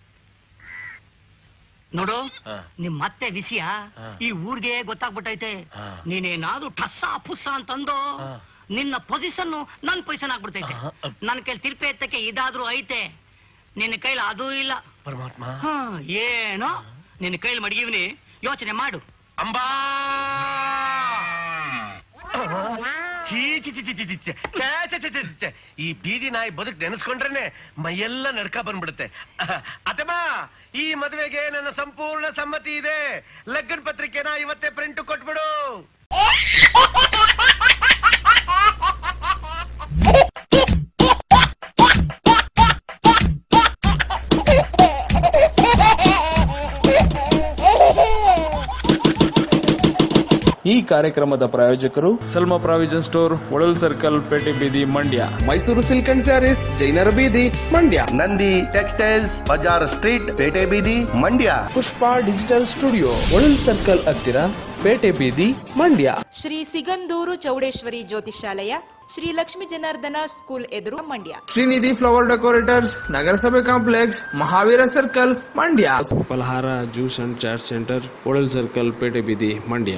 ನೋಡು, ನಿಮ್ ಮತ್ತೆ ವಿಷಯ ಈ ಊರ್ಗೆ ಗೊತ್ತಾಗ್ಬಿಟ್ಟೈತೆ. ನೀನೇನಾದ್ರೂ ಟಸ್ಸ ಪುಸ್ಸ ಅಂತಂದು ನಿನ್ನ ಪೊಸಿಷನ್ ನನ್ ಪೊಸಿಷನ್ ಆಗ್ಬಿಡ್ತೈತೆ. ನನ್ ಕೈಲಿ ತಿರ್ಪೆ ಎತ್ತಕ್ಕೆ ಇದಾದ್ರೂ ಐತೆ, ನಿನ್ನ ಕೈಲಿ ಅದೂ ಇಲ್ಲ. ಪರಮಾತ್ಮ ಏನೋ ನಿನ್ನ ಕೈಲಿ ಮಡಗಿವ್ನಿ, ಯೋಚನೆ ಮಾಡು. ಅಂಬಾ ಚೀ ಚಿ ಚಿ ಚಿ ಚಿ ಚಿ. ಈ ಬೀದಿ ನಾಯಿ ಬದುಕ್ ನೆನೆಸ್ಕೊಂಡ್ರೇನೆ ಮೈಯೆಲ್ಲ ನಡ್ಕ ಬಂದ್ಬಿಡುತ್ತೆ. ಅತಮ್ಮ, ಈ ಮದುವೆಗೆ ನನ್ನ ಸಂಪೂರ್ಣ ಸಮ್ಮತಿ ಇದೆ. ಲಗ್ನ ಪತ್ರಿಕೆನ ಇವತ್ತೇ ಪ್ರಿಂಟ್ ಕೊಟ್ಬಿಡು. ಈ ಕಾರ್ಯಕ್ರಮದ ಪ್ರಾಯೋಜಕರು ಸಲ್ಮಾ ಪ್ರಾವಿಜನ್ ಸ್ಟೋರ್, ಒಳಲ್ ಸರ್ಕಲ್, ಪೇಟೆ ಬೀದಿ, ಮಂಡ್ಯ. ಮೈಸೂರು ಸಿಲ್ಕ್ ಅಂಡ್ ಸ್ಯಾರೀಸ್, ಜೈನರ ಬೀದಿ, ಮಂಡ್ಯ. ನಂದಿ ಟೆಕ್ಸ್ಟೈಲ್ಸ್, ಬಜಾರ್ ಸ್ಟ್ರೀಟ್, ಪೇಟೆ ಬೀದಿ, ಮಂಡ್ಯ. ಪುಷ್ಪ ಡಿಜಿಟಲ್ ಸ್ಟುಡಿಯೋ, ಒಳಲ್ ಸರ್ಕಲ್ ಹತ್ತಿರ, ಪೇಟೆ ಬೀದಿ, ಮಂಡ್ಯ. ಶ್ರೀ ಸಿಗಂದೂರು ಚೌಡೇಶ್ವರಿ ಜ್ಯೋತಿಷಾಲಯ, ಶ್ರೀ ಲಕ್ಷ್ಮೀ ಜನಾರ್ದನ ಸ್ಕೂಲ್ ಎದುರು, ಮಂಡ್ಯ. ಶ್ರೀನಿಧಿ ಫ್ಲವರ್ ಡೆಕೋರೇಟರ್ಸ್, ನಗರಸಭೆ complex, Mahavir circle, Mandya. Phalahara juice and chat centre, ಒಳಲ್ ಸರ್ಕಲ್, ಪೇಟೆ ಬೀದಿ, ಮಂಡ್ಯ.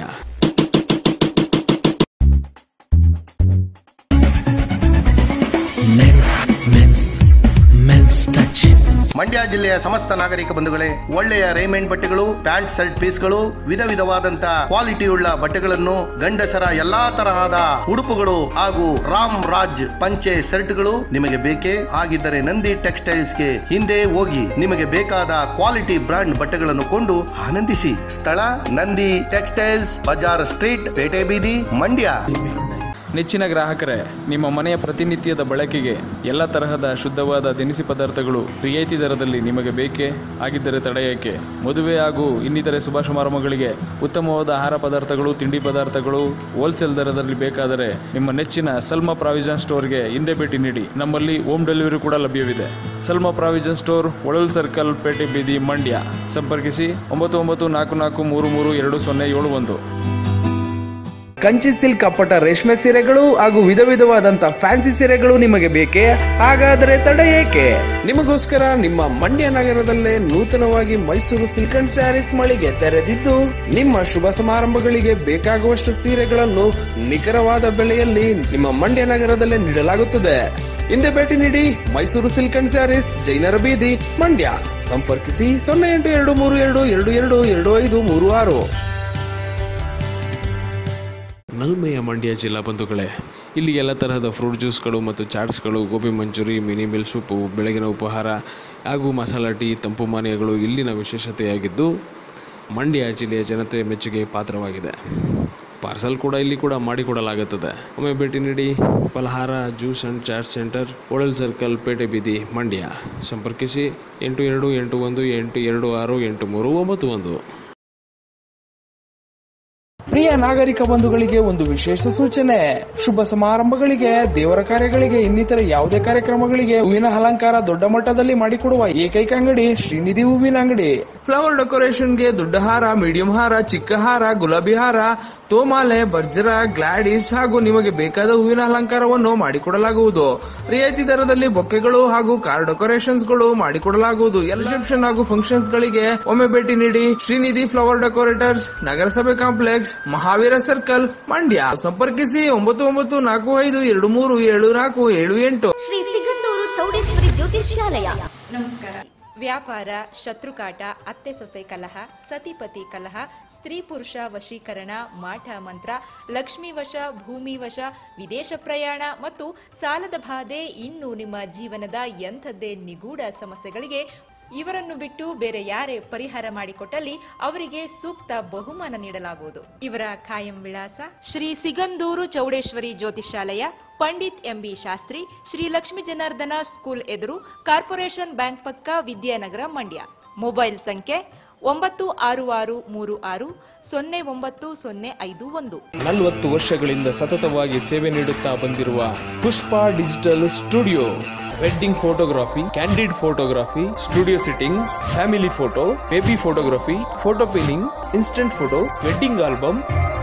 ಮಂಡ್ಯ ಜಿಲ್ಲೆಯ ಸಮಸ್ತ ನಾಗರಿಕ ಬಂಧುಗಳೇ, ಒಳ್ಳೆಯ ರೇಮೆಂಟ್ ಬಟ್ಟೆಗಳು, ಪ್ಯಾಂಟ್ ಶರ್ಟ್ ಪೀಸ್ಗಳು, ವಿಧ ವಿಧವಾದಂತ ಕ್ವಾಲಿಟಿಯುಳ್ಳ ಬಟ್ಟೆಗಳನ್ನು, ಗಂಡಸರ ಎಲ್ಲಾ ತರಹದ ಉಡುಪುಗಳು ಹಾಗೂ ರಾಮ್ ರಾಜ್ ಪಂಚೆ ಶರ್ಟ್ಗಳು ನಿಮಗೆ ಬೇಕೇ ಆಗಿದ್ದರೆ ನಂದಿ ಟೆಕ್ಸ್ಟೈಲ್ಸ್ಗೆ ಹಿಂದೆ ಹೋಗಿ ನಿಮಗೆ ಬೇಕಾದ ಕ್ವಾಲಿಟಿ ಬ್ರಾಂಡ್ ಬಟ್ಟೆಗಳನ್ನು ಕೊಂಡು ಆನಂದಿಸಿ. ಸ್ಥಳ ನಂದಿ ಟೆಕ್ಸ್ಟೈಲ್ಸ್, ಬಜಾರ್ ಸ್ಟ್ರೀಟ್, ಪೇಟೆ ಬೀದಿ, ಮಂಡ್ಯ. ನೆಚ್ಚಿನ ಗ್ರಾಹಕರೇ, ನಿಮ್ಮ ಮನೆಯ ಪ್ರತಿನಿತ್ಯದ ಬಳಕೆಗೆ ಎಲ್ಲ ತರಹದ ಶುದ್ಧವಾದ ದಿನಸಿ ಪದಾರ್ಥಗಳು ರಿಯಾಯಿತಿ ದರದಲ್ಲಿ ನಿಮಗೆ ಬೇಕೇ ಆಗಿದ್ದರೆ ತಡೆಯಕ್ಕೆ ಮದುವೆ ಹಾಗೂ ಇನ್ನಿತರೆ ಶುಭ ಸಮಾರಂಭಗಳಿಗೆ ಉತ್ತಮವಾದ ಆಹಾರ ಪದಾರ್ಥಗಳು, ತಿಂಡಿ ಪದಾರ್ಥಗಳು ಹೋಲ್ಸೇಲ್ ದರದಲ್ಲಿ ಬೇಕಾದರೆ ನಿಮ್ಮ ನೆಚ್ಚಿನ ಸಲ್ಮಾ ಪ್ರಾವಿಜನ್ ಸ್ಟೋರ್ಗೆ ಹಿಂದೆ ಭೇಟಿ ನೀಡಿ. ನಮ್ಮಲ್ಲಿ ಹೋಮ್ ಡೆಲಿವರಿ ಕೂಡ ಲಭ್ಯವಿದೆ. ಸಲ್ಮಾ ಪ್ರಾವಿಜನ್ ಸ್ಟೋರ್, ಒಳಲ್ ಸರ್ಕಲ್, ಪೇಟೆ ಬೀದಿ, ಮಂಡ್ಯ. ಸಂಪರ್ಕಿಸಿ ಒಂಬತ್ತು ಒಂಬತ್ತು ನಾಲ್ಕು ನಾಲ್ಕು ಮೂರು ಮೂರು ಎರಡು ಸೊನ್ನೆ ಏಳು ಒಂದು. ಕಂಚಿ ಸಿಲ್ಕ್ ಅಪ್ಪಟ ರೇಷ್ಮೆ ಸೀರೆಗಳು ಹಾಗೂ ವಿಧ ವಿಧವಾದಂತ ಫ್ಯಾನ್ಸಿ ಸೀರೆಗಳು ನಿಮಗೆ ಬೇಕೇ? ಹಾಗಾದರೆ ತಡ ಏಕೆ? ನಿಮಗೋಸ್ಕರ ನಿಮ್ಮ ಮಂಡ್ಯ ನಗರದಲ್ಲೇ ನೂತನವಾಗಿ ಮೈಸೂರು ಸಿಲ್ಕ್ ಅಂಡ್ ಸ್ಯಾರೀಸ್ ಮಳಿಗೆ ತೆರೆದಿದ್ದು ನಿಮ್ಮ ಶುಭ ಸಮಾರಂಭಗಳಿಗೆ ಬೇಕಾಗುವಷ್ಟು ಸೀರೆಗಳನ್ನು ನಿಖರವಾದ ಬೆಲೆಯಲ್ಲಿ ನಿಮ್ಮ ಮಂಡ್ಯ ನಗರದಲ್ಲೇ ನೀಡಲಾಗುತ್ತದೆ. ಹಿಂದೆ ಭೇಟಿ ನೀಡಿ ಮೈಸೂರು ಸಿಲ್ಕ್ ಅಂಡ್ ಸ್ಯಾರೀಸ್, ಜೈನರ ಬೀದಿ, ಮಂಡ್ಯ. ಸಂಪರ್ಕಿಸಿ ಸೊನ್ನೆ ಎಂಟು ಎರಡು ಮೂರು ಎರಡು ಎರಡು ಎರಡು ಎರಡು ಐದು ಮೂರು ಆರು. ನಲ್ಮೆಯ ಮಂಡ್ಯ ಜಿಲ್ಲಾ ಬಂಧುಗಳೇ, ಇಲ್ಲಿ ಎಲ್ಲ ತರಹದ ಫ್ರೂಟ್ ಜ್ಯೂಸ್ಗಳು ಮತ್ತು ಚಾಟ್ಸ್ಗಳು, gobi manchurian, mini meal soup, ಬೆಳಗಿನ ಉಪಹಾರ ಹಾಗೂ ಮಸಾಲಾ ಟೀ, ತಂಪು ಪಾನೀಯಗಳು ಇಲ್ಲಿನ ವಿಶೇಷತೆಯಾಗಿದ್ದು ಮಂಡ್ಯ ಜಿಲ್ಲೆಯ ಜನತೆ ಮೆಚ್ಚುಗೆ ಪಾತ್ರವಾಗಿದೆ. ಪಾರ್ಸಲ್ ಕೂಡ ಇಲ್ಲಿ ಕೂಡ ಮಾಡಿಕೊಡಲಾಗುತ್ತದೆ. ಒಮ್ಮೆ ಭೇಟಿ ನೀಡಿ. Phalahara, juice and chaat centre, ಓಡಲ್ ಸರ್ಕಲ್, ಪೇಟೆ ಬೀದಿ, ಮಂಡ್ಯ. ಸಂಪರ್ಕಿಸಿ ಎಂಟು ಎರಡು ಎಂಟು ಒಂದು ಎಂಟು ಎರಡು ಆರು ಎಂಟು ಮೂರು ಒಂಬತ್ತು ಒಂದು. ಪ್ರಿಯ ನಾಗರಿಕ ಬಂಧುಗಳಿಗೆ ಒಂದು ವಿಶೇಷ ಸೂಚನೆ. ಶುಭ ಸಮಾರಂಭಗಳಿಗೆ, ದೇವರ ಕಾರ್ಯಗಳಿಗೆ, ಇನ್ನಿತರ ಯಾವುದೇ ಕಾರ್ಯಕ್ರಮಗಳಿಗೆ ಹೂವಿನ ಅಲಂಕಾರ ದೊಡ್ಡ ಮಟ್ಟದಲ್ಲಿ ಮಾಡಿಕೊಡುವ ಏಕೈಕ ಅಂಗಡಿ ಶ್ರೀನಿಧಿ ಹೂವಿನ ಅಂಗಡಿ. ಫ್ಲವರ್ ಡೆಕೋರೇಷನ್ಗೆ ದೊಡ್ಡ ಹಾರ, ಮೀಡಿಯಂ ಹಾರ, ಚಿಕ್ಕ ಹಾರ, ಗುಲಾಬಿ ಹಾರ, ತೋಮಾಲೆ, ಬರ್ಜರ, ಗ್ಲಾಡಿಸ್ ಹಾಗೂ ನಿಮಗೆ ಬೇಕಾದ ಹೂವಿನ ಅಲಂಕಾರವನ್ನು ಮಾಡಿಕೊಡಲಾಗುವುದು. ರಿಯಾಯಿತಿ ದರದಲ್ಲಿ ಬೊಕ್ಕೆಗಳು ಹಾಗೂ ಕಾರ್ ಡೆಕೋರೇಷನ್ಸ್ಗಳು ಮಾಡಿಕೊಡಲಾಗುವುದು. ಎಲ್ಲ ರಿಸೆಪ್ಷನ್ ಹಾಗೂ ಫಂಕ್ಷನ್ಸ್ ಗಳಿಗೆ ಒಮ್ಮೆ ಭೇಟಿ ನೀಡಿ. ಶ್ರೀನಿಧಿ ಫ್ಲವರ್ ಡೆಕೋರೇಟರ್ಸ್, ನಗರಸಭೆ ಕಾಂಪ್ಲೆಕ್ಸ್, ಮಹಾವೀರ ಸರ್ಕಲ್, ಮಂಡ್ಯ. ಸಂಪರ್ಕಿಸಿ ಒಂಬತ್ತು ಒಂಬತ್ತು ನಾಲ್ಕು ಐದು ಎರಡು ಮೂರು ಏಳು ನಾಲ್ಕು ಏಳು ಎಂಟು. ಶ್ರೀ ಸಿಗಂದೂರು ಚೌಡೇಶ್ವರಿ ಜ್ಯೋತಿಷ್ಯಾಲಯ. ನಮಸ್ಕಾರ. ವ್ಯಾಪಾರ, ಶತ್ರುಕಾಟ, ಅತ್ತೆ ಸೊಸೆ ಕಲಹ, ಸತಿಪತಿ ಕಲಹ, ಸ್ತ್ರೀ ಪುರುಷ ವಶೀಕರಣ, ಮಾಟ ಮಂತ್ರ, ಲಕ್ಷ್ಮೀ ವಶ, ಭೂಮಿ ವಶ, ವಿದೇಶ ಪ್ರಯಾಣ ಮತ್ತು ಸಾಲದ ಬಾಧೆ, ಇನ್ನು ನಿಮ್ಮ ಜೀವನದ ಎಂಥದ್ದೇ ನಿಗೂಢ ಸಮಸ್ಯೆಗಳಿಗೆ ಇವರನ್ನು ಬಿಟ್ಟು ಬೇರೆ ಯಾರೇ ಪರಿಹಾರ ಮಾಡಿಕೊಟ್ಟಲ್ಲಿ ಅವರಿಗೆ ಸೂಕ್ತ ಬಹುಮಾನ ನೀಡಲಾಗುವುದು. ಇವರ ಖಾಯಂ ವಿಳಾಸ ಶ್ರೀ ಸಿಗಂದೂರು ಚೌಡೇಶ್ವರಿ ಜ್ಯೋತಿಷಾಲಯ, ಪಂಡಿತ್ ಎಂಬಿ ಶಾಸ್ತ್ರಿ, ಶ್ರೀ ಲಕ್ಷ್ಮೀ ಜನಾರ್ದನ ಸ್ಕೂಲ್ ಎದುರು, ಕಾರ್ಪೊರೇಷನ್ ಬ್ಯಾಂಕ್ ಪಕ್ಕ, ವಿದ್ಯಾನಗರ, ಮಂಡ್ಯ. ಮೊಬೈಲ್ ಸಂಖ್ಯೆ ಒಂಬತ್ತು ಆರು ಆರು ಮೂರು ಆರು ಸೊನ್ನೆ ಒಂಬತ್ತು ಸೊನ್ನೆ ಐದು ಒಂದು. ನಲವತ್ತು ವರ್ಷಗಳಿಂದ ಸತತವಾಗಿ ಸೇವೆ ನೀಡುತ್ತಾ ಬಂದಿರುವ Pushpa digital studio. Wedding photography, candid photography, studio sitting, family photo, baby photography, photo piling, instant photo, wedding album,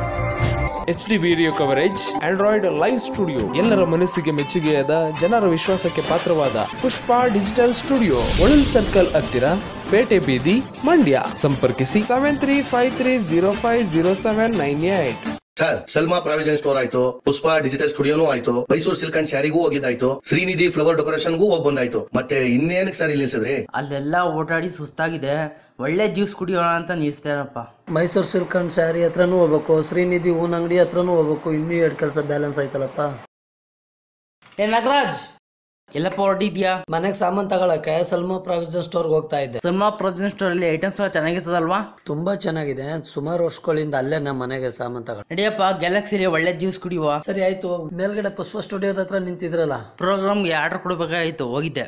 H D video coverage, android live studio. ಎಲ್ಲರ ಮನಸ್ಸಿಗೆ ಮೆಚ್ಚುಗೆಯಾದ, ಜನರ ವಿಶ್ವಾಸಕ್ಕೆ ಪಾತ್ರವಾದ ಪುಷ್ಪ ಡಿಜಿಟಲ್ ಸ್ಟುಡಿಯೋ, ಒಳಲ್ ಸರ್ಕಲ್ ಹತ್ತಿರ, ಪೇಟೆ ಬೀದಿ, ಮಂಡ್ಯ. ಸಂಪರ್ಕಿಸಿ seven three five three zero five zero seven nine eight. Sir, Salma provision store ಆಯ್ತು, ಪುಷ್ಪ ಡಿಜಿಟಲ್ ಸ್ಟುಡಿಯೋನು ಆಯ್ತು, ಮೈಸೂರು ಸಿಲ್ಕ್ ಅಂಡ್ ಸ್ಯಾರಿಗೂ ಹೋಗಿದ್ದಾಯ್ತು, ಶ್ರೀನಿಧಿ ಫ್ಲವರ್ ಡೆಕೋರೇಷನ್ಗೂ ಹೋಗಿ ಬಂದಾಯ್ತು. ಮತ್ತೆ ಇನ್ನೇನಕ್ಕೆ ಸರ್ ಇಲ್ಲಿ ನಿಲ್ಸಿದ್ರಿ? ಅಲ್ಲೆಲ್ಲ ಓಡಾಡಿ ಸುಸ್ತಾಗಿದೆ, ಒಳ್ಳೆ ಜ್ಯೂಸ್ ಕುಡಿಯೋಣ ಅಂತ ನಿಲ್ಸ್ತೇನಪ್ಪ. ಮೈಸೂರು ಸಿಲ್ಕ್ ಅಂಡ್ ಸ್ಯಾರಿ ಹತ್ರನೂ ಹೋಗ್ಬೇಕು, ಶ್ರೀನಿಧಿ ಹೂನ್ ಅಂಗಡಿ ಹತ್ರನೂ ಹೋಗ್ಬೇಕು. ಇನ್ನೂ ಎರಡು ಕೆಲಸ ಬ್ಯಾಲೆನ್ಸ್ ಆಯ್ತಲ್ಲಪ್ಪ. ಏ ನಾಗರಾಜ್, ಎಲ್ಲಪ್ಪ ಹೊರಟಿದ್ಯಾ? ಮನೆಗೆ ಸಾಮಾನ್ ತಗೊಳಕ್ಕೆ ಸಲ್ಮಾ ಪ್ರಾವಿಜನ್ ಸ್ಟೋರ್ಗೆ ಹೋಗ್ತಾ ಇದ್ದೆ. ಸಲ್ಮಾ ಪ್ರಾವಿಜನ್ ಸ್ಟೋರ್ ಅಲ್ಲಿ ಐಟಮ್ಸ್ ಎಲ್ಲ ಚೆನ್ನಾಗಿರ್ತದಲ್ವಾ? ತುಂಬಾ ಚೆನ್ನಾಗಿದೆ. ಸುಮಾರು ವರ್ಷಗಳಿಂದ ಅಲ್ಲೇ ನಮ್ಮ ಮನೆಗೆ ಸಾಮಾನ್ ತಗೊಂಡು. ನಡಿಯಪ್ಪ, ಗ್ಯಾಲಕ್ಸಿಲಿ ಒಳ್ಳೆ ಜ್ಯೂಸ್ ಕುಡಿಯುವ. ಸರಿ ಆಯ್ತು. ಮೇಲ್ಗಡೆ ಪುಷ್ಪ ಸ್ಟುಡಿಯೋದ ಹತ್ರ ನಿಂತಿದ್ರಲ್ಲ, ಪ್ರೋಗ್ರಾಮ್ಗೆ ಆರ್ಡರ್ ಕೊಡ್ಬೇಕಾಯ್ತು, ಹೋಗಿದ್ದೆ.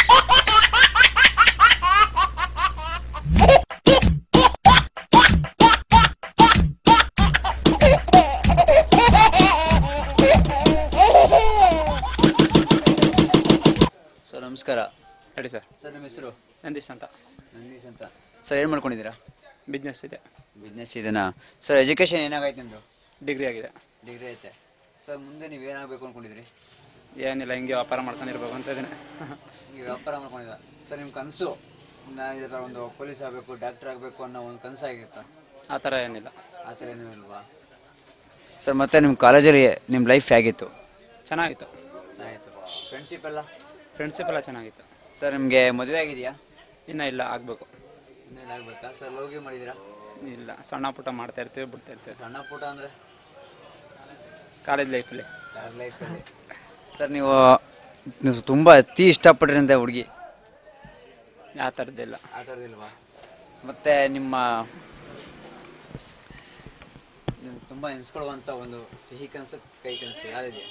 ಸರ್ ನಮಸ್ಕಾರ. ಹೇಳಿ ಸರ್. ಸರ್ ನಿಮ್ಮ ಹೆಸರು? ನಂದೀಶ್ ಅಂತ. ನಂದೀಶ್ ಅಂತ. ಸರ್ ಏನು ಮಾಡ್ಕೊಂಡಿದ್ದೀರಾ? ಬಿಸ್ನೆಸ್ ಇದೆ. ಬಿಸ್ನೆಸ್ ಇದೆನಾ? ಸರ್ ಎಜುಕೇಷನ್ ಏನಾಗೈತೆ ನಿಮ್ಮದು? ಡಿಗ್ರಿ ಆಗಿದೆ. ಡಿಗ್ರಿ ಐತೆ. ಸರ್ ಮುಂದೆ ನೀವು ಏನಾಗಬೇಕು ಅಂದ್ಕೊಂಡಿದ್ರಿ? ಏನಿಲ್ಲ, ಹಿಂಗೆ ವ್ಯಾಪಾರ ಮಾಡ್ಕೊಂಡಿರ್ಬೇಕು ಅಂತ ಇದ್ದೀನಿ. ಹಿಂಗೆ ವ್ಯಾಪಾರ ಮಾಡ್ಕೊಂಡಿದ್ದ. ಸರ್ ನಿಮ್ಮ ಕನಸು ನಾನು ಇದೇ ಥರ ಒಂದು ಪೊಲೀಸ್ ಆಗಬೇಕು, ಡಾಕ್ಟರ್ ಆಗಬೇಕು ಅನ್ನೋ ಒಂದು ಕನಸಾಗಿರುತ್ತಾ? ಆ ಥರ ಏನಿಲ್ಲ. ಆ ಥರ ಏನೂ ಇಲ್ವಾ? ಸರ್ ಮತ್ತೆ ನಿಮ್ಮ ಕಾಲೇಜಲ್ಲಿ ನಿಮ್ಮ ಲೈಫ್ ಹೇಗಿತ್ತು? ಚೆನ್ನಾಗಿತ್ತು. ಚೆನ್ನಾಗಿತ್ತು. ಫ್ರೆಂಡ್ಶಿಪ್ ಎಲ್ಲ? ಫ್ರೆಂಡ್ಶಿಪ್ ಎಲ್ಲ ಚೆನ್ನಾಗಿತ್ತು. ಸರ್ ನಿಮಗೆ ಮದುವೆ ಆಗಿದೆಯಾ? ಇನ್ನೂ ಇಲ್ಲ, ಆಗಬೇಕು. ಇನ್ನೆಲ್ಲ ಆಗಬೇಕಾ? ಸರ್ ಲೋಗಿ ಮಾಡಿದ್ದೀರಾ? ಇಲ್ಲ, ಸಣ್ಣ ಪುಟ್ಟ ಮಾಡ್ತಾ ಇರ್ತೀವಿ, ಬಿಡ್ತಾ ಇರ್ತೀವಿ. ಸಣ್ಣ ಪುಟ್ಟ ಅಂದರೆ ಕಾಲೇಜ್ ಲೈಫಲ್ಲಿ. ಕಾಲೇಜ್ ಲೈಫಲ್ಲಿ. ಸರ್ ನೀವು ನೀವು ತುಂಬ ಅತಿ ಇಷ್ಟಪಟ್ಟಿರಂತೆ ಹುಡುಗಿ? ಆ ಥರದ್ದಿಲ್ಲ. ಆ ಥರದ್ದಿಲ್ವಾ? ಮತ್ತು ನಿಮ್ಮ ತುಂಬ ನೆನೆಸ್ಕೊಳ್ಳುವಂಥ ಒಂದು ಸಿಹಿ ಕನಸು, ಕೈ ಕನಸು ಯಾವ್ದಿದೆಯಾ?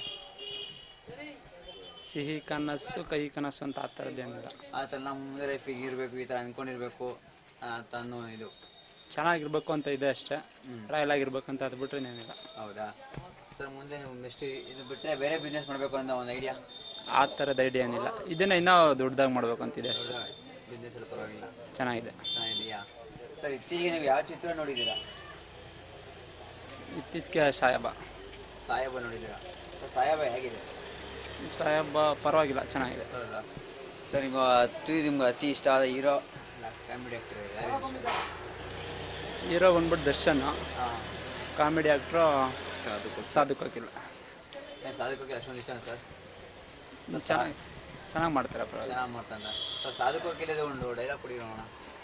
ಸಿಹಿ ಕನಸು, ಕೈ ಕನಸು ಅಂತ ಆ ಥರದ್ದೇನಿಲ್ಲ. ಆ ಥರ ನಮ್ಮ ಮುಂದೆ ಲೈಫಿಗೆ ಇರಬೇಕು, ಈ ಥರ ಅಂದ್ಕೊಂಡಿರ್ಬೇಕು ಅಂತ ಅನ್ನೋ ಇದು ಚೆನ್ನಾಗಿರ್ಬೇಕು ಅಂತ ಇದೆ ಅಷ್ಟೇ. ರಾಯಲ್ ಆಗಿರ್ಬೇಕು ಅಂತ ಅದು ಬಿಟ್ಟರೆ ಏನಿಲ್ಲ. ಹೌದಾ ಸರ್? ಮುಂದೆ ನೀವು ನೆಕ್ಸ್ಟ್ ಇದು ಬಿಟ್ಟರೆ ಬೇರೆ ಬಿಸ್ನೆಸ್ ಮಾಡಬೇಕು ಅನ್ನೋ ಒಂದು ಐಡಿಯಾ? ಆ ಥರದ ಐಡಿಯಾ ಏನಿಲ್ಲ. ಇದನ್ನು ಇನ್ನೂ ದೊಡ್ಡದಾಗಿ ಮಾಡಬೇಕು ಅಂತಿದೆ ಅಷ್ಟೇ. ಬಿಸ್ನೆಸ್ ಎಲ್ಲ ಪರವಾಗಿಲ್ಲ, ಚೆನ್ನಾಗಿದೆ. ಚೆನ್ನಾಗಿದೆಯಾ ಸರ್? ಇತ್ತೀಚೆಗೆ ನೀವು ಯಾವ ಚಿತ್ರ ನೋಡಿದ್ದೀರಾ? ಇತ್ತೀಚೆಗೆ ಸಾಯಬ. ಸಾಹೇಬ ನೋಡಿದ್ದೀರಾ ಸರ್? ಸಾಹೇಬ ಹೇಗಿದೆ? ಸಾಹೇಬ ಪರವಾಗಿಲ್ಲ, ಚೆನ್ನಾಗಿದೆ. ಹೌದಾ ಸರ್? ನಿಮ್ಮ ಅತಿ ನಿಮ್ಗೆ ಅತಿ ಇಷ್ಟ ಆದ ಹೀರೋ ಕಾಮಿಡಿ ಆ್ಯಕ್ಟರ್ ಯಾರು? ಹೀರೋ ಬಂದ್ಬಿಟ್ಟು ದರ್ಶನ್, ಕಾಮಿಡಿ ಆ್ಯಕ್ಟ್ರು ಸಾಧು ಕೋಕಿಲ. ಸಾಧು ಕೋಕಿಲ ಅಷ್ಟೊಂದು ಇಷ್ಟ ಸರ್? ಚೆನ್ನಾಗಿ ಚೆನ್ನಾಗಿ ಮಾಡ್ತಾರೆ, ಚೆನ್ನಾಗಿ ಮಾಡ್ತಾನೆ ಸರ್. ಸಾಧು ಕೋಕಿಲದ ಒಂದು ಡೈಲಾಗ್ ಕೊಡಿ ನೋಡೋಣ.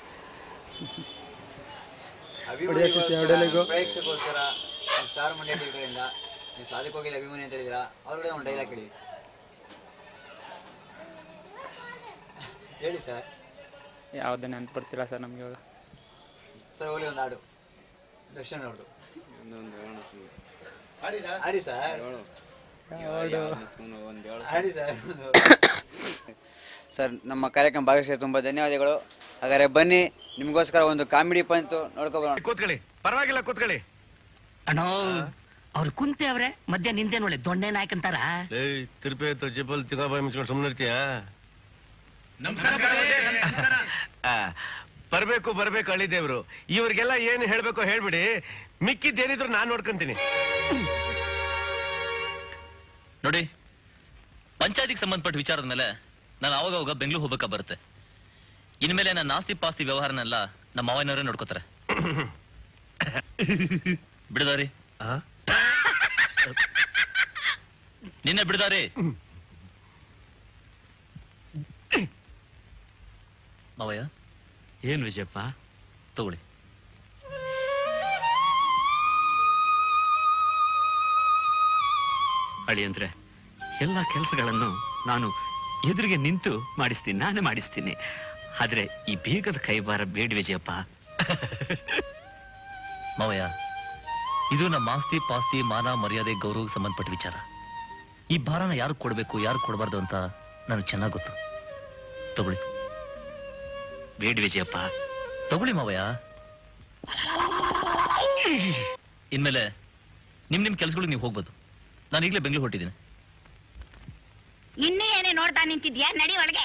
ಪ್ರೇಕ್ಷಕೋಸ್ಕರ ನಮ್ಮ ಸ್ಟಾರ್ ಮಂಡ್ಯ ಟಿವಿ ಕಡೆಯಿಂದ ನೀವು ಸಾಧು ಕೋಕಿಲ ಅಭಿಮಾನಿ ಅಂತ ಹೇಳಿದಿರಾ, ಅವ್ರ ಒಂದು ಡೈಲಾಗ್ ಹೇಳಿ ಹೇಳಿ ಸರ್. ಯಾವುದೇ ನೆನಪು ಬರ್ತಿಲ್ಲ ಸರ್ ನಮಗೆ ಇವಾಗ. ಸರ್ ಹೋಗಿ ಒಂದು ಹಾಡು ದರ್ಶನ್ ಅವ್ರದ್ದು ಆಡಿ ಸರ್, ಆಡಿ ಸರ್. ಸರ್ ನಮ್ಮ ಕಾರ್ಯಕ್ರಮ ಭಾಗವಹಿಸಿ ತುಂಬ ಧನ್ಯವಾದಗಳು. ಹಾಗಾದ್ರೆ ಬನ್ನಿ, ನಿಮಗೋಸ್ಕರ ಒಂದು ಕಾಮಿಡಿ ಪಂತು ನೋಡ್ಕೊಬೋಣ. ಕೂತ್ಕೊಳ್ಳಿ, ಪರವಾಗಿಲ್ಲ ಕೂತ್ಕೊಳ್ಳಿ. ಅಣ್ಣೋ ಅವ್ರು ಕುಂತೆ ಅವ್ರೆ ಮಧ್ಯ ನಿಂತೆ ನೋಡಿ ದೊಣ್ಣೆ ನಾಯಕಂತಾರ. ತಿರುಪಿ ಜಿಬಲ್ ತಿಗಾಬಾಯಿ ಮುಚ್ಕೊಂಡು ಸುಮ್ಮನೆ ಇರ್ತೀಯ? ಬರ್ಬೇಕು ಬರ್ಬೇಕು ಅಳಿದೇವ್ರು. ಇವ್ರಿಗೆಲ್ಲ ಏನ್ ಹೇಳ್ಬೇಕು ಹೇಳ್ಬಿಡಿ, ಮಿಕ್ಕಿದ್ದೇನಿದ್ರು ನಾನ್ ನೋಡ್ಕೊಂತೀನಿ. ನೋಡಿ, ಪಂಚಾಯತಿಗೆ ಸಂಬಂಧಪಟ್ಟ ವಿಚಾರದ ಮೇಲೆ ನಾನು ಅವಾಗ ಅವಾಗ ಬೆಂಗಳೂರು ಹೋಗ್ಬೇಕಾ ಬರುತ್ತೆ. ಇನ್ಮೇಲೆ ನನ್ನ ಆಸ್ತಿ ಪಾಸ್ತಿ ವ್ಯವಹಾರನೆಲ್ಲ ನಮ್ಮ ಮಾವನವರೇ ನೋಡ್ಕೋತಾರೆ. ಬಿಡದಾರಿ ನಿನ್ನೆ ಬಿಡದಾರಿ ಮಾವಯ್ಯ. ಏನ್ ವಿಜಯಪ್ಪ? ತಗೊಳ್ಳಿ. ಅಳಿ ಅಂದ್ರೆ ಎಲ್ಲ ಕೆಲಸಗಳನ್ನು ನಾನು ಎದುರಿಗೆ ನಿಂತು ಮಾಡಿಸ್ತೀನಿ, ನಾನೇ ಮಾಡಿಸ್ತೀನಿ. ಆದ್ರೆ ಈ ಬೀಗದ ಕೈಬಾರ ಬೇಡ ವಿಜಯಪ್ಪ. ಮಾವಯ್ಯ, ಇದು ನಮ್ಮ ಆಸ್ತಿ ಪಾಸ್ತಿ ಮಾನ ಮರ್ಯಾದೆ ಗೌರವಕ್ಕೆ ಸಂಬಂಧಪಟ್ಟ ವಿಚಾರ. ಈ ಭಾರನ ಯಾರು ಕೊಡ್ಬೇಕು ಯಾರು ಕೊಡಬಾರ್ದು ಅಂತ ನನಗೆ ಚೆನ್ನಾಗಿ ಗೊತ್ತು. ತಗೊಳ್ಳಿ. ಬೇಡ ವಿಜಯಪ್ಪ, ತಗೊಳ್ಳಿ ಮಾವಯ್ಯ. ಇನ್ಮೇಲೆ ನಿಮ್ ನಿಮ್ ಕೆಲ್ಸಗಳಿಗೆ ನೀವು ಹೋಗ್ಬೋದು. ನಾನು ಈಗಲೇ ಬೆಂಗಳೂರು ಹೊಟ್ಟಿದ್ದೀನಿ. ಇನ್ನೂ ಏನೇ ನೋಡ್ತಾ ನಿಂತಿದ್ಯಾ? ನಡಿ ಒಳಗೆ.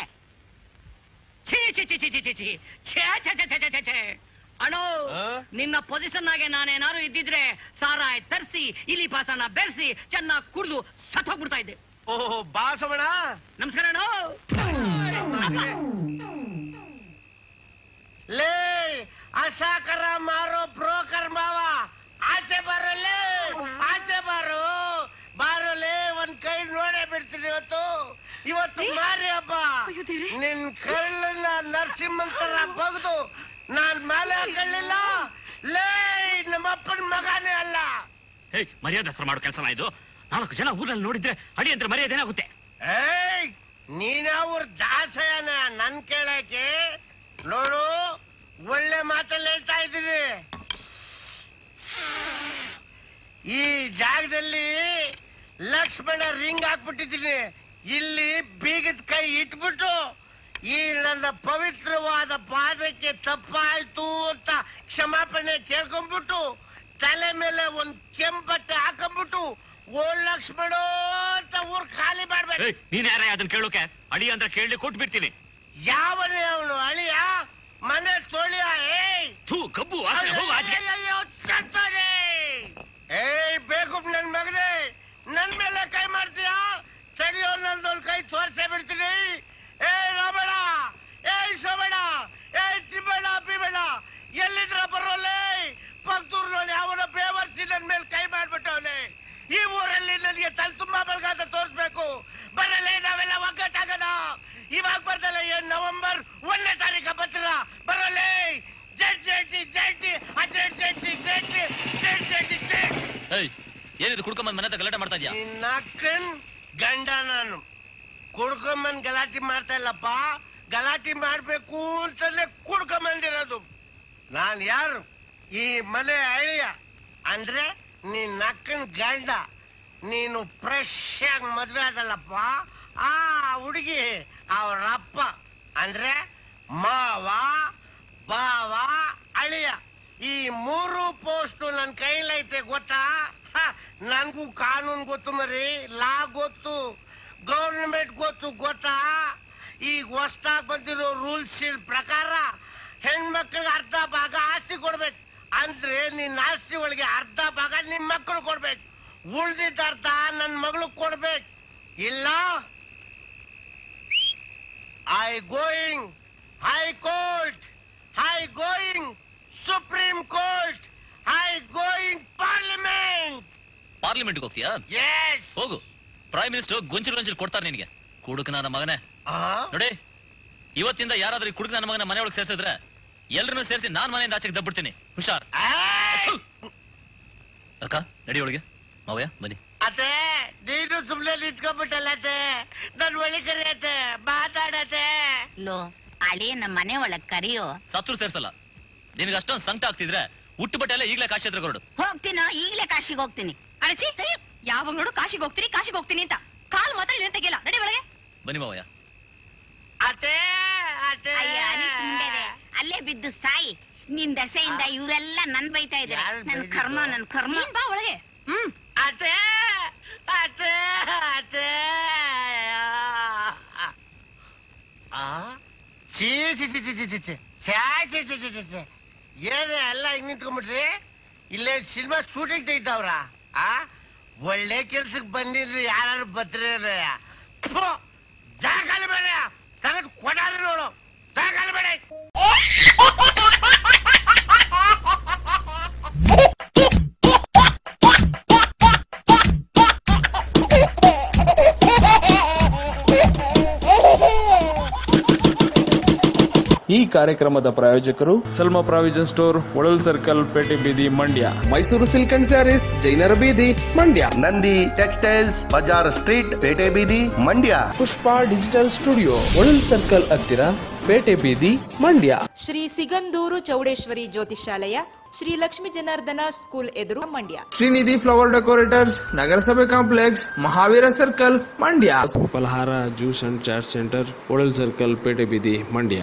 ಅಣ್ಣೋ, ನಿನ್ನ ಪೊಸಿಷನ್ ಆಗಿ ನಾನೇನಾರು ಇದ್ದಿದ್ರೆ ಸಾರಾಯ್ ತರಿಸಿ ಇಲಿ ಪಾಸನ ಬೆರೆಸಿ ಚೆನ್ನಾಗಿ ಕುಡಿದು ಸತ್ತೋಗ್ಬಿಡ್ತಾ ಇದ್ದೆ. ಓಹೋ ಬಾಸವಣ, ನಮಸ್ಕಾರ ಅಣ್ಣೋ. ಲೇ ಅಸಾಕರ ಮಾರೋ ಬ್ರೋಕರ್ ಮಾವ, ಆಚೆ ಬರಲೇ, ಆಚೆ ಬಾರೋ ಬಾರೋಲೇ. ಒಂದ್ ಕೈ ನೋಡೇ ಬಿಡ್ತೀನಿ ಇವತ್ತು. ಇವತ್ತು ಮಾರಿ ಹಬ್ಬ. ನಿನ್ ಕಳ್ಳನ್ನ ನರಸಿಂಹಂತರ ಬಗ್ದು ನಾನ್ ಮೇಲೆ ಹಾಕೊಳ್ಳಿಲ್ಲ. ಲೇ ನಮ್ಮಪ್ಪನ ಮಗನೇ ಅಲ್ಲ. ಮರ್ಯಾದೆ ಹತ್ರ ಮಾಡೋ ಕೆಲಸ ಇದು. ನಾಲ್ಕು ಜನ ಊರಲ್ಲಿ ನೋಡಿದ್ರೆ ಅಡಿ ಅಂತ ಮರ್ಯಾದೆ ಏನಾಗುತ್ತೆ? ಏಯ್ ನೀನಾವ್ರ ದಾಸಯನ ನನ್ ಕೇಳಕ್ಕೆ? ನೋಡು, ಒಳ್ಳೆ ಮಾತಲ್ಲಿ ಹೇಳ್ತಾ ಇದ್ದೀನಿ. ಈ ಜಾಗದಲ್ಲಿ ಲಕ್ಷ್ಮಣ ರಿಂಗ್ ಹಾಕ್ಬಿಟ್ಟಿದ್ದೀನಿ. ಇಲ್ಲಿ ಬೀಗದ ಕೈ ಇಟ್ಬಿಟ್ಟು ಈ ನನ್ನ ಪವಿತ್ರವಾದ ಪಾದಕ್ಕೆ ತಪ್ಪಾಯ್ತು ಅಂತ ಕ್ಷಮಾಪಣೆ ಕೇಳ್ಕೊಂಡ್ಬಿಟ್ಟು ತಲೆ ಮೇಲೆ ಒಂದ್ ಕೆಂಪಟ್ಟೆ ಹಾಕೊಂಡ್ಬಿಟ್ಟು ಓ ಲಕ್ಷ್ಮಣ ಅಂತ ಊರ್ ಖಾಲಿ ಮಾಡ್ಬೇಕು. ನೀನ್ ಯಾರ ಅದನ್ನ ಕೇಳೋಕೆ? ಅಡಿ ಅಂದ್ರೆ ಕೇಳಿ ಕೊಟ್ಟು ಬಿಡ್ತೀನಿ. ಯಾವನೇ ಅವನು ಅಳಿಯ? ಮನೆ ತೋಳಿಯ? ಏಯ್ ಥೂ ಕಬ್ಬು ಏಯ್ ಬೇಕು ನನ್ ಮಗನೇ, ನನ್ ಮೇಲೆ ಕೈ ಮಾಡ್ತೀಯಾ? ಸರಿಯೋ, ನಂದೊಂದು ಕೈ ತೋರ್ಸೇ ಬಿಡ್ತೀನಿ. ಏ ರಾಬೇಡ, ಏಯ್ ಸೋಬೇಡ, ಏಯ್ ತಿಬೇಡ ಪಿಬೇಡ, ಎಲ್ಲಿದ್ರ ಬರೋಲ್ಲೇ? ಪಕ್ತೂರ್ ನೋಡಿ ಅವನ ಬೇವರ್ಸಿ ನನ್ ಮೇಲೆ ಕೈ ಮಾಡ್ಬಿಟ್ಟವನೆ. ಈ ಊರಲ್ಲಿ ನನಗೆ ತಲೆ ತುಂಬಾ ಬಲ್ಗಾದ ತೋರಿಸ್ಬೇಕು. ಬರಲೇ, ನಾವೆಲ್ಲ ಒಗ್ಗಟ್ಟಾಗಣ. ಇವಾಗ ಬರ್ತಲ್ಲ, ಏನ್ ನವೆಂಬರ್ ಒಂದನೇ ತಾರೀಕ ಬರ್ತೀರ? ಬರಲೇ ಜಡ್ ಜಡ್ಡಿ ಜಡ್ಡಿ ಅಜಡ್ ಜಡ್ಡಿ ಜಡ್ಡಿ ಜಡ್ ಜಡ್ಡಿ ಜಡ್. ಏನಿದು ಕುಡ್ಕೊಂಬಂದ್ ಮನೆ ಗಲಾಟೆ ಮಾಡ್ತಾ ಇದ್ಯಾ? ನಕ್ಕನ್ ಗಂಡ ನಾನು ಕುಡ್ಕೊಂಬಂದ್ ಗಲಾಟೆ ಮಾಡ್ತಾ ಇಲ್ಲಪ್ಪ. ಗಲಾಟೆ ಮಾಡ್ಬೇಕು ಅಂತಲೇ ಕುಡ್ಕೊಂಬಂದಿರೋದು. ನಾನ್ ಯಾರು? ಈ ಮನೆ ಅಳಿಯ ಅಂದ್ರೆ ನೀನ್ ನಕ್ಕನ್ ಗಂಡ. ನೀನು ಫ್ರೆಶ್ ಆಗಿ ಮದ್ವೆ ಆದಲ್ಲಪ್ಪ. ಆ ಹುಡುಗಿ ಅವರಪ್ಪ ಅಂದ್ರೆ ಮಾವ, ಬಾವ, ಅಳಿಯ. ಈ ಮೂರು ಪೋಸ್ಟ್ ನನ್ ಕೈಲೈತೆ ಗೊತ್ತಾ? ನನ್ಗೂ ಕಾನೂನು ಗೊತ್ತು ಮರಿ, ಲಾ ಗೊತ್ತು, ಗೌರ್ಮೆಂಟ್ ಗೊತ್ತು ಗೊತ್ತಾ? ಈಗ ಹೊಸ್ದಾಗ್ ಬಂದಿರೋ ರೂಲ್ಸ್ ಪ್ರಕಾರ ಹೆಣ್ಮಕ್ಳಿಗೆ ಅರ್ಧ ಭಾಗ ಆಸ್ತಿ ಕೊಡ್ಬೇಕು. ಅಂದ್ರೆ ನಿನ್ನ ಆಸ್ತಿ ಒಳಗೆ ಅರ್ಧ ಭಾಗ ನಿಮ್ ಮಕ್ಕಳು ಕೊಡ್ಬೇಕು. ಉಳ್ದಿದ್ದ ಅರ್ಥ ನನ್ ಮಗಳು ಕೊಡ್ಬೇಕು. ಇಲ್ಲ I going high court, I going supreme court, I going parliament. ಪಾರ್ಲಿಮೆಂಟ್ಗೆ ಹೋಗ್ತೀಯಾ? ಎಸ್. ಹೋಗು. ಪ್ರೈಮ್ ಮಿನಿಸ್ಟರ್ ಗೊಂಚಲು ಗೊಂಚಲು ಕೊಡ್ತಾರೆ ನಿನಗೆ. ಕುಡುಕ ನನ್ನ ಮಗನೇ. ನೋಡಿ, ಇವತ್ತಿಂದ ಯಾರಾದ್ರೂ ಕುಡುಕ ನನ್ನ ಮಗನ ಮನೆ ಒಳಗೆ ಸೇರಿಸಿದ್ರೆ ಎಲ್ರನ್ನೂ ಸೇರಿಸಿ ನಾನ್ ಮನೆಯಿಂದ ಆಚೆಗೆ ದಬ್ಬಿಡ್ತೀನಿ. ಹುಷಾರ್. ಅಕ್ಕ ನಡಿ ಒಳಗೆ. ಮಾವಯ್ಯ ಬನ್ನಿ. ಅತ್ತೆ ನೀನು ಸುಮ್ನೆ ನಿಂತ್ಕೊಂಡ್ಬಿಟ್ಟಲ್ಲತ್ತೆ, ನನ್ ಒಳಿ ಕರಿಯತ್ತೆ, ಮಾತಾಡತ್ತೆ. ಲೋ ಅಳಿ ನಮ್ಮ ಮನೆ ಒಳಗ್ ಕರಿಯೋ. ಸತ್ರು ಸೇರ್ಸಲ್ಲ. ನಿನಗೆ ಅಷ್ಟೊಂದು ಸಂಕಟ ಆಗ್ತಿದ್ರೆ ಹುಟ್ಟು ಬಟ್ಟೆ ಎಲ್ಲ ಈಗಲೇ ಕಾಶಿ ಹತ್ರ ಹೊರಡು. ಹೋಗ್ತೀನೋ ಈಗಲೇ ಕಾಶಿಗೆ ಹೋಗ್ತೀನಿ. ಅಣಚಿ ಯಾವಾಗ ನೋಡು ಕಾಶಿಗೆ ಹೋಗ್ತೀನಿ ಕಾಶಿಗೆ ಹೋಗ್ತೀನಿ ಅಂತ ಕಾಲ್ ಮಾತ್ರ ಇದನ್ನ ತೆಗಿಲ್ಲ. ನಡಿ ಒಳಗೆ. ಬನ್ನಿ ಮಾವಯ್ಯ. ಅತ್ತೆ ಅತ್ತೆ ಅಯ್ಯ ಅನಿಸ್ ಮುಂಡೆದೆ ಅಲ್ಲೇ ಬಿದ್ದು ಸಾಯಿ. ನಿನ್ ದಸೆಯಿಂದ ಇವರೆಲ್ಲ ನನ್ ಬೈತಾ ಇದ್ದಾರೆ. ನನ್ ಕರ್ಮ ನನ್ ಕರ್ಮ. ಬಾ ಒಳಗೆ. ಹ್ಮ್ ಅತ್ತೆ ಅತ್ತೆ ಅತ್ತೆ ಚೀ ಚಿ ಚಿ ಚಿ ಚಿ ಚಿ ಚಿ ಚಿ ಚಿ ಚಿ ಚಿ ಚಿ ಏನೇ ಎಲ್ಲ ಹಿಂಗ್ ನಿಂತ್ಕೊಂಡ್ಬಿಟ್ರಿ? ಇಲ್ಲೇ ಸಿನಿಮಾ ಶೂಟಿಂಗ್ ತೆಗಿತಾವ್ರ? ಆ ಒಳ್ಳೆ ಕೆಲ್ಸಕ್ಕೆ ಬಂದಿದ್ರಿ ಯಾರು ಬದ್ರಿ ಜಾಗಲ್ ಬೇಡ ತಗದ್ ಕೊಡಾದ್ರೆ ನೋಡು. ಜಾಗಲ್ ಬೇಡ. ಈ ಕಾರ್ಯಕ್ರಮದ ಪ್ರಾಯೋಜಕರು ಸಲ್ಮಾ ಪ್ರಾವಿಜನ್ ಸ್ಟೋರ್, ಒಳಲ್ ಸರ್ಕಲ್, ಪೇಟೆ ಬೀದಿ, ಮಂಡ್ಯ. ಮೈಸೂರು ಸಿಲ್ಕ್ ಅಂಡ್ ಸ್ಯಾರೀಸ್, ಜೈನರ ಬೀದಿ, ಮಂಡ್ಯ. ನಂದಿ ಟೆಕ್ಸ್ಟೈಲ್ಸ್, ಬಜಾರ್ ಸ್ಟ್ರೀಟ್, ಪೇಟೆ ಬೀದಿ, ಮಂಡ್ಯ. ಪುಷ್ಪ ಡಿಜಿಟಲ್ ಸ್ಟುಡಿಯೋ, ಒಳಲ್ ಸರ್ಕಲ್ ಹತ್ತಿರ, ಪೇಟೆ ಬೀದಿ, ಮಂಡ್ಯ. ಶ್ರೀ ಸಿಗಂದೂರು ಚೌಡೇಶ್ವರಿ ಜ್ಯೋತಿಷಾಲಯ, ಶ್ರೀ ಲಕ್ಷ್ಮೀ ಜನಾರ್ದನ ಸ್ಕೂಲ್ ಎದುರು, ಮಂಡ್ಯ. ಶ್ರೀನಿಧಿ ಫ್ಲವರ್ ಡೆಕೋರೇಟರ್ಸ್, ನಗರಸಭೆ complex, Mahavir circle, Mandya. Phalahara juice and chat centre, ಒಳಲ್ ಸರ್ಕಲ್, ಪೇಟೆ ಬೀದಿ, ಮಂಡ್ಯ.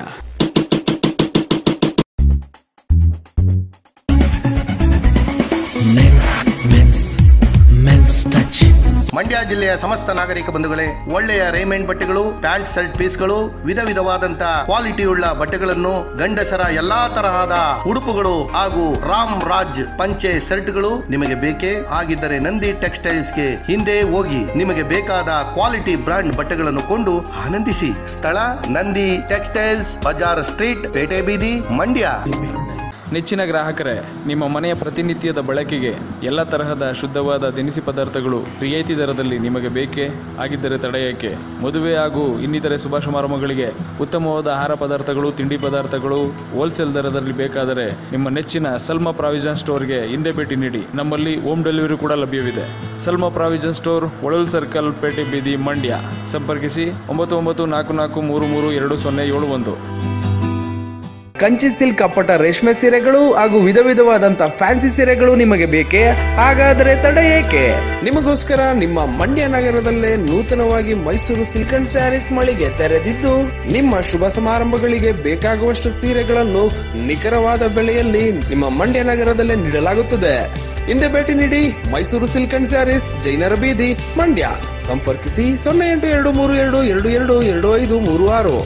ಮಂಡ್ಯ ಜಿಲ್ಲೆಯ ಸಮಸ್ತ ನಾಗರಿಕ ಬಂಧುಗಳೇ, ಒಳ್ಳೆಯ ರೇಮಂಡ್ ಬಟ್ಟೆಗಳು, ಪ್ಯಾಂಟ್ ಶರ್ಟ್ ಪೀಸ್ಗಳು, ವಿಧ ವಿಧವಾದಂತ ಕ್ವಾಲಿಟಿಯುಳ್ಳ ಬಟ್ಟೆಗಳನ್ನು, ಗಂಡಸರ ಎಲ್ಲಾ ತರಹದ ಉಡುಪುಗಳು ಹಾಗೂ ರಾಮ್ ರಾಜ್ ಪಂಚೆ ಶರ್ಟ್ಗಳು ನಿಮಗೆ ಬೇಕೇ ಆಗಿದ್ದರೆ ನಂದಿ ಟೆಕ್ಸ್ಟೈಲ್ಸ್ ಗೆ ಹಿಂದೆ ಹೋಗಿ ನಿಮಗೆ ಬೇಕಾದ ಕ್ವಾಲಿಟಿ ಬ್ರಾಂಡ್ ಬಟ್ಟೆಗಳನ್ನು ಕೊಂಡು ಆನಂದಿಸಿ. ಸ್ಥಳ ನಂದಿ ಟೆಕ್ಸ್ಟೈಲ್ಸ್, ಬಜಾರ್ ಸ್ಟ್ರೀಟ್, ಪೇಟೆ ಬೀದಿ, ಮಂಡ್ಯ. ನೆಚ್ಚಿನ ಗ್ರಾಹಕರೇ, ನಿಮ್ಮ ಮನೆಯ ಪ್ರತಿನಿತ್ಯದ ಬಳಕೆಗೆ ಎಲ್ಲ ತರಹದ ಶುದ್ಧವಾದ ದಿನಸಿ ಪದಾರ್ಥಗಳು ರಿಯಾಯಿತಿ ದರದಲ್ಲಿ ನಿಮಗೆ ಬೇಕೇ ಆಗಿದ್ದರೆ ತಡೆಯಕ್ಕೆ ಮದುವೆ ಹಾಗೂ ಇನ್ನಿತರೆ ಶುಭ ಸಮಾರಂಭಗಳಿಗೆ ಉತ್ತಮವಾದ ಆಹಾರ ಪದಾರ್ಥಗಳು, ತಿಂಡಿ ಪದಾರ್ಥಗಳು ಹೋಲ್ಸೇಲ್ ದರದಲ್ಲಿ ಬೇಕಾದರೆ ನಿಮ್ಮ ನೆಚ್ಚಿನ ಸಲ್ಮಾ ಪ್ರಾವಿಜನ್ ಸ್ಟೋರ್ಗೆ ಹಿಂದೆ ಭೇಟಿ ನೀಡಿ. ನಮ್ಮಲ್ಲಿ ಹೋಮ್ ಡೆಲಿವರಿ ಕೂಡ ಲಭ್ಯವಿದೆ. ಸಲ್ಮಾ ಪ್ರಾವಿಜನ್ ಸ್ಟೋರ್, ಒಳಲ್ ಸರ್ಕಲ್, ಪೇಟೆ ಬೀದಿ, ಮಂಡ್ಯ. ಸಂಪರ್ಕಿಸಿ ಒಂಬತ್ತು ಒಂಬತ್ತು ನಾಲ್ಕು ನಾಲ್ಕು ಮೂರು ಮೂರು ಎರಡು ಸೊನ್ನೆ ಏಳು ಒಂದು. ಕಂಚಿ ಸಿಲ್ಕ್ ಅಪ್ಪಟ ರೇಷ್ಮೆ ಸೀರೆಗಳು ಹಾಗೂ ವಿಧ ವಿಧವಾದಂತ ಫ್ಯಾನ್ಸಿ ಸೀರೆಗಳು ನಿಮಗೆ ಬೇಕೇ? ಹಾಗಾದರೆ ತಡ ಏಕೆ? ನಿಮಗೋಸ್ಕರ ನಿಮ್ಮ ಮಂಡ್ಯ ನಗರದಲ್ಲೇ ನೂತನವಾಗಿ ಮೈಸೂರು ಸಿಲ್ಕ್ ಅಂಡ್ ಸ್ಯಾರೀಸ್ ಮಳಿಗೆ ತೆರೆದಿದ್ದು, ನಿಮ್ಮ ಶುಭ ಸಮಾರಂಭಗಳಿಗೆ ಬೇಕಾಗುವಷ್ಟು ಸೀರೆಗಳನ್ನು ನಿಖರವಾದ ಬೆಲೆಯಲ್ಲಿ ನಿಮ್ಮ ಮಂಡ್ಯ ನಗರದಲ್ಲೇ ನೀಡಲಾಗುತ್ತದೆ. ಹಿಂದೆ ಭೇಟಿ ನೀಡಿ. ಮೈಸೂರು ಸಿಲ್ಕ್ ಅಂಡ್ ಸ್ಯಾರೀಸ್, ಜೈನರ ಬೀದಿ, ಮಂಡ್ಯ. ಸಂಪರ್ಕಿಸಿ ಸೊನ್ನೆ ಎಂಟು ಎರಡು ಮೂರು ಎರಡು ಎರಡು ಎರಡು ಎರಡು ಐದು ಮೂರು ಆರು.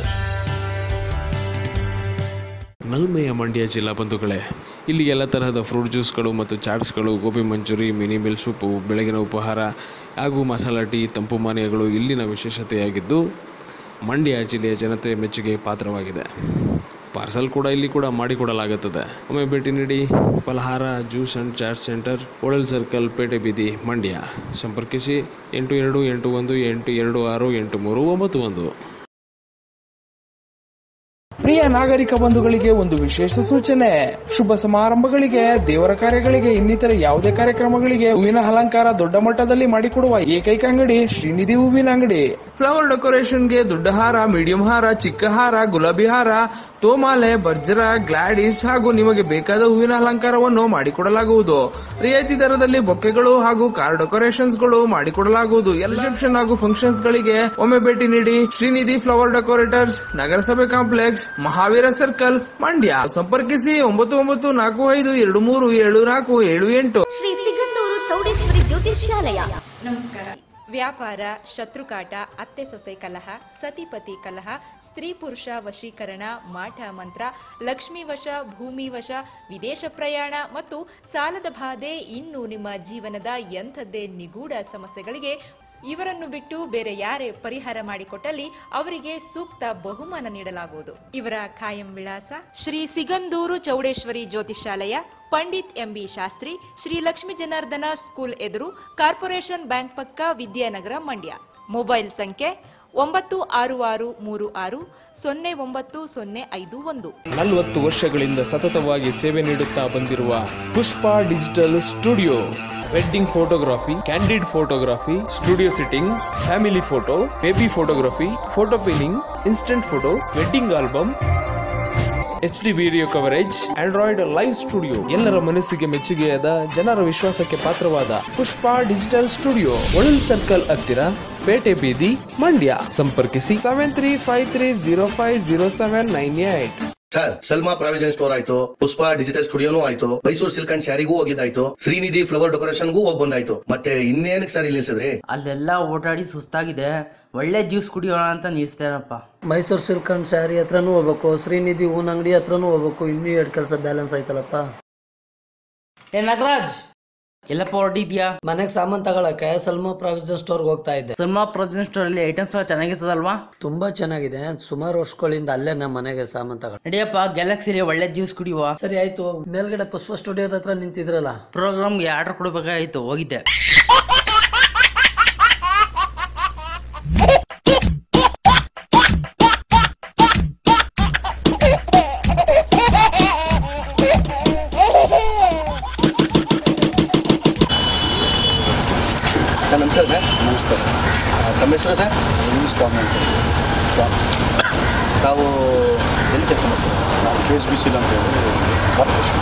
ನಲ್ಮೆಯ ಮಂಡ್ಯ ಜಿಲ್ಲಾ ಬಂಧುಗಳೇ, ಇಲ್ಲಿ ಎಲ್ಲ ತರಹದ ಫ್ರೂಟ್ ಜ್ಯೂಸ್ಗಳು ಮತ್ತು ಚಾಟ್ಸ್ಗಳು, gobi manchurian, mini meal soup, ಬೆಳಗಿನ ಉಪಹಾರ ಹಾಗೂ ಮಸಾಲ ಟೀ, ತಂಪು ಪಾನೀಯಗಳು ಇಲ್ಲಿನ ವಿಶೇಷತೆಯಾಗಿದ್ದು ಮಂಡ್ಯ ಜಿಲ್ಲೆಯ ಜನತೆ ಮೆಚ್ಚುಗೆ ಪಾತ್ರವಾಗಿದೆ. ಪಾರ್ಸಲ್ ಕೂಡ ಇಲ್ಲಿ ಕೂಡ ಮಾಡಿಕೊಡಲಾಗುತ್ತದೆ. ಒಮ್ಮೆ ಭೇಟಿ ನೀಡಿ. Phalahara juice and chat centre, ಒಳಲ್ ಸರ್ಕಲ್, ಪೇಟೆ ಬೀದಿ, ಮಂಡ್ಯ. ಸಂಪರ್ಕಿಸಿ ಎಂಟು ಎರಡು ಎಂಟು ಒಂದು ಎಂಟು ಎರಡು ಆರು ಎಂಟು ಮೂರು ಒಂಬತ್ತು ಒಂದು. ಪ್ರಿಯ ನಾಗರಿಕ ಬಂಧುಗಳಿಗೆ ಒಂದು ವಿಶೇಷ ಸೂಚನೆ. ಶುಭ ಸಮಾರಂಭಗಳಿಗೆ, ದೇವರ ಕಾರ್ಯಗಳಿಗೆ, ಇನ್ನಿತರ ಯಾವುದೇ ಕಾರ್ಯಕ್ರಮಗಳಿಗೆ ಹೂವಿನ ಅಲಂಕಾರ ದೊಡ್ಡ ಮಟ್ಟದಲ್ಲಿ ಮಾಡಿಕೊಡುವ ಏಕೈಕ ಅಂಗಡಿ ಶ್ರೀನಿಧಿ ಹೂವಿನ ಅಂಗಡಿ. ಫ್ಲವರ್ ಡೆಕೋರೇಷನ್ಗೆ ದೊಡ್ಡ ಹಾರ, ಮೀಡಿಯಂ ಹಾರ, ಚಿಕ್ಕ ಹಾರ, ಗುಲಾಬಿ ಹಾರ, ತೋಮಾಲೆ, ಬರ್ಜರ, ಗ್ಲಾಡಿಸ್ ಹಾಗೂ ನಿಮಗೆ ಬೇಕಾದ ಹೂವಿನ ಅಲಂಕಾರವನ್ನು ಮಾಡಿಕೊಡಲಾಗುವುದು. ರಿಯಾಯಿತಿ ದರದಲ್ಲಿ ಬೊಕ್ಕೆಗಳು ಹಾಗೂ ಕಾರ್ ಡೆಕೋರೇಷನ್ಸ್ಗಳು ಮಾಡಿಕೊಡಲಾಗುವುದು. ಎಲ್ಲ ರಿಸೆಪ್ಷನ್ ಹಾಗೂ ಫಂಕ್ಷನ್ಸ್ ಗಳಿಗೆ ಒಮ್ಮೆ ಭೇಟಿ ನೀಡಿ. ಶ್ರೀನಿಧಿ ಫ್ಲವರ್ ಡೆಕೋರೇಟರ್ಸ್, ನಗರಸಭೆ ಕಾಂಪ್ಲೆಕ್ಸ್, ಮಹಾವೀರ ಸರ್ಕಲ್, ಮಂಡ್ಯ. ಸಂಪರ್ಕಿಸಿ ಒಂಬತ್ತು ಒಂಬತ್ತು ನಾಲ್ಕು ಐದು ಎರಡು ಮೂರು ಏಳು ನಾಲ್ಕು ಏಳು ಎಂಟು. ಶ್ರೀ ಸಿಗಂದೂರು ಚೌಡೇಶ್ವರಿ ಜ್ಯೋತಿಷ್ಯಾಲಯ. ನಮಸ್ಕಾರ. ವ್ಯಾಪಾರ, ಶತ್ರುಕಾಟ, ಅತ್ತೆ ಸೊಸೆ ಕಲಹ, ಸತಿಪತಿ ಕಲಹ, ಸ್ತ್ರೀ ಪುರುಷ ವಶೀಕರಣ, ಮಾಟ ಮಂತ್ರ, ಲಕ್ಷ್ಮೀ ವಶ, ಭೂಮಿ ವಶ, ವಿದೇಶ ಪ್ರಯಾಣ ಮತ್ತು ಸಾಲದ ಬಾಧೆ ಇನ್ನು ನಿಮ್ಮ ಜೀವನದ ಎಂಥದ್ದೇ ನಿಗೂಢ ಸಮಸ್ಯೆಗಳಿಗೆ ಇವರನ್ನು ಬಿಟ್ಟು ಬೇರೆ ಯಾರೇ ಪರಿಹಾರ ಮಾಡಿಕೊಟ್ಟಲ್ಲಿ ಅವರಿಗೆ ಸೂಕ್ತ ಬಹುಮಾನ ನೀಡಲಾಗುವುದು. ಇವರ ಖಾಯಂ ವಿಳಾಸ ಶ್ರೀ ಸಿಗಂದೂರು ಚೌಡೇಶ್ವರಿ ಜ್ಯೋತಿಷಾಲಯ, ಪಂಡಿತ್ ಎಂಬಿ ಶಾಸ್ತ್ರಿ, ಶ್ರೀ ಲಕ್ಷ್ಮೀ ಜನಾರ್ದನ ಸ್ಕೂಲ್ ಎದುರು, ಕಾರ್ಪೊರೇಷನ್ ಬ್ಯಾಂಕ್ ಪಕ್ಕ, ವಿದ್ಯಾನಗರ, ಮಂಡ್ಯ. ಮೊಬೈಲ್ ಸಂಖ್ಯೆ ಒಂಬತ್ತು ಆರು ಆರು ಮೂರು ಆರು ಸೊನ್ನೆ ಒಂಬತ್ತು ಸೊನ್ನೆ ಐದು ಒಂದು. ನಲವತ್ತು ವರ್ಷಗಳಿಂದ ಸತತವಾಗಿ ಸೇವೆ ನೀಡುತ್ತಾ ಬಂದಿರುವ Pushpa digital studio. Wedding photography, candid photography, studio sitting, family photo, baby photography, photo pinning, instant photo, wedding album, H D video coverage, android live studio. ಎಲ್ಲರ ಮನಸ್ಸಿಗೆ ಮೆಚ್ಚುಗೆಯಾದ, ಜನರ ವಿಶ್ವಾಸಕ್ಕೆ ಪಾತ್ರವಾದ ಪುಷ್ಪ ಡಿಜಿಟಲ್ ಸ್ಟುಡಿಯೋ, ಒಳಲ್ ಸರ್ಕಲ್ ಹತ್ತಿರ, ಪೇಟೆ ಬೀದಿ, ಮಂಡ್ಯ. ಸಂಪರ್ಕಿಸಿ seven three five three zero five zero seven nine eight. Sir, Salma provision store ಆಯ್ತು, ಪುಷ್ಪ ಡಿಜಿಟಲ್ ಸ್ಟುಡಿಯೋನು ಆಯ್ತು, ಮೈಸೂರು ಸಿಲ್ಕ್ ಅಂಡ್ ಸ್ಯಾರಿಗೂ ಹೋಗಿದ್ದಾಯ್ತು, ಶ್ರೀನಿಧಿ ಫ್ಲವರ್ ಡೆಕೋರೇಷನ್ಗೂ ಹೋಗಿ ಬಂದಾಯ್ತು. ಮತ್ತೆ ಇನ್ನೇನಕ್ಕೆ ಸರ್ ಇಲ್ಲಿ ನಿಲ್ಸಿದ್ರಿ? ಅಲ್ಲೆಲ್ಲ ಓಡಾಡಿ ಸುಸ್ತಾಗಿದೆ, ಒಳ್ಳೆ ಜ್ಯೂಸ್ ಕುಡಿಯೋಣ ಅಂತ ನಿಲ್ಸ್ತೇನಪ್ಪ. ಮೈಸೂರು ಸಿಲ್ಕ್ ಅಂಡ್ ಸ್ಯಾರಿ ಹತ್ರನೂ ಹೋಗ್ಬೇಕು, ಶ್ರೀನಿಧಿ ಹೂನ್ ಅಂಗಡಿ ಹತ್ರನೂ ಹೋಗ್ಬೇಕು. ಇನ್ನೂ ಎರಡು ಕೆಲಸ ಬ್ಯಾಲೆನ್ಸ್ ಆಯ್ತಲ್ಲಪ್ಪ. ಏ ನಾಗರಾಜ್, ಎಲ್ಲಪ್ಪ ಹೊರಟಿದ್ಯಾ? ಮನೆಗೆ ಸಾಮಾನು ತಗೊಳಕ್ಕೆ ಸಲ್ಮಾ ಪ್ರಾವಿಜನ್ ಸ್ಟೋರ್ಗೆ ಹೋಗ್ತಾ ಇದ್ದೆ. ಸಲ್ಮಾ ಪ್ರಾವಿಜನ್ ಸ್ಟೋರ್ ಅಲ್ಲಿ ಐಟಮ್ಸ್ ಎಲ್ಲ ಚೆನ್ನಾಗಿರ್ತದಲ್ವಾ? ತುಂಬಾ ಚೆನ್ನಾಗಿದೆ. ಸುಮಾರು ವರ್ಷಗಳಿಂದ ಅಲ್ಲೇ ನಮ್ಮ ಮನೆಗೆ ಸಾಮಾನು ತಗೊಂಡು. ನಡಿಯಪ್ಪ, ಗ್ಯಾಲಕ್ಸಿಲಿ ಒಳ್ಳೆ ಜ್ಯೂಸ್ ಕುಡಿಯುವ. ಸರಿ ಆಯ್ತು. ಮೇಲ್ಗಡೆ ಪುಷ್ಪ ಸ್ಟುಡಿಯೋದ ಹತ್ರ ನಿಂತಿದ್ರಲ್ಲ, ಪ್ರೋಗ್ರಾಮ್ಗೆ ಆರ್ಡರ್ ಕೊಡ್ಬೇಕಾಯ್ತು, ಹೋಗಿದ್ದೆ. ನಮಸ್ಕಾರ ಸರ್. ನಮಸ್ಕಾರ. ತಮ್ಮ ಹೆಸರು ಸರ್? ಸ್ವಾಮಿ ಅಂತ. ತಾವು ಎಲ್ಲಿ ಕೆಲಸ ಮಾಡ್ತೀವಿ? ನಾವು ಕೆ ಎಸ್ ಬಿ ಸಿ ಅಂತ ಹೇಳಿ ಕಾರ್ಪೊರೇಷನ್.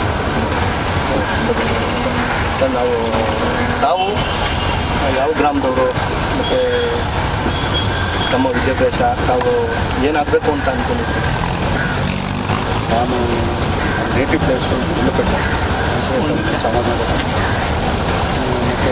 ಸರ್, ನಾವು ತಾವು ಯಾವ ಗ್ರಾಮದವರು ಮತ್ತು ತಮ್ಮ ವಿದ್ಯಾಭ್ಯಾಸ, ತಾವು ಏನಾಗಬೇಕು ಅಂತ ಅಂದ್ಕೊಂಡಿದ್ದೀವಿ? ನಾನು ನೇಟಿವ್ ಪ್ಲೇಸು ಇಲ್ಲಪೇಟೆ ಚಾಮರಾಜನಗರ. ಮತ್ತು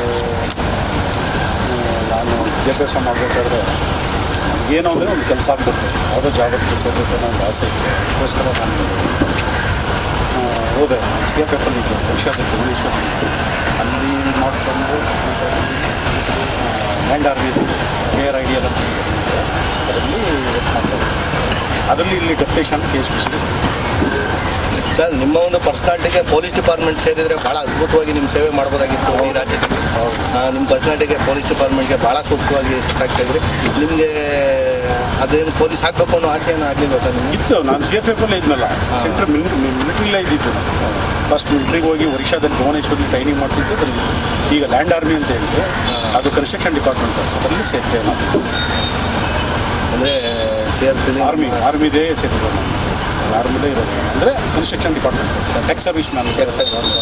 ನಾನು ವಿದ್ಯಾಭ್ಯಾಸ ಮಾಡಬೇಕಾದ್ರೆ ಏನೋ ಅಂದರೆ ಒಂದು ಕೆಲಸ ಆಗಬೇಕು, ಯಾವುದೋ ಜಾಬಕ್ಕೆ ಸೇರಬೇಕು ಅನ್ನೋ ಒಂದು ಆಸೆ ಇತ್ತು. ಅದಕ್ಕೋಸ್ಕರ ನಾನು ಹೋದೆ. ಸಿ ಎಫ್ ಎಫ್ ಅಲ್ಲಿ ಇದ್ದೆ, ಭವಿಷ್ಯದಲ್ಲಿ ಭುವನೇಶ್ವರ. ಅಲ್ಲಿ ಮಾಡಿಕೊಂಡು land army K R I D ಎಲ್ಲ ಅದರಲ್ಲಿ ವರ್ಕ್ ಮಾಡ್ತಾರೆ. ಅದರಲ್ಲಿ ಇಲ್ಲಿ deputation K S B C. Sir, ನಿಮ್ಮ ಒಂದು ಪರ್ಸನಾಲಿಟಿಗೆ ಪೊಲೀಸ್ ಡಿಪಾರ್ಟ್ಮೆಂಟ್ ಸೇರಿದರೆ ಭಾಳ ಅದ್ಭುತವಾಗಿ ನಿಮ್ಮ ಸೇವೆ ಮಾಡ್ಬೋದಾಗಿತ್ತು ಈ ರಾಜ್ಯದಲ್ಲಿ. ನಿಮ್ಮ ಪರ್ಸನಾಲಿಟಿಗೆ ಪೊಲೀಸ್ ಡಿಪಾರ್ಟ್ಮೆಂಟ್ಗೆ ಭಾಳ ಸೂಕ್ತವಾಗಿ ಸೆಟ್ ಆಗ್ತಾಯಿದ್ರಿ. ನಿಮಗೆ ಅದೇನು ಪೊಲೀಸ್ ಹಾಕಬೇಕು ಅನ್ನೋ ಆಸೆ ಏನೋ ಆಗಲಿಲ್ಲ ಸರ್ ನಿಮಗೆ? ಇತ್ತು. ನಾನು ಸಿ ಎಫ್ ಎಫ್ ಅಲ್ಲೇ ಇದ್ನಲ್ಲ, ಸೆಂಟ್ರಲ್ ಮಿಲಿಟ್ರಿಲೇ ಇದ್ದಿದ್ದು. ಫಸ್ಟ್ ಮಿಲಿಟ್ರಿಗೆ ಹೋಗಿ ಒರಿಷಾದಲ್ಲಿ ಭುವನೇಶ್ವರಲ್ಲಿ ಟ್ರೈನಿಂಗ್ ಮಾಡ್ತಿದ್ದು. ಅದರಲ್ಲಿ ಈಗ ಲ್ಯಾಂಡ್ ಆರ್ಮಿ ಅಂತ ಹೇಳಿದ್ರೆ ಅದು ಕನ್ಸ್ಟ್ರಕ್ಷನ್ ಡಿಪಾರ್ಟ್ಮೆಂಟ್, ಅದರಲ್ಲಿ ಸೇರ್ತೇವೆ ನಾವು. ಅಂದರೆ ಸೇರ್ತೀನಿ ಆರ್ಮಿ ಆರ್ಮಿದೇ ಸೇರ್ತೇವೆ ನಾವು. ಆರ್ಮಿಲೇ ಇರೋದು ಅಂದರೆ ಕನ್ಸ್ಟ್ರಕ್ಷನ್ ಡಿಪಾರ್ಟ್ಮೆಂಟ್, ಟೆಕ್ಸ್ ಸರ್ವಿಸ್ ಮ್ಯಾನ್ ಕೆಲಸ.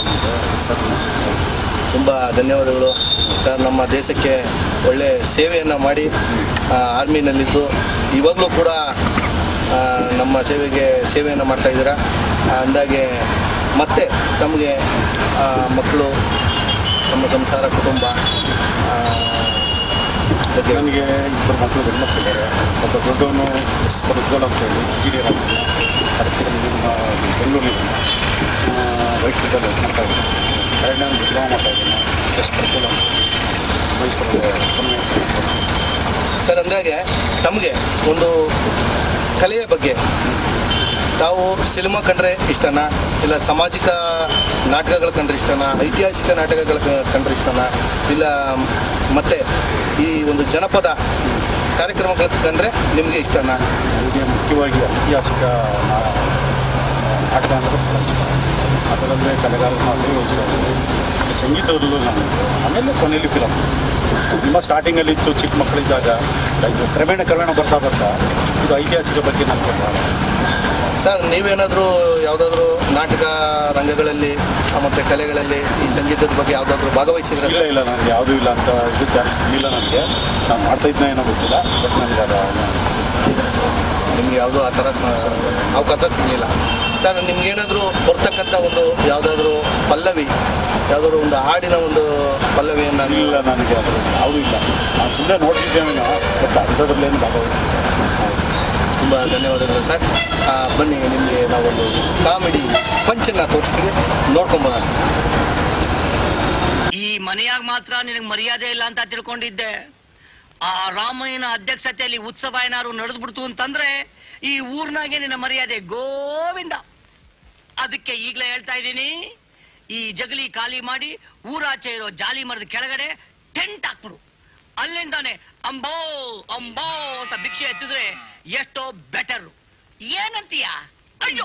ತುಂಬ ಧನ್ಯವಾದಗಳು ಸರ್. ನಮ್ಮ ದೇಶಕ್ಕೆ ಒಳ್ಳೆ ಸೇವೆಯನ್ನು ಮಾಡಿ ಆರ್ಮಿನಲ್ಲಿದ್ದು ಇವಾಗಲೂ ಕೂಡ ನಮ್ಮ ಸೇವೆಗೆ ಸೇವೆಯನ್ನು ಮಾಡ್ತಾಯಿದ್ದೀರಾ. ಅಂದಾಗೆ ಮತ್ತೆ ತಮಗೆ ಮಕ್ಕಳು, ನಮ್ಮ ಸಂಸಾರ, ಕುಟುಂಬ ಬಗ್ಗೆ? ನನಗೆ ಇಬ್ಬರು ಮಕ್ಕಳು ಗಂಡು ಮಕ್ಕಳಿದ್ದಾರೆ. ಒಬ್ಬ ದೊಡ್ಡವನು ಎಸ್ ಪ್ರಜ್ವಲ್ ಅಂತ ಹೇಳಿ ಇಂಜಿನಿಯರ್ ಆಗಿದ್ದೀನಿ. ಅದಕ್ಕೆ ನಮ್ಮ ಬೆಂಗಳೂರಿನ ವೈಟ್ ಫೀಲ್ಡಲ್ಲಿ ವರ್ಕ್ ಮಾಡ್ತಾ ಇದ್ದೀನಿ. ಎರಡನೇ ಒಂದು ಡಿಪ್ಲೊಮಾ ಮಾಡ್ತಾ ಇದ್ದೀನಿ, ಎಸ್ ಪ್ರಜ್ವಲ್ ಅಂತ ಮೈಸೂರಲ್ಲಿ. ಸರ್, ಅಂದಾಗೆ ತಮಗೆ ಒಂದು ಕಲೆಯ ಬಗ್ಗೆ ತಾವು ಸಿನಿಮಾ ಕಂಡ್ರೆ ಇಷ್ಟನಾ, ಇಲ್ಲ ಸಾಮಾಜಿಕ ನಾಟಕಗಳು ಕಂಡ್ರೆ ಇಷ್ಟನಾ, ಐತಿಹಾಸಿಕ ನಾಟಕಗಳ ಕಂಡ್ರೆ ಇಷ್ಟನಾ, ಇಲ್ಲ ಮತ್ತೆ ಈ ಒಂದು ಜನಪದ ಕಾರ್ಯಕ್ರಮಗಳ ಕಂಡ್ರೆ ನಿಮಗೆ ಇಷ್ಟನಾ? ನನಗೆ ಮುಖ್ಯವಾಗಿ ಐತಿಹಾಸಿಕ ನಾಟಕ ಅಂದರೆ ಭಾಳ ಇಷ್ಟ. ಅದರಲ್ಲೇ ಕಲೆಗಾರ ಮಾಡಲು ಇಷ್ಟ. ಸಂಗೀತದಲ್ಲೂ ನಾನು. ಆಮೇಲೆ ಕೊನೆಯಲ್ಲಿ ಫಿಲಮ್. ತುಂಬ ಸ್ಟಾರ್ಟಿಂಗಲ್ಲಿ ಇತ್ತು ಚಿಕ್ಕ ಮಕ್ಕಳಿದ್ದಾಗ. ಇದು ಕ್ರಮೇಣ ಕ್ರಮೇಣ ಬರ್ತಾ ಬರ್ತಾ ಇದು ಐತಿಹಾಸಿಕ ಬಗ್ಗೆ ನನಗೆ ಭಾಳ. ಸರ್, ನೀವೇನಾದರೂ ಯಾವುದಾದ್ರೂ ನಾಟಕ ರಂಗಗಳಲ್ಲಿ ಮತ್ತು ಕಲೆಗಳಲ್ಲಿ ಈ ಸಂಗೀತದ ಬಗ್ಗೆ ಯಾವುದಾದ್ರೂ ಭಾಗವಹಿಸಿದ್ರೆ? ಇಲ್ಲ ಇಲ್ಲ ನನಗೆ ಯಾವುದೂ ಇಲ್ಲ ಅಂತ ಇದು ಚಾನ್ಸ್ ಸಿಗಲಿಲ್ಲ ನನಗೆ. ನಾನು ಮಾಡ್ತಾಯಿದ್ನ ಏನೋ ಗೊತ್ತಿಲ್ಲ, ಬಟ್ ನನಗೆ ಅದು ನಿಮ್ಗೆ ಯಾವುದೂ ಆ ಥರ ಅವಕಾಶ ಸಿಗಲಿಲ್ಲ. ಸರ್ ನಿಮ್ಗೇನಾದರೂ ಬರ್ತಕ್ಕಂಥ ಒಂದು ಯಾವುದಾದ್ರೂ ಪಲ್ಲವಿ, ಯಾವುದಾದ್ರು ಒಂದು ಹಾಡಿನ ಒಂದು ಪಲ್ಲವಿಯನ್ನು? ಇಲ್ಲ, ನನಗೆ ಅದು ಯಾವುದೂ ಇಲ್ಲ. ನಾನು ಸುಮ್ಮನೆ ನೋಡ್ತಿದ್ದೇನೆ, ಬಟ್ ಅಂಥದ್ರಲ್ಲೇನು ಭಾಗವಹಿಸ್ತೀನಿ. ತುಂಬ ಧನ್ಯವಾದಗಳು ಸರ್. ಬನ್ನಿ, ನಿಮಗೆ ನಾವೊಂದು ಕಾಮಿಡಿ ಪಂಚನ್ನು ತೋರಿಸ್ತೀವಿ, ನೋಡ್ಕೊಂಬೋಣ. ಈ ಮನೆಯಾಗ ಮಾತ್ರ ನಿನಗೆ ಮರ್ಯಾದೆ ಇಲ್ಲ ಅಂತ ತಿಳ್ಕೊಂಡಿದ್ದೆ. ಆ ರಾಮಯ್ಯನ ಅಧ್ಯಕ್ಷತೆಯಲ್ಲಿ ಉತ್ಸವ ಏನಾದ್ರು ನಡೆದ್ಬಿಡ್ತು ಅಂತಂದ್ರೆ ಈ ಊರ್ನಾಗೆ ನಿನ್ನ ಮರ್ಯಾದೆ ಗೋವಿಂದ. ಅದಕ್ಕೆ ಈಗಲೇ ಹೇಳ್ತಾ ಇದ್ದೀನಿ, ಈ ಜಗಲಿ ಖಾಲಿ ಮಾಡಿ ಊರಾಚೆ ಇರೋ ಜಾಲಿ ಮರದ ಕೆಳಗಡೆ ಟೆಂಟ್ ಹಾಕ್ಬಿಡು. ಅಲ್ಲಿಂದಾನೆ ಅಂಬೋ ಅಂಬೋ ಅಂತ ಭಿಕ್ಷೆ ಎತ್ತಿದ್ರೆ ಎಷ್ಟೋ ಬೆಟರ್. ಏನಂತೀಯ? ಅಯ್ಯೋ,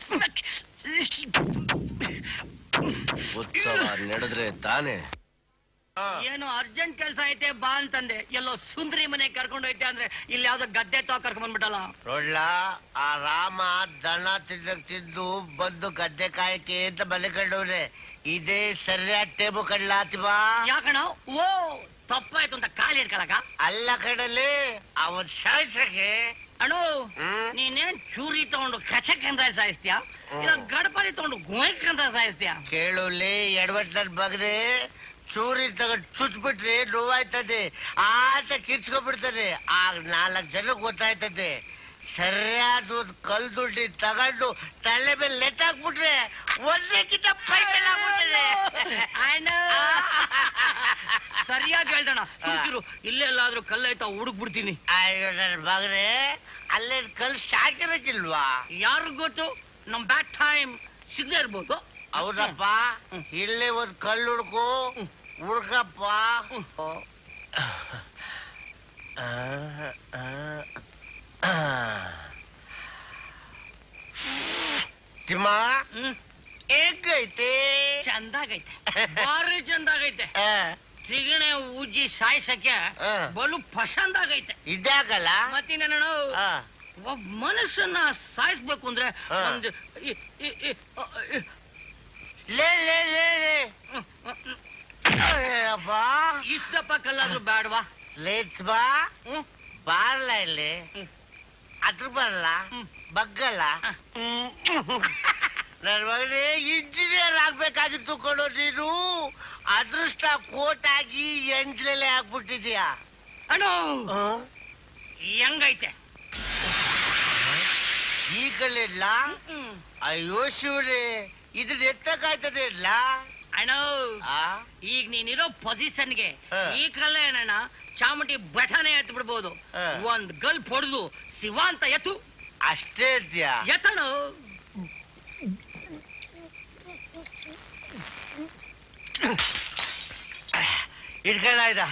ಉತ್ಸವ ನಡೆದ್ರೆ ತಾನೇ. ಏನೋ ಅರ್ಜೆಂಟ್ ಕೆಲಸ ಐತೆ ಬಾ ಅಂತಂದೆ, ಎಲ್ಲೋ ಸುಂದರಿ ಮನೆ ಕರ್ಕೊಂಡೋಯ್ತೆ ಅಂದ್ರೆ ಇಲ್ಲಿ ಯಾವ್ದೋ ಗದ್ದೆ ತಾ ಕರ್ಕೊಂಡ್ ಬಂದ್ಬಿಟ್ಟಲ್ಲ. ನೋಡ್ಲ, ಆ ರಾಮ ದನ ತಿದ್ದಕ್ ತಿದ್ದು ಬಂದು ಗದ್ದೆ ಕಾಯಕ್ಕೆ ಅಂತ ಮಲ್ಕೊಂಡವ್ರೆ. ಇದೇ ಸರಿಯಾದ ಟೇಬು ಕಡ್ಲಾತಿವಾ? ಯಾಕಣ? ಓ ತಪ್ಪಾಯ್ತು ಅಂತ ಕಾಲಿ ಹಿಡ್ಕೊಳಕ? ಅಲ್ಲ ಕಡಲಿ, ಅವನ್ ಸಾಯಿಸಕ್ಕೆ. ಅಣ್ಣು, ನೀನೇನ್ ಚೂರಿ ತಗೊಂಡು ಕಚಕ್ ಅಂತ ಸಾಯಿಸ್ತೀಯ, ಇಲ್ಲ ಗಡಪರಿ ತಗೊಂಡು ಗೋಯ್ಕ್ ಅಂತ ಸಾಯಿಸ್ತೀಯ? ಕೇಳುಲಿ ಎಡವಟ್ ನನ್ ಬಗ್ರೆ, ಚೂರಿ ತಗೊಂಡು ಚುಚ್ಬಿಟ್ರಿ ನೋವಾಯ್ತದೆ, ಆತ ಕಿರ್ಚ್ಕೊಂಡ್ಬಿಡ್ತಾನೆ. ಆಗ ನಾಲ್ಕು ಜನ ಗೊತ್ತಾಯ್ತದೆ. ಸರಿಯಾದ ಕಲ್ ದುಡ್ಡಿ ತಗೊಂಡು ತಲೆ ಮೇಲೆ ಲೆತ್ತಾಕ್ಬಿಟ್ರೆ ಒಂದಕ್ಕಿಂತ ಪೈಕಲ್ ಆಗ್ಬಿಡ್ತದೆ. ಸರಿಯಾಗಿ ಹೇಳ್ದಣ, ಸುಮ್ಕಿರು. ಇಲ್ಲೆಲ್ಲಾದ್ರೂ ಕಲ್ಲೈತಾ ಹುಡುಕ್ ಬಿಡ್ತೀನಿ. ಅಯ್ಯೋ ನನ್ ಮಗನೇ, ಅಲ್ಲೇ ಕಲ್ ಸ್ಟಾಕ್ ಇರಕ್ಕಿಲ್ವಾ? ಯಾರು ಗೊತ್ತು, ನಮ್ ಬ್ಯಾಡ್ ಟೈಮ್ ಸಿಗದೆ ಇರ್ಬೋದು. ಹೌದಪ್ಪ, ಇಲ್ಲೇ ಒಂದ್ ಕಲ್ಲು ಹುಡ್ಕು, ಹುಡ್ಕಪ್ಪ. ತಿಮ್ಮ ಹೇಗೈತೆ? ಚಂದಾಗೈತೆ, ಭಾರಿ ಚಂದಾಗೈತೆ. ಸಿಗಣೆ ಉಜ್ಜಿ ಸಾಯ್ಸಕ್ಕೆ ಬಲು ಪಸಂದಾಗೈತೆ. ಇದಾಗಲ್ಲ ಮತ್ತಿನ ಒಬ್ಬ ಮನಸ್ಸನ್ನ ಸಾಯಿಸ್ಬೇಕು ಅಂದ್ರೆ ಒಂದು ಇಷ್ಟಪ್ಪ ಕಲ್ಲಾದ್ರೂ ಬೇಡವಾ? ಲೇಟ್ಸ್ ಬಾ, ಬಾರ್ಲ ಇಲ್ಲಿ ಅದ್ರ ಬರಲ್ಲ, ಬಗ್ಗಲ್ಲ. ನನ್ ಮಗನೇ ಇಂಜಿನಿಯರ್ ಆಗ್ಬೇಕಾಗಿತ್ತು ಕೊಡೋ ನೀನು. ಅದೃಷ್ಟ ಕೋಟಾಗಿ ಎಂಜ್ಲೆಲೆ ಆಗ್ಬಿಟ್ಟಿದ್ಯಾ. ಅಣ್ಣೋ ಹೆಂಗೈತೆ ಈ ಕಡೆ ಇಲ್ಲ? ಅಯ್ಯೋ ಶಿವರೇ, ಇದನ್ನ ಎತ್ತಕ್ಕಾಯ್ತದೆ ಇಲ್ಲ ಅಣ್ಣ. ಈಗ ನೀನಿರೋ ಪೊಸಿಷನ್ಗೆ ಈ ಕಲ್ಲ ಏನಣ್ಣ ಚಾಮುಂಡಿ ಬಠಾನೆ ಎತ್ತು ಬಿಡ್ಬೋದು. ಒಂದ್ ಗಲ್ಪ್ ಹೊಡೆದು ಶಿವ ಅಂತ ಎತ್ತು ಅಷ್ಟೇ ಇದ್ಯಾ? ಎತ್ತಣ. ಇಟ್ಕೊಂಡ ಇದ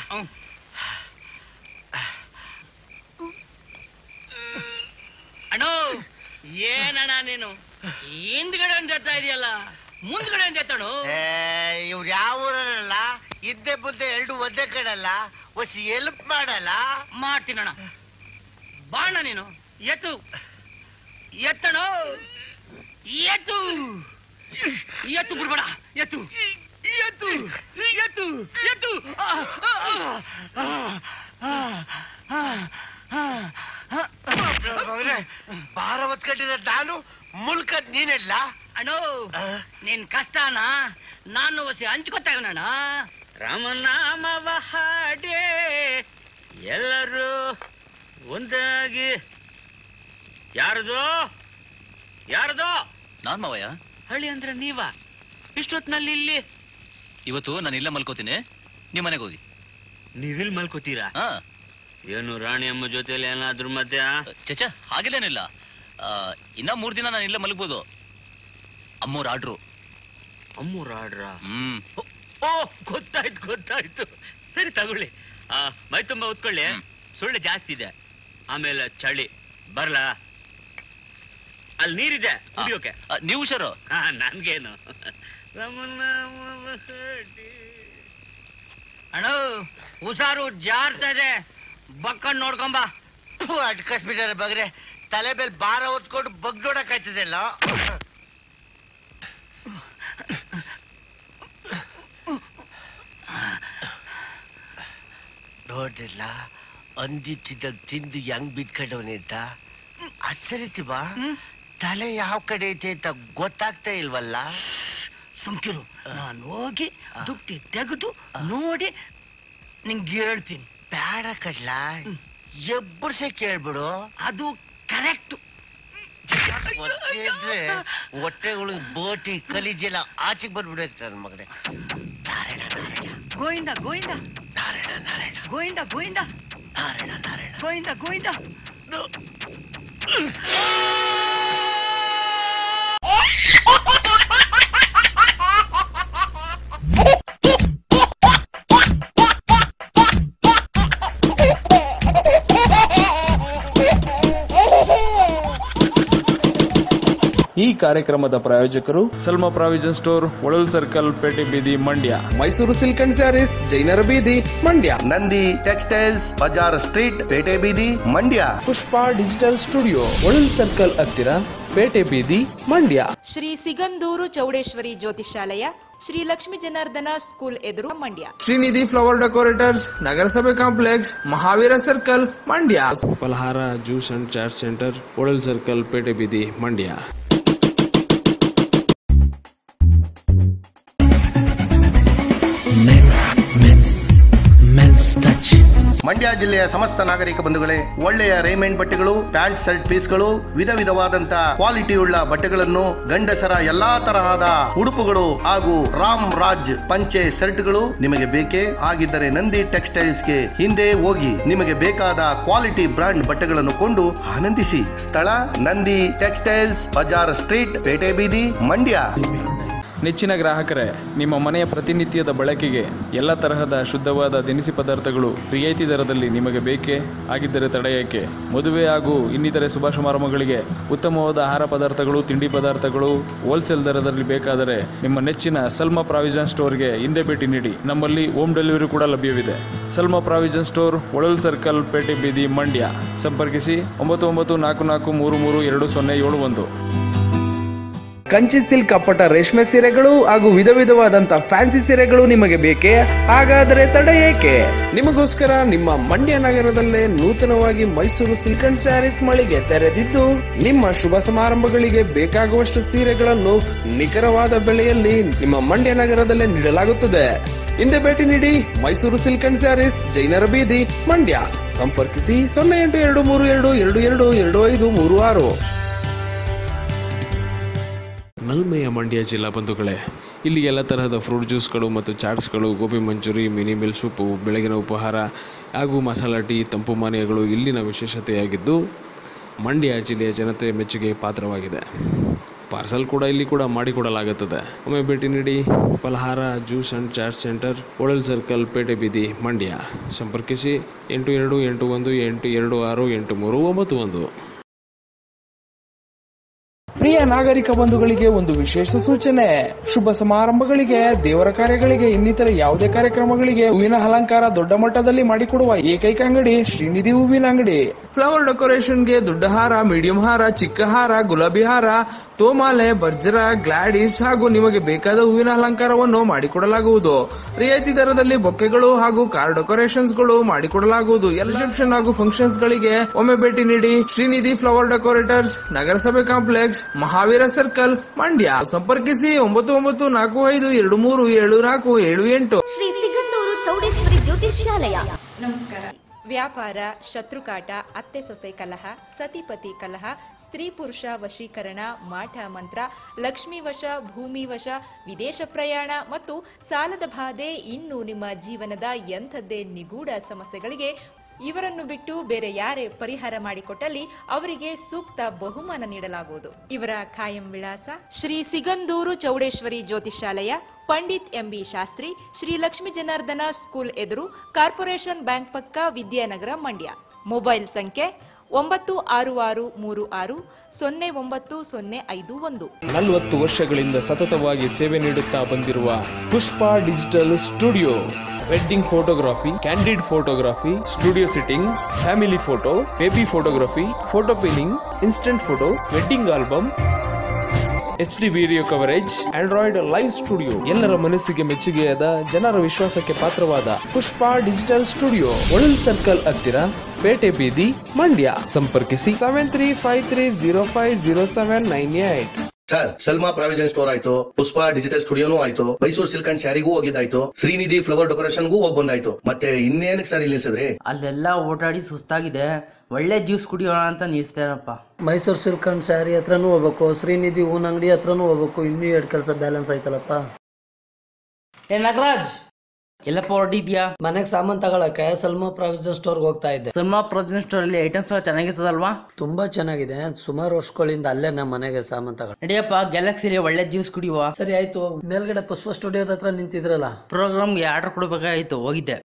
ಅಣ್ಣ. ಏನಣ್ಣ ನೀನು ಹಿಂದ್ಗಡೆ ಎತ್ತಾ ಇದೆಯಲ್ಲ, ಮುಂದ್ಗಡೆ ಎತ್ತಣು. ಇವ್ರು ಯಾವ ಊರಲ್ಲ, ಇದ್ದೆ ಬುದ್ದೆ ಎರಡು ಒದ್ದೆ ಕಡಲ್ಲ, ಒಸಿ ಎಲ್ಪ್ ಮಾಡಲ್ಲ. ಮಾಡ್ತೀನಣ್ಣ, ಬಾಣ ನೀನು. ಎತ್ತು ಎತ್ತಣು, ಎತ್ತು ಎತ್ತು ಬಿಡ್ಬೇಡ. ಎತ್ತು ಎತ್ತು ಎತ್ತು ಎತ್ತು. ಭಾರ ಹೊತ್ಕೊಂಡಿರ ನಾನು ಮುಲ್ಕದ್ ನೀನೆಲ್ಲ. ಅಣ್ಣೋ ನಿನ್ ಕಷ್ಟನ ನಾನು ಹೊಸಿ ಹಂಚ್ಕೊತಾ ಇವ್ನಣ್ಣ. ರಾಮನಾಮವ ಹಾಡೇ ಎಲ್ಲರೂ ಒಂದಾಗಿ. ಯಾರದು ಯಾರದು? ನಾನ್ ಮಾವಯ್ಯ. ಹಳ್ಳಿ ಅಂದ್ರೆ ನೀವ ಇಷ್ಟೊತ್ನಲ್ಲಿ ಇಲ್ಲಿ? ಇವತ್ತು ನಾನು ಇಲ್ಲ ಮಲ್ಕೋತೀನಿ, ನಿಮ್ ಮನೆಗೆ ಹೋಗಿ. ನೀವಿಲ್ ಮಲ್ಕೋತೀರಾ? ಏನು ರಾಣಿ ಅಮ್ಮ ಜೊತೆಲಿ ಏನಾದ್ರು ಮಧ್ಯ? ಚಚ ಹಾಗೆಲ್ಲೇನಿಲ್ಲ, ಇನ್ನ ಮೂರ್ ದಿನ ನಾನು ಇಲ್ಲ ಮಲಗ್ಬೋದು. ಅಮ್ಮೂರ್ ಆರ್ಡ್ರು. ಅಮ್ಮೂರ್ ಆರ್ಡ್ರ? ಹ್ಮ್. ಓ ಗೊತ್ತಾಯ್ತು ಗೊತ್ತಾಯ್ತು. ಸರಿ ತಗೊಳ್ಳಿ, ಮೈ ತುಂಬಾ ಉತ್ಕೊಳ್ಳಿ. ಸೊಳ್ಳೆ ಜಾಸ್ತಿ ಇದೆ, ಆಮೇಲೆ ಚಳಿ. ಬರ್ಲಾ? ಅಲ್ಲಿ ನೀರಿದೆ ಕುಡಿಯೋಕೆ. ನೀವು ಹುಷಾರು. ಹಾ ನನ್ಗೇನು. ಅಣ್ಣ ಹುಷಾರು, ಜಾರ್ತಾ ಇದೆ, ಬಕ್ಕಂಡ್ ನೋಡ್ಕೊಂಬ. ಅಟ್ಕಸ್ಬಿಟ್ಟಾರೆ ಬಗ್ರೆ, ತಲೆ ಮೇಲೆ ಭಾರ ಹೊತ್ಕೊಂಡು ಬಗ್ ನೋಡಕ್ಕಾಯ್ತದಲ್ಲ. ನೋಡ್ರಿಲ್ಲ, ಅಂದಿತ್ತಿದ್ದಾಗ ತಿಂದು ಹೆಂಗ್ ಬಿದ್ಕೊಂಡವನೇ ಅಂತ. ಅಸರಿತಿ ಬಾ ತಲೆ ಯಾವ ಕಡೆ ಐತೆ ಅಂತ ಗೊತ್ತಾಗ್ತಾ ಇಲ್ವಲ್ಲ. ಸುಮ್ಕಿರು, ನಾನು ಹೋಗಿ ದುಡ್ಡಿ ತೆಗೆದು ನೋಡಿ ನಿಂಗೆ ಹೇಳ್ತೀನಿ. ಬೇಡ ಕಡ್ಲ, ಎಬ್ಬರ್ಸೆ ಕೇಳ್ಬಿಡು. ಅದು ಕರೆಕ್ಟ್. ಹೊಟ್ಟೆಗಳು ಬೋಟಿ ಕಲಿಜೆಲ್ಲ ಆಚೆಗೆ ಬಂದ್ಬಿಡುತ್ತೆ ನನ್ನ ಮಗನೇ. ನಾರಾಯಣ ನಾರಾಯಣ ಗೋವಿಂದ ಗೋವಿಂದ ನಾರಾಯಣ ನಾರಾಯಣ ಗೋವಿಂದ ಗೋವಿಂದ ನಾರಾಯಣ ನಾರಾಯಣ ಗೋವಿಂದ ಗೋವಿಂದ. ಈ ಕಾರ್ಯಕ್ರಮದ ಪ್ರಾಯೋಜಕರು ಸಲ್ಮಾ ಪ್ರಾವಿಜನ್ ಸ್ಟೋರ್, ಒಳಲ್ ಸರ್ಕಲ್, ಪೇಟೆ ಬೀದಿ, ಮಂಡ್ಯ. ಮೈಸೂರು ಸಿಲ್ಕ್ ಅಂಡ್ ಸ್ಯಾರೀಸ್, ಜೈನರ ಬೀದಿ, ಮಂಡ್ಯ. ನಂದಿ ಟೆಕ್ಸ್ಟೈಲ್ಸ್, ಬಜಾರ್ ಸ್ಟ್ರೀಟ್, ಪೇಟೆ ಬೀದಿ, ಮಂಡ್ಯ. ಪುಷ್ಪ ಡಿಜಿಟಲ್ ಸ್ಟುಡಿಯೋ, ಒಳಲ್ ಸರ್ಕಲ್ ಹತ್ತಿರ, ಪೇಟೆ ಬೀದಿ, ಮಂಡ್ಯ. ಶ್ರೀ ಸಿಗಂದೂರು ಚೌಡೇಶ್ವರಿ ಜ್ಯೋತಿಷಾಲಯ, ಶ್ರೀ ಲಕ್ಷ್ಮೀ ಜನಾರ್ದನ ಸ್ಕೂಲ್ ಎದುರು, ಮಂಡ್ಯ. ಶ್ರೀನಿಧಿ ಫ್ಲವರ್ ಡೆಕೋರೇಟರ್ಸ್, ನಗರಸಭೆ complex, Mahavir circle, Mandya. Phalahara juice and chat centre, ಒಳಲ್ ಸರ್ಕಲ್, ಪೇಟೆ ಬೀದಿ, ಮಂಡ್ಯ. ಮಂಡ್ಯ ಜಿಲ್ಲೆಯ ಸಮಸ್ತ ನಾಗರಿಕ ಬಂಧುಗಳೇ, ಒಳ್ಳೆಯ ರೇಮಂಡ್ ಬಟ್ಟೆಗಳು, ಪ್ಯಾಂಟ್ ಶರ್ಟ್ ಪೀಸ್ಗಳು, ವಿಧ ವಿಧವಾದಂತ ಕ್ವಾಲಿಟಿಯುಳ್ಳ ಬಟ್ಟೆಗಳನ್ನು, ಗಂಡಸರ ಎಲ್ಲಾ ತರಹದ ಉಡುಪುಗಳು ಹಾಗೂ ರಾಮ್ ರಾಜ್ ಪಂಚೆ ಶರ್ಟ್ಗಳು ನಿಮಗೆ ಬೇಕೇ ಆಗಿದ್ದರೆ ನಂದಿ ಟೆಕ್ಸ್ಟೈಲ್ಸ್ಗೆ ಹಿಂದೆ ಹೋಗಿ ನಿಮಗೆ ಬೇಕಾದ ಕ್ವಾಲಿಟಿ ಬ್ರಾಂಡ್ ಬಟ್ಟೆಗಳನ್ನು ಕೊಂಡು ಆನಂದಿಸಿ. ಸ್ಥಳ ನಂದಿ ಟೆಕ್ಸ್ಟೈಲ್ಸ್, ಬಜಾರ್ ಸ್ಟ್ರೀಟ್, ಪೇಟೆ ಬೀದಿ, ಮಂಡ್ಯ. ನೆಚ್ಚಿನ ಗ್ರಾಹಕರೇ, ನಿಮ್ಮ ಮನೆಯ ಪ್ರತಿನಿತ್ಯದ ಬಳಕೆಗೆ ಎಲ್ಲ ತರಹದ ಶುದ್ಧವಾದ ದಿನಸಿ ಪದಾರ್ಥಗಳು ರಿಯಾಯಿತಿ ದರದಲ್ಲಿ ನಿಮಗೆ ಬೇಕೇ ಆಗಿದ್ದರೆ ತಡೆಯಕ್ಕೆ ಮದುವೆ ಹಾಗೂ ಇನ್ನಿತರೆ ಶುಭ ಸಮಾರಂಭಗಳಿಗೆ ಉತ್ತಮವಾದ ಆಹಾರ ಪದಾರ್ಥಗಳು, ತಿಂಡಿ ಪದಾರ್ಥಗಳು ಹೋಲ್ಸೇಲ್ ದರದಲ್ಲಿ ಬೇಕಾದರೆ ನಿಮ್ಮ ನೆಚ್ಚಿನ ಸಲ್ಮಾ ಪ್ರಾವಿಜನ್ ಸ್ಟೋರ್ಗೆ ಹಿಂದೆ ಭೇಟಿ ನೀಡಿ. ನಮ್ಮಲ್ಲಿ ಹೋಮ್ ಡೆಲಿವರಿ ಕೂಡ ಲಭ್ಯವಿದೆ. ಸಲ್ಮಾ ಪ್ರಾವಿಜನ್ ಸ್ಟೋರ್, ಒಳಲ್ ಸರ್ಕಲ್, ಪೇಟೆ ಬೀದಿ, ಮಂಡ್ಯ. ಸಂಪರ್ಕಿಸಿ ಒಂಬತ್ತು ಒಂಬತ್ತು ನಾಲ್ಕು ನಾಲ್ಕು ಮೂರು ಮೂರು ಎರಡು ಸೊನ್ನೆ ಏಳು ಒಂದು. ಕಂಚಿ ಸಿಲ್ಕ್ ಅಪ್ಪಟ ರೇಷ್ಮೆ ಸೀರೆಗಳು ಹಾಗೂ ವಿಧ ವಿಧವಾದಂತ ಫ್ಯಾನ್ಸಿ ಸೀರೆಗಳು ನಿಮಗೆ ಬೇಕೇ? ಹಾಗಾದರೆ ತಡ ಏಕೆ? ನಿಮಗೋಸ್ಕರ ನಿಮ್ಮ ಮಂಡ್ಯ ನಗರದಲ್ಲೇ ನೂತನವಾಗಿ ಮೈಸೂರು ಸಿಲ್ಕ್ ಅಂಡ್ ಸ್ಯಾರೀಸ್ ಮಳಿಗೆ ತೆರೆದಿದ್ದು, ನಿಮ್ಮ ಶುಭ ಸಮಾರಂಭಗಳಿಗೆ ಬೇಕಾಗುವಷ್ಟು ಸೀರೆಗಳನ್ನು ನಿಖರವಾದ ಬೆಲೆಯಲ್ಲಿ ನಿಮ್ಮ ಮಂಡ್ಯ ನಗರದಲ್ಲೇ ನೀಡಲಾಗುತ್ತದೆ. ಹಿಂದೆ ಭೇಟಿ ನೀಡಿ. ಮೈಸೂರು ಸಿಲ್ಕ್ ಅಂಡ್ ಸ್ಯಾರೀಸ್, ಜೈನರ ಬೀದಿ, ಮಂಡ್ಯ. ಸಂಪರ್ಕಿಸಿ ಸೊನ್ನೆ ಎಂಟು ಎರಡು ಮೂರು ಎರಡು ಎರಡು ಎರಡು ಎರಡು ಐದು ಮೂರು ಆರು. ನಲ್ಮೆಯ ಮಂಡ್ಯ ಜಿಲ್ಲಾ ಬಂಧುಗಳೇ, ಇಲ್ಲಿ ಎಲ್ಲ ತರಹದ ಫ್ರೂಟ್ ಜ್ಯೂಸ್ಗಳು ಮತ್ತು ಚಾಟ್ಸ್ಗಳು, gobi manchurian, mini meal soup, ಬೆಳಗಿನ ಉಪಹಾರ ಹಾಗೂ ಮಸಾಲಾ ಟೀ, ತಂಪು ಪಾನೀಯಗಳು ಇಲ್ಲಿನ ವಿಶೇಷತೆಯಾಗಿದ್ದು ಮಂಡ್ಯ ಜಿಲ್ಲೆಯ ಜನತೆ ಮೆಚ್ಚುಗೆ ಪಾತ್ರವಾಗಿದೆ. ಪಾರ್ಸಲ್ ಕೂಡ ಇಲ್ಲಿ ಕೂಡ ಮಾಡಿಕೊಡಲಾಗುತ್ತದೆ. ಒಮ್ಮೆ ಭೇಟಿ ನೀಡಿ. Phalahara juice and chat centre, ಒಳಲ್ ಸರ್ಕಲ್, ಪೇಟೆ ಬೀದಿ, ಮಂಡ್ಯ. ಸಂಪರ್ಕಿಸಿ ಎಂಟು ಎರಡು ಎಂಟು ಒಂದು ಎಂಟು ಎರಡು ಆರು ಎಂಟು ಮೂರು ಒಂಬತ್ತು ಒಂದು. ಪ್ರಿಯ ನಾಗರಿಕ ಬಂಧುಗಳಿಗೆ ಒಂದು ವಿಶೇಷ ಸೂಚನೆ. ಶುಭ ಸಮಾರಂಭಗಳಿಗೆ, ದೇವರ ಕಾರ್ಯಗಳಿಗೆ, ಇನ್ನಿತರ ಯಾವುದೇ ಕಾರ್ಯಕ್ರಮಗಳಿಗೆ ಹೂವಿನ ಅಲಂಕಾರ ದೊಡ್ಡ ಮಟ್ಟದಲ್ಲಿ ಮಾಡಿಕೊಡುವ ಏಕೈಕ ಅಂಗಡಿ ಶ್ರೀನಿಧಿ ಹೂವಿನ ಅಂಗಡಿ. ಫ್ಲವರ್ ಡೆಕೋರೇಷನ್ಗೆ ದೊಡ್ಡ ಹಾರ, ಮೀಡಿಯಂ ಹಾರ, ಚಿಕ್ಕ ಹಾರ, ಗುಲಾಬಿ ಹಾರ, ತೋಮಾಲೆ, ಬರ್ಜರ, ಗ್ಲಾಡಿಸ್ ಹಾಗೂ ನಿಮಗೆ ಬೇಕಾದ ಹೂವಿನ ಅಲಂಕಾರವನ್ನು ಮಾಡಿಕೊಡಲಾಗುವುದು. ರಿಯಾಯಿತಿ ದರದಲ್ಲಿ ಬೊಕ್ಕೆಗಳು ಹಾಗೂ ಕಾರ್ ಡೆಕೋರೇಷನ್ಸ್ ಗಳು ಮಾಡಿಕೊಡಲಾಗುವುದು. ರಿಸೆಪ್ಷನ್ ಹಾಗೂ ಫಂಕ್ಷನ್ಸ್ ಗಳಿಗೆ ಒಮ್ಮೆ ಭೇಟಿ ನೀಡಿ. ಶ್ರೀನಿಧಿ ಫ್ಲವರ್ ಡೆಕೋರೇಟರ್ಸ್, ನಗರಸಭೆ ಕಾಂಪ್ಲೆಕ್ಸ್, ಮಹಾವೀರ ಸರ್ಕಲ್, ಮಂಡ್ಯ. ಸಂಪರ್ಕಿಸಿ ಒಂಬತ್ತು ಒಂಬತ್ತು ನಾಲ್ಕು ಐದು ಎರಡು ಮೂರು ಏಳು ನಾಲ್ಕು ಏಳು ಎಂಟು. ಶ್ರೀ ಸಿಗಂದೂರು ಚೌಡೇಶ್ವರಿ ಜ್ಯೋತಿಷ್ಯಾಲಯ. ನಮಸ್ಕಾರ. ವ್ಯಾಪಾರ, ಶತ್ರುಕಾಟ, ಅತ್ತೆ ಸೊಸೆ ಕಲಹ, ಸತಿಪತಿ ಕಲಹ, ಸ್ತ್ರೀ ಪುರುಷ ವಶೀಕರಣ, ಮಾಟ ಮಂತ್ರ, ಲಕ್ಷ್ಮೀ ವಶ, ಭೂಮಿ ವಶ, ವಿದೇಶ ಪ್ರಯಾಣ ಮತ್ತು ಸಾಲದ ಬಾಧೆ, ಇನ್ನು ನಿಮ್ಮ ಜೀವನದ ಎಂಥದ್ದೇ ನಿಗೂಢ ಸಮಸ್ಯೆಗಳಿಗೆ ಇವರನ್ನು ಬಿಟ್ಟು ಬೇರೆ ಯಾರೇ ಪರಿಹಾರ ಮಾಡಿಕೊಟ್ಟಲ್ಲಿ ಅವರಿಗೆ ಸೂಕ್ತ ಬಹುಮಾನ ನೀಡಲಾಗುವುದು. ಇವರ ಖಾಯಂ ವಿಳಾಸ: ಶ್ರೀ ಸಿಗಂದೂರು ಚೌಡೇಶ್ವರಿ ಜ್ಯೋತಿಷಾಲಯ, ಪಂಡಿತ್ ಎಂಬಿ ಶಾಸ್ತ್ರಿ, ಶ್ರೀ ಲಕ್ಷ್ಮೀ ಜನಾರ್ದನ ಸ್ಕೂಲ್ ಎದುರು, ಕಾರ್ಪೊರೇಷನ್ ಬ್ಯಾಂಕ್ ಪಕ್ಕ, ವಿದ್ಯಾನಗರ, ಮಂಡ್ಯ. ಮೊಬೈಲ್ ಸಂಖ್ಯೆ ಒಂಬತ್ತು ಆರು ಆರು ಮೂರು ಆರು ಸೊನ್ನೆ ಒಂಬತ್ತು ಸೊನ್ನೆ ಐದು ಒಂದು. ನಲವತ್ತು ವರ್ಷಗಳಿಂದ ಸತತವಾಗಿ ಸೇವೆ ನೀಡುತ್ತಾ ಬಂದಿರುವ Pushpa digital studio. Wedding photography, candid photography, studio sitting, family photo, baby photography, photo pinning, instant photo, wedding album, H D video coverage, android live studio, ಎಲ್ಲರ ಮನಸ್ಸಿಗೆ ಮೆಚ್ಚುಗೆಯಾದ ಜನರ ವಿಶ್ವಾಸಕ್ಕೆ ಪಾತ್ರವಾದ ಪುಷ್ಪ ಡಿಜಿಟಲ್ ಸ್ಟುಡಿಯೋ, ಒಳಲ್ ಸರ್ಕಲ್ ಹತ್ತಿರ, ಪೇಟೆ ಬೀದಿ, ಮಂಡ್ಯ. ಸಂಪರ್ಕಿಸಿ seven three five three zero five zero seven nine eight. Sir, Salma provision store ಆಯ್ತು, ಪುಷ್ಪ ಡಿಜಿಟಲ್ ಸ್ಟುಡಿಯೋನು ಆಯ್ತು, ಮೈಸೂರು ಸಿಲ್ಕ್ ಅಂಡ್ ಸ್ಯಾರಿಗೂ ಹೋಗಿದ್ದಾಯ್ತು, ಶ್ರೀನಿಧಿ ಫ್ಲವರ್ ಡೆಕೋರೇಷನ್ಗೂ ಹೋಗಿ ಬಂದಾಯ್ತು. ಮತ್ತೆ ಇನ್ನೇನಕ್ಕೆ ಸರ್ ನಿಲ್ಸಿದ್ರಿ? ಅಲ್ಲೆಲ್ಲ ಓಡಾಡಿ ಸುಸ್ತಾಗಿದೆ, ಒಳ್ಳೆ ಜ್ಯೂಸ್ ಕುಡಿಯೋಣ ಅಂತ ನಿಲ್ಸ್ತೇನಪ್ಪ. ಮೈಸೂರು ಸಿಲ್ಕ್ ಅಂಡ್ ಸ್ಯಾರಿ ಹತ್ರನೂ ಹೋಗ್ಬೇಕು, ಶ್ರೀನಿಧಿ ಹೂನ್ ಅಂಗಡಿ ಹತ್ರನೂ ಹೋಗ್ಬೇಕು. ಇನ್ನೂ ಎರಡು ಕೆಲಸ ಬ್ಯಾಲೆನ್ಸ್ ಆಯ್ತಲ್ಲಪ್ಪ. ಏ ನಾಗರಾಜ್, ಎಲ್ಲಪ್ಪ ಹೊರಟಿದ್ಯಾ? ಮನೆಗೆ ಸಾಮಾನು ತಗೊಳಕ್ಕೆ ಸಲ್ಮಾ ಪ್ರಾವಿಷನ್ ಸ್ಟೋರ್ಗೆ ಹೋಗ್ತಾ ಇದ್ದೆ. ಸಲ್ಮಾ ಪ್ರಾವಿಷನ್ ಸ್ಟೋರ್ ಅಲ್ಲಿ ಐಟಮ್ಸ್ ಎಲ್ಲ ಚೆನ್ನಾಗಿರ್ತದಲ್ವಾ? ತುಂಬಾ ಚೆನ್ನಾಗಿದೆ. ಸುಮಾರು ವರ್ಷಗಳಿಂದ ಅಲ್ಲೇ ನಮ್ಮ ಮನೆಗೆ ಸಾಮಾನು ತಗೊಂಡು. ನಡಿಯಪ್ಪ, ಗ್ಯಾಲಕ್ಸಿಲಿ ಒಳ್ಳೆ ಜ್ಯೂಸ್ ಕುಡಿಯುವ. ಸರಿ ಆಯ್ತು. ಮೇಲ್ಗಡೆ ಪುಷ್ಪ ಸ್ಟುಡಿಯೋದ ಹತ್ರ ನಿಂತಿದ್ರಲ್ಲ, ಪ್ರೋಗ್ರಾಮ್ಗೆ ಆರ್ಡರ್ ಕೊಡ್ಬೇಕಾಯ್ತು, ಹೋಗಿದ್ದೆ.